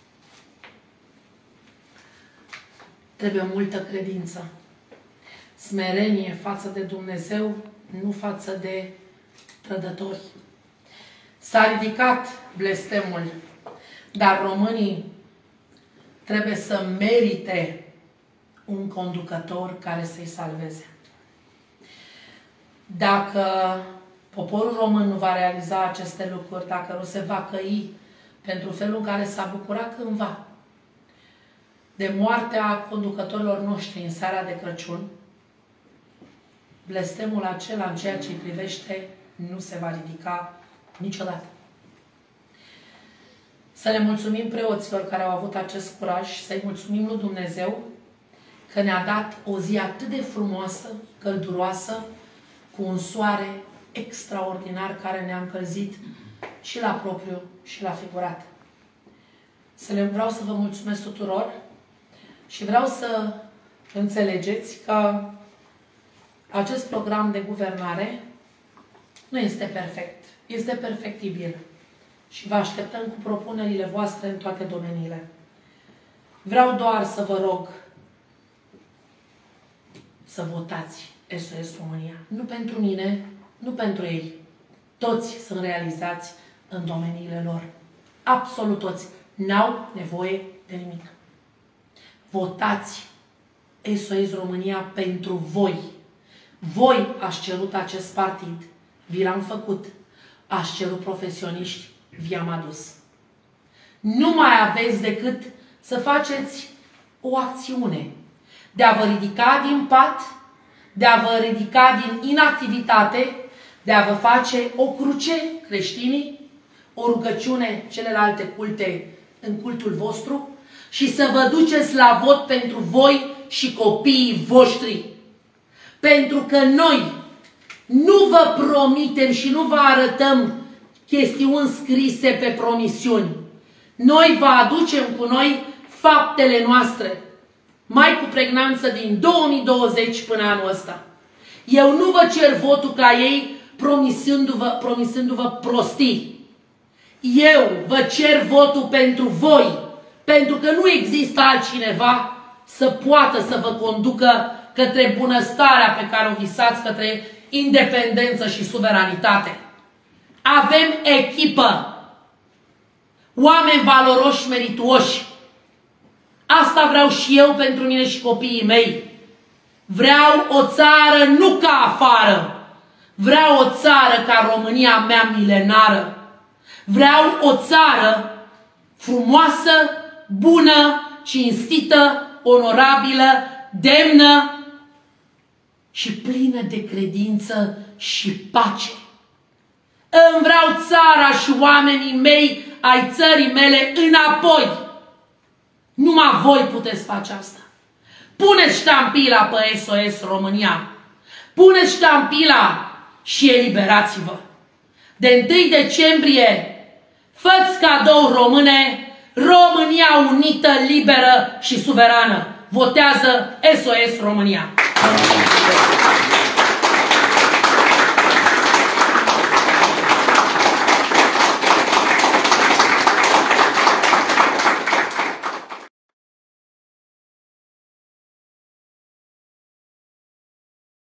trebuie multă credință, smerenie față de Dumnezeu, nu față de trădători. S-a ridicat blestemul, dar românii trebuie să merite un conducător care să-i salveze. Dacă poporul român nu va realiza aceste lucruri, dacă nu se va căi pentru felul în care s-a bucurat cândva de moartea conducătorilor noștri în seara de Crăciun, blestemul acela în ceea ce îi privește nu se va ridica niciodată. să le mulțumim preoților care au avut acest curaj și să-i mulțumim lui Dumnezeu că ne-a dat o zi atât de frumoasă, călduroasă, cu un soare extraordinar care ne-a încălzit și la propriu și la figurat. Să le vreau să vă mulțumesc tuturor și vreau să înțelegeți că acest program de guvernare nu este perfect. Este perfectibil. Și vă așteptăm cu propunerile voastre în toate domeniile. Vreau doar să vă rog să votați S O S România. Nu pentru mine, nu pentru ei. Toți sunt realizați în domeniile lor. Absolut toți. N-au nevoie de nimic. Votați S O S România pentru voi. Voi ați cerut acest partid. Vi l-am făcut. Ați cerut profesioniști. Vi-am adus. Nu mai aveți decât să faceți o acțiune. De a vă ridica din pat, de a vă ridica din inactivitate, de a vă face o cruce, creștinii, o rugăciune, celelalte culte în cultul vostru și să vă duceți la vot pentru voi și copiii voștri. Pentru că noi nu vă promitem și nu vă arătăm chestiuni scrise pe promisiuni. Noi vă aducem cu noi faptele noastre, mai cu pregnanță din două mii douăzeci până anul ăsta. Eu nu vă cer votul ca ei promisându-vă, promisându-vă prostii. Eu vă cer votul pentru voi, pentru că nu există altcineva să poată să vă conducă către bunăstarea pe care o visați, către independență și suveranitate. Avem echipă, oameni valoroși, merituoși. Asta vreau și eu pentru mine și copiii mei. Vreau o țară nu ca afară. Vreau o țară ca România mea milenară. Vreau o țară frumoasă, bună, cinstită, onorabilă, demnă și plină de credință și pace. Îmi vreau țara și oamenii mei ai țării mele înapoi. Numai voi puteți face asta. Puneți ștampila pe S O S România. Puneți ștampila și eliberați-vă. De întâi decembrie, fă-ți cadou române, România unită, liberă și suverană. Votează S O S România.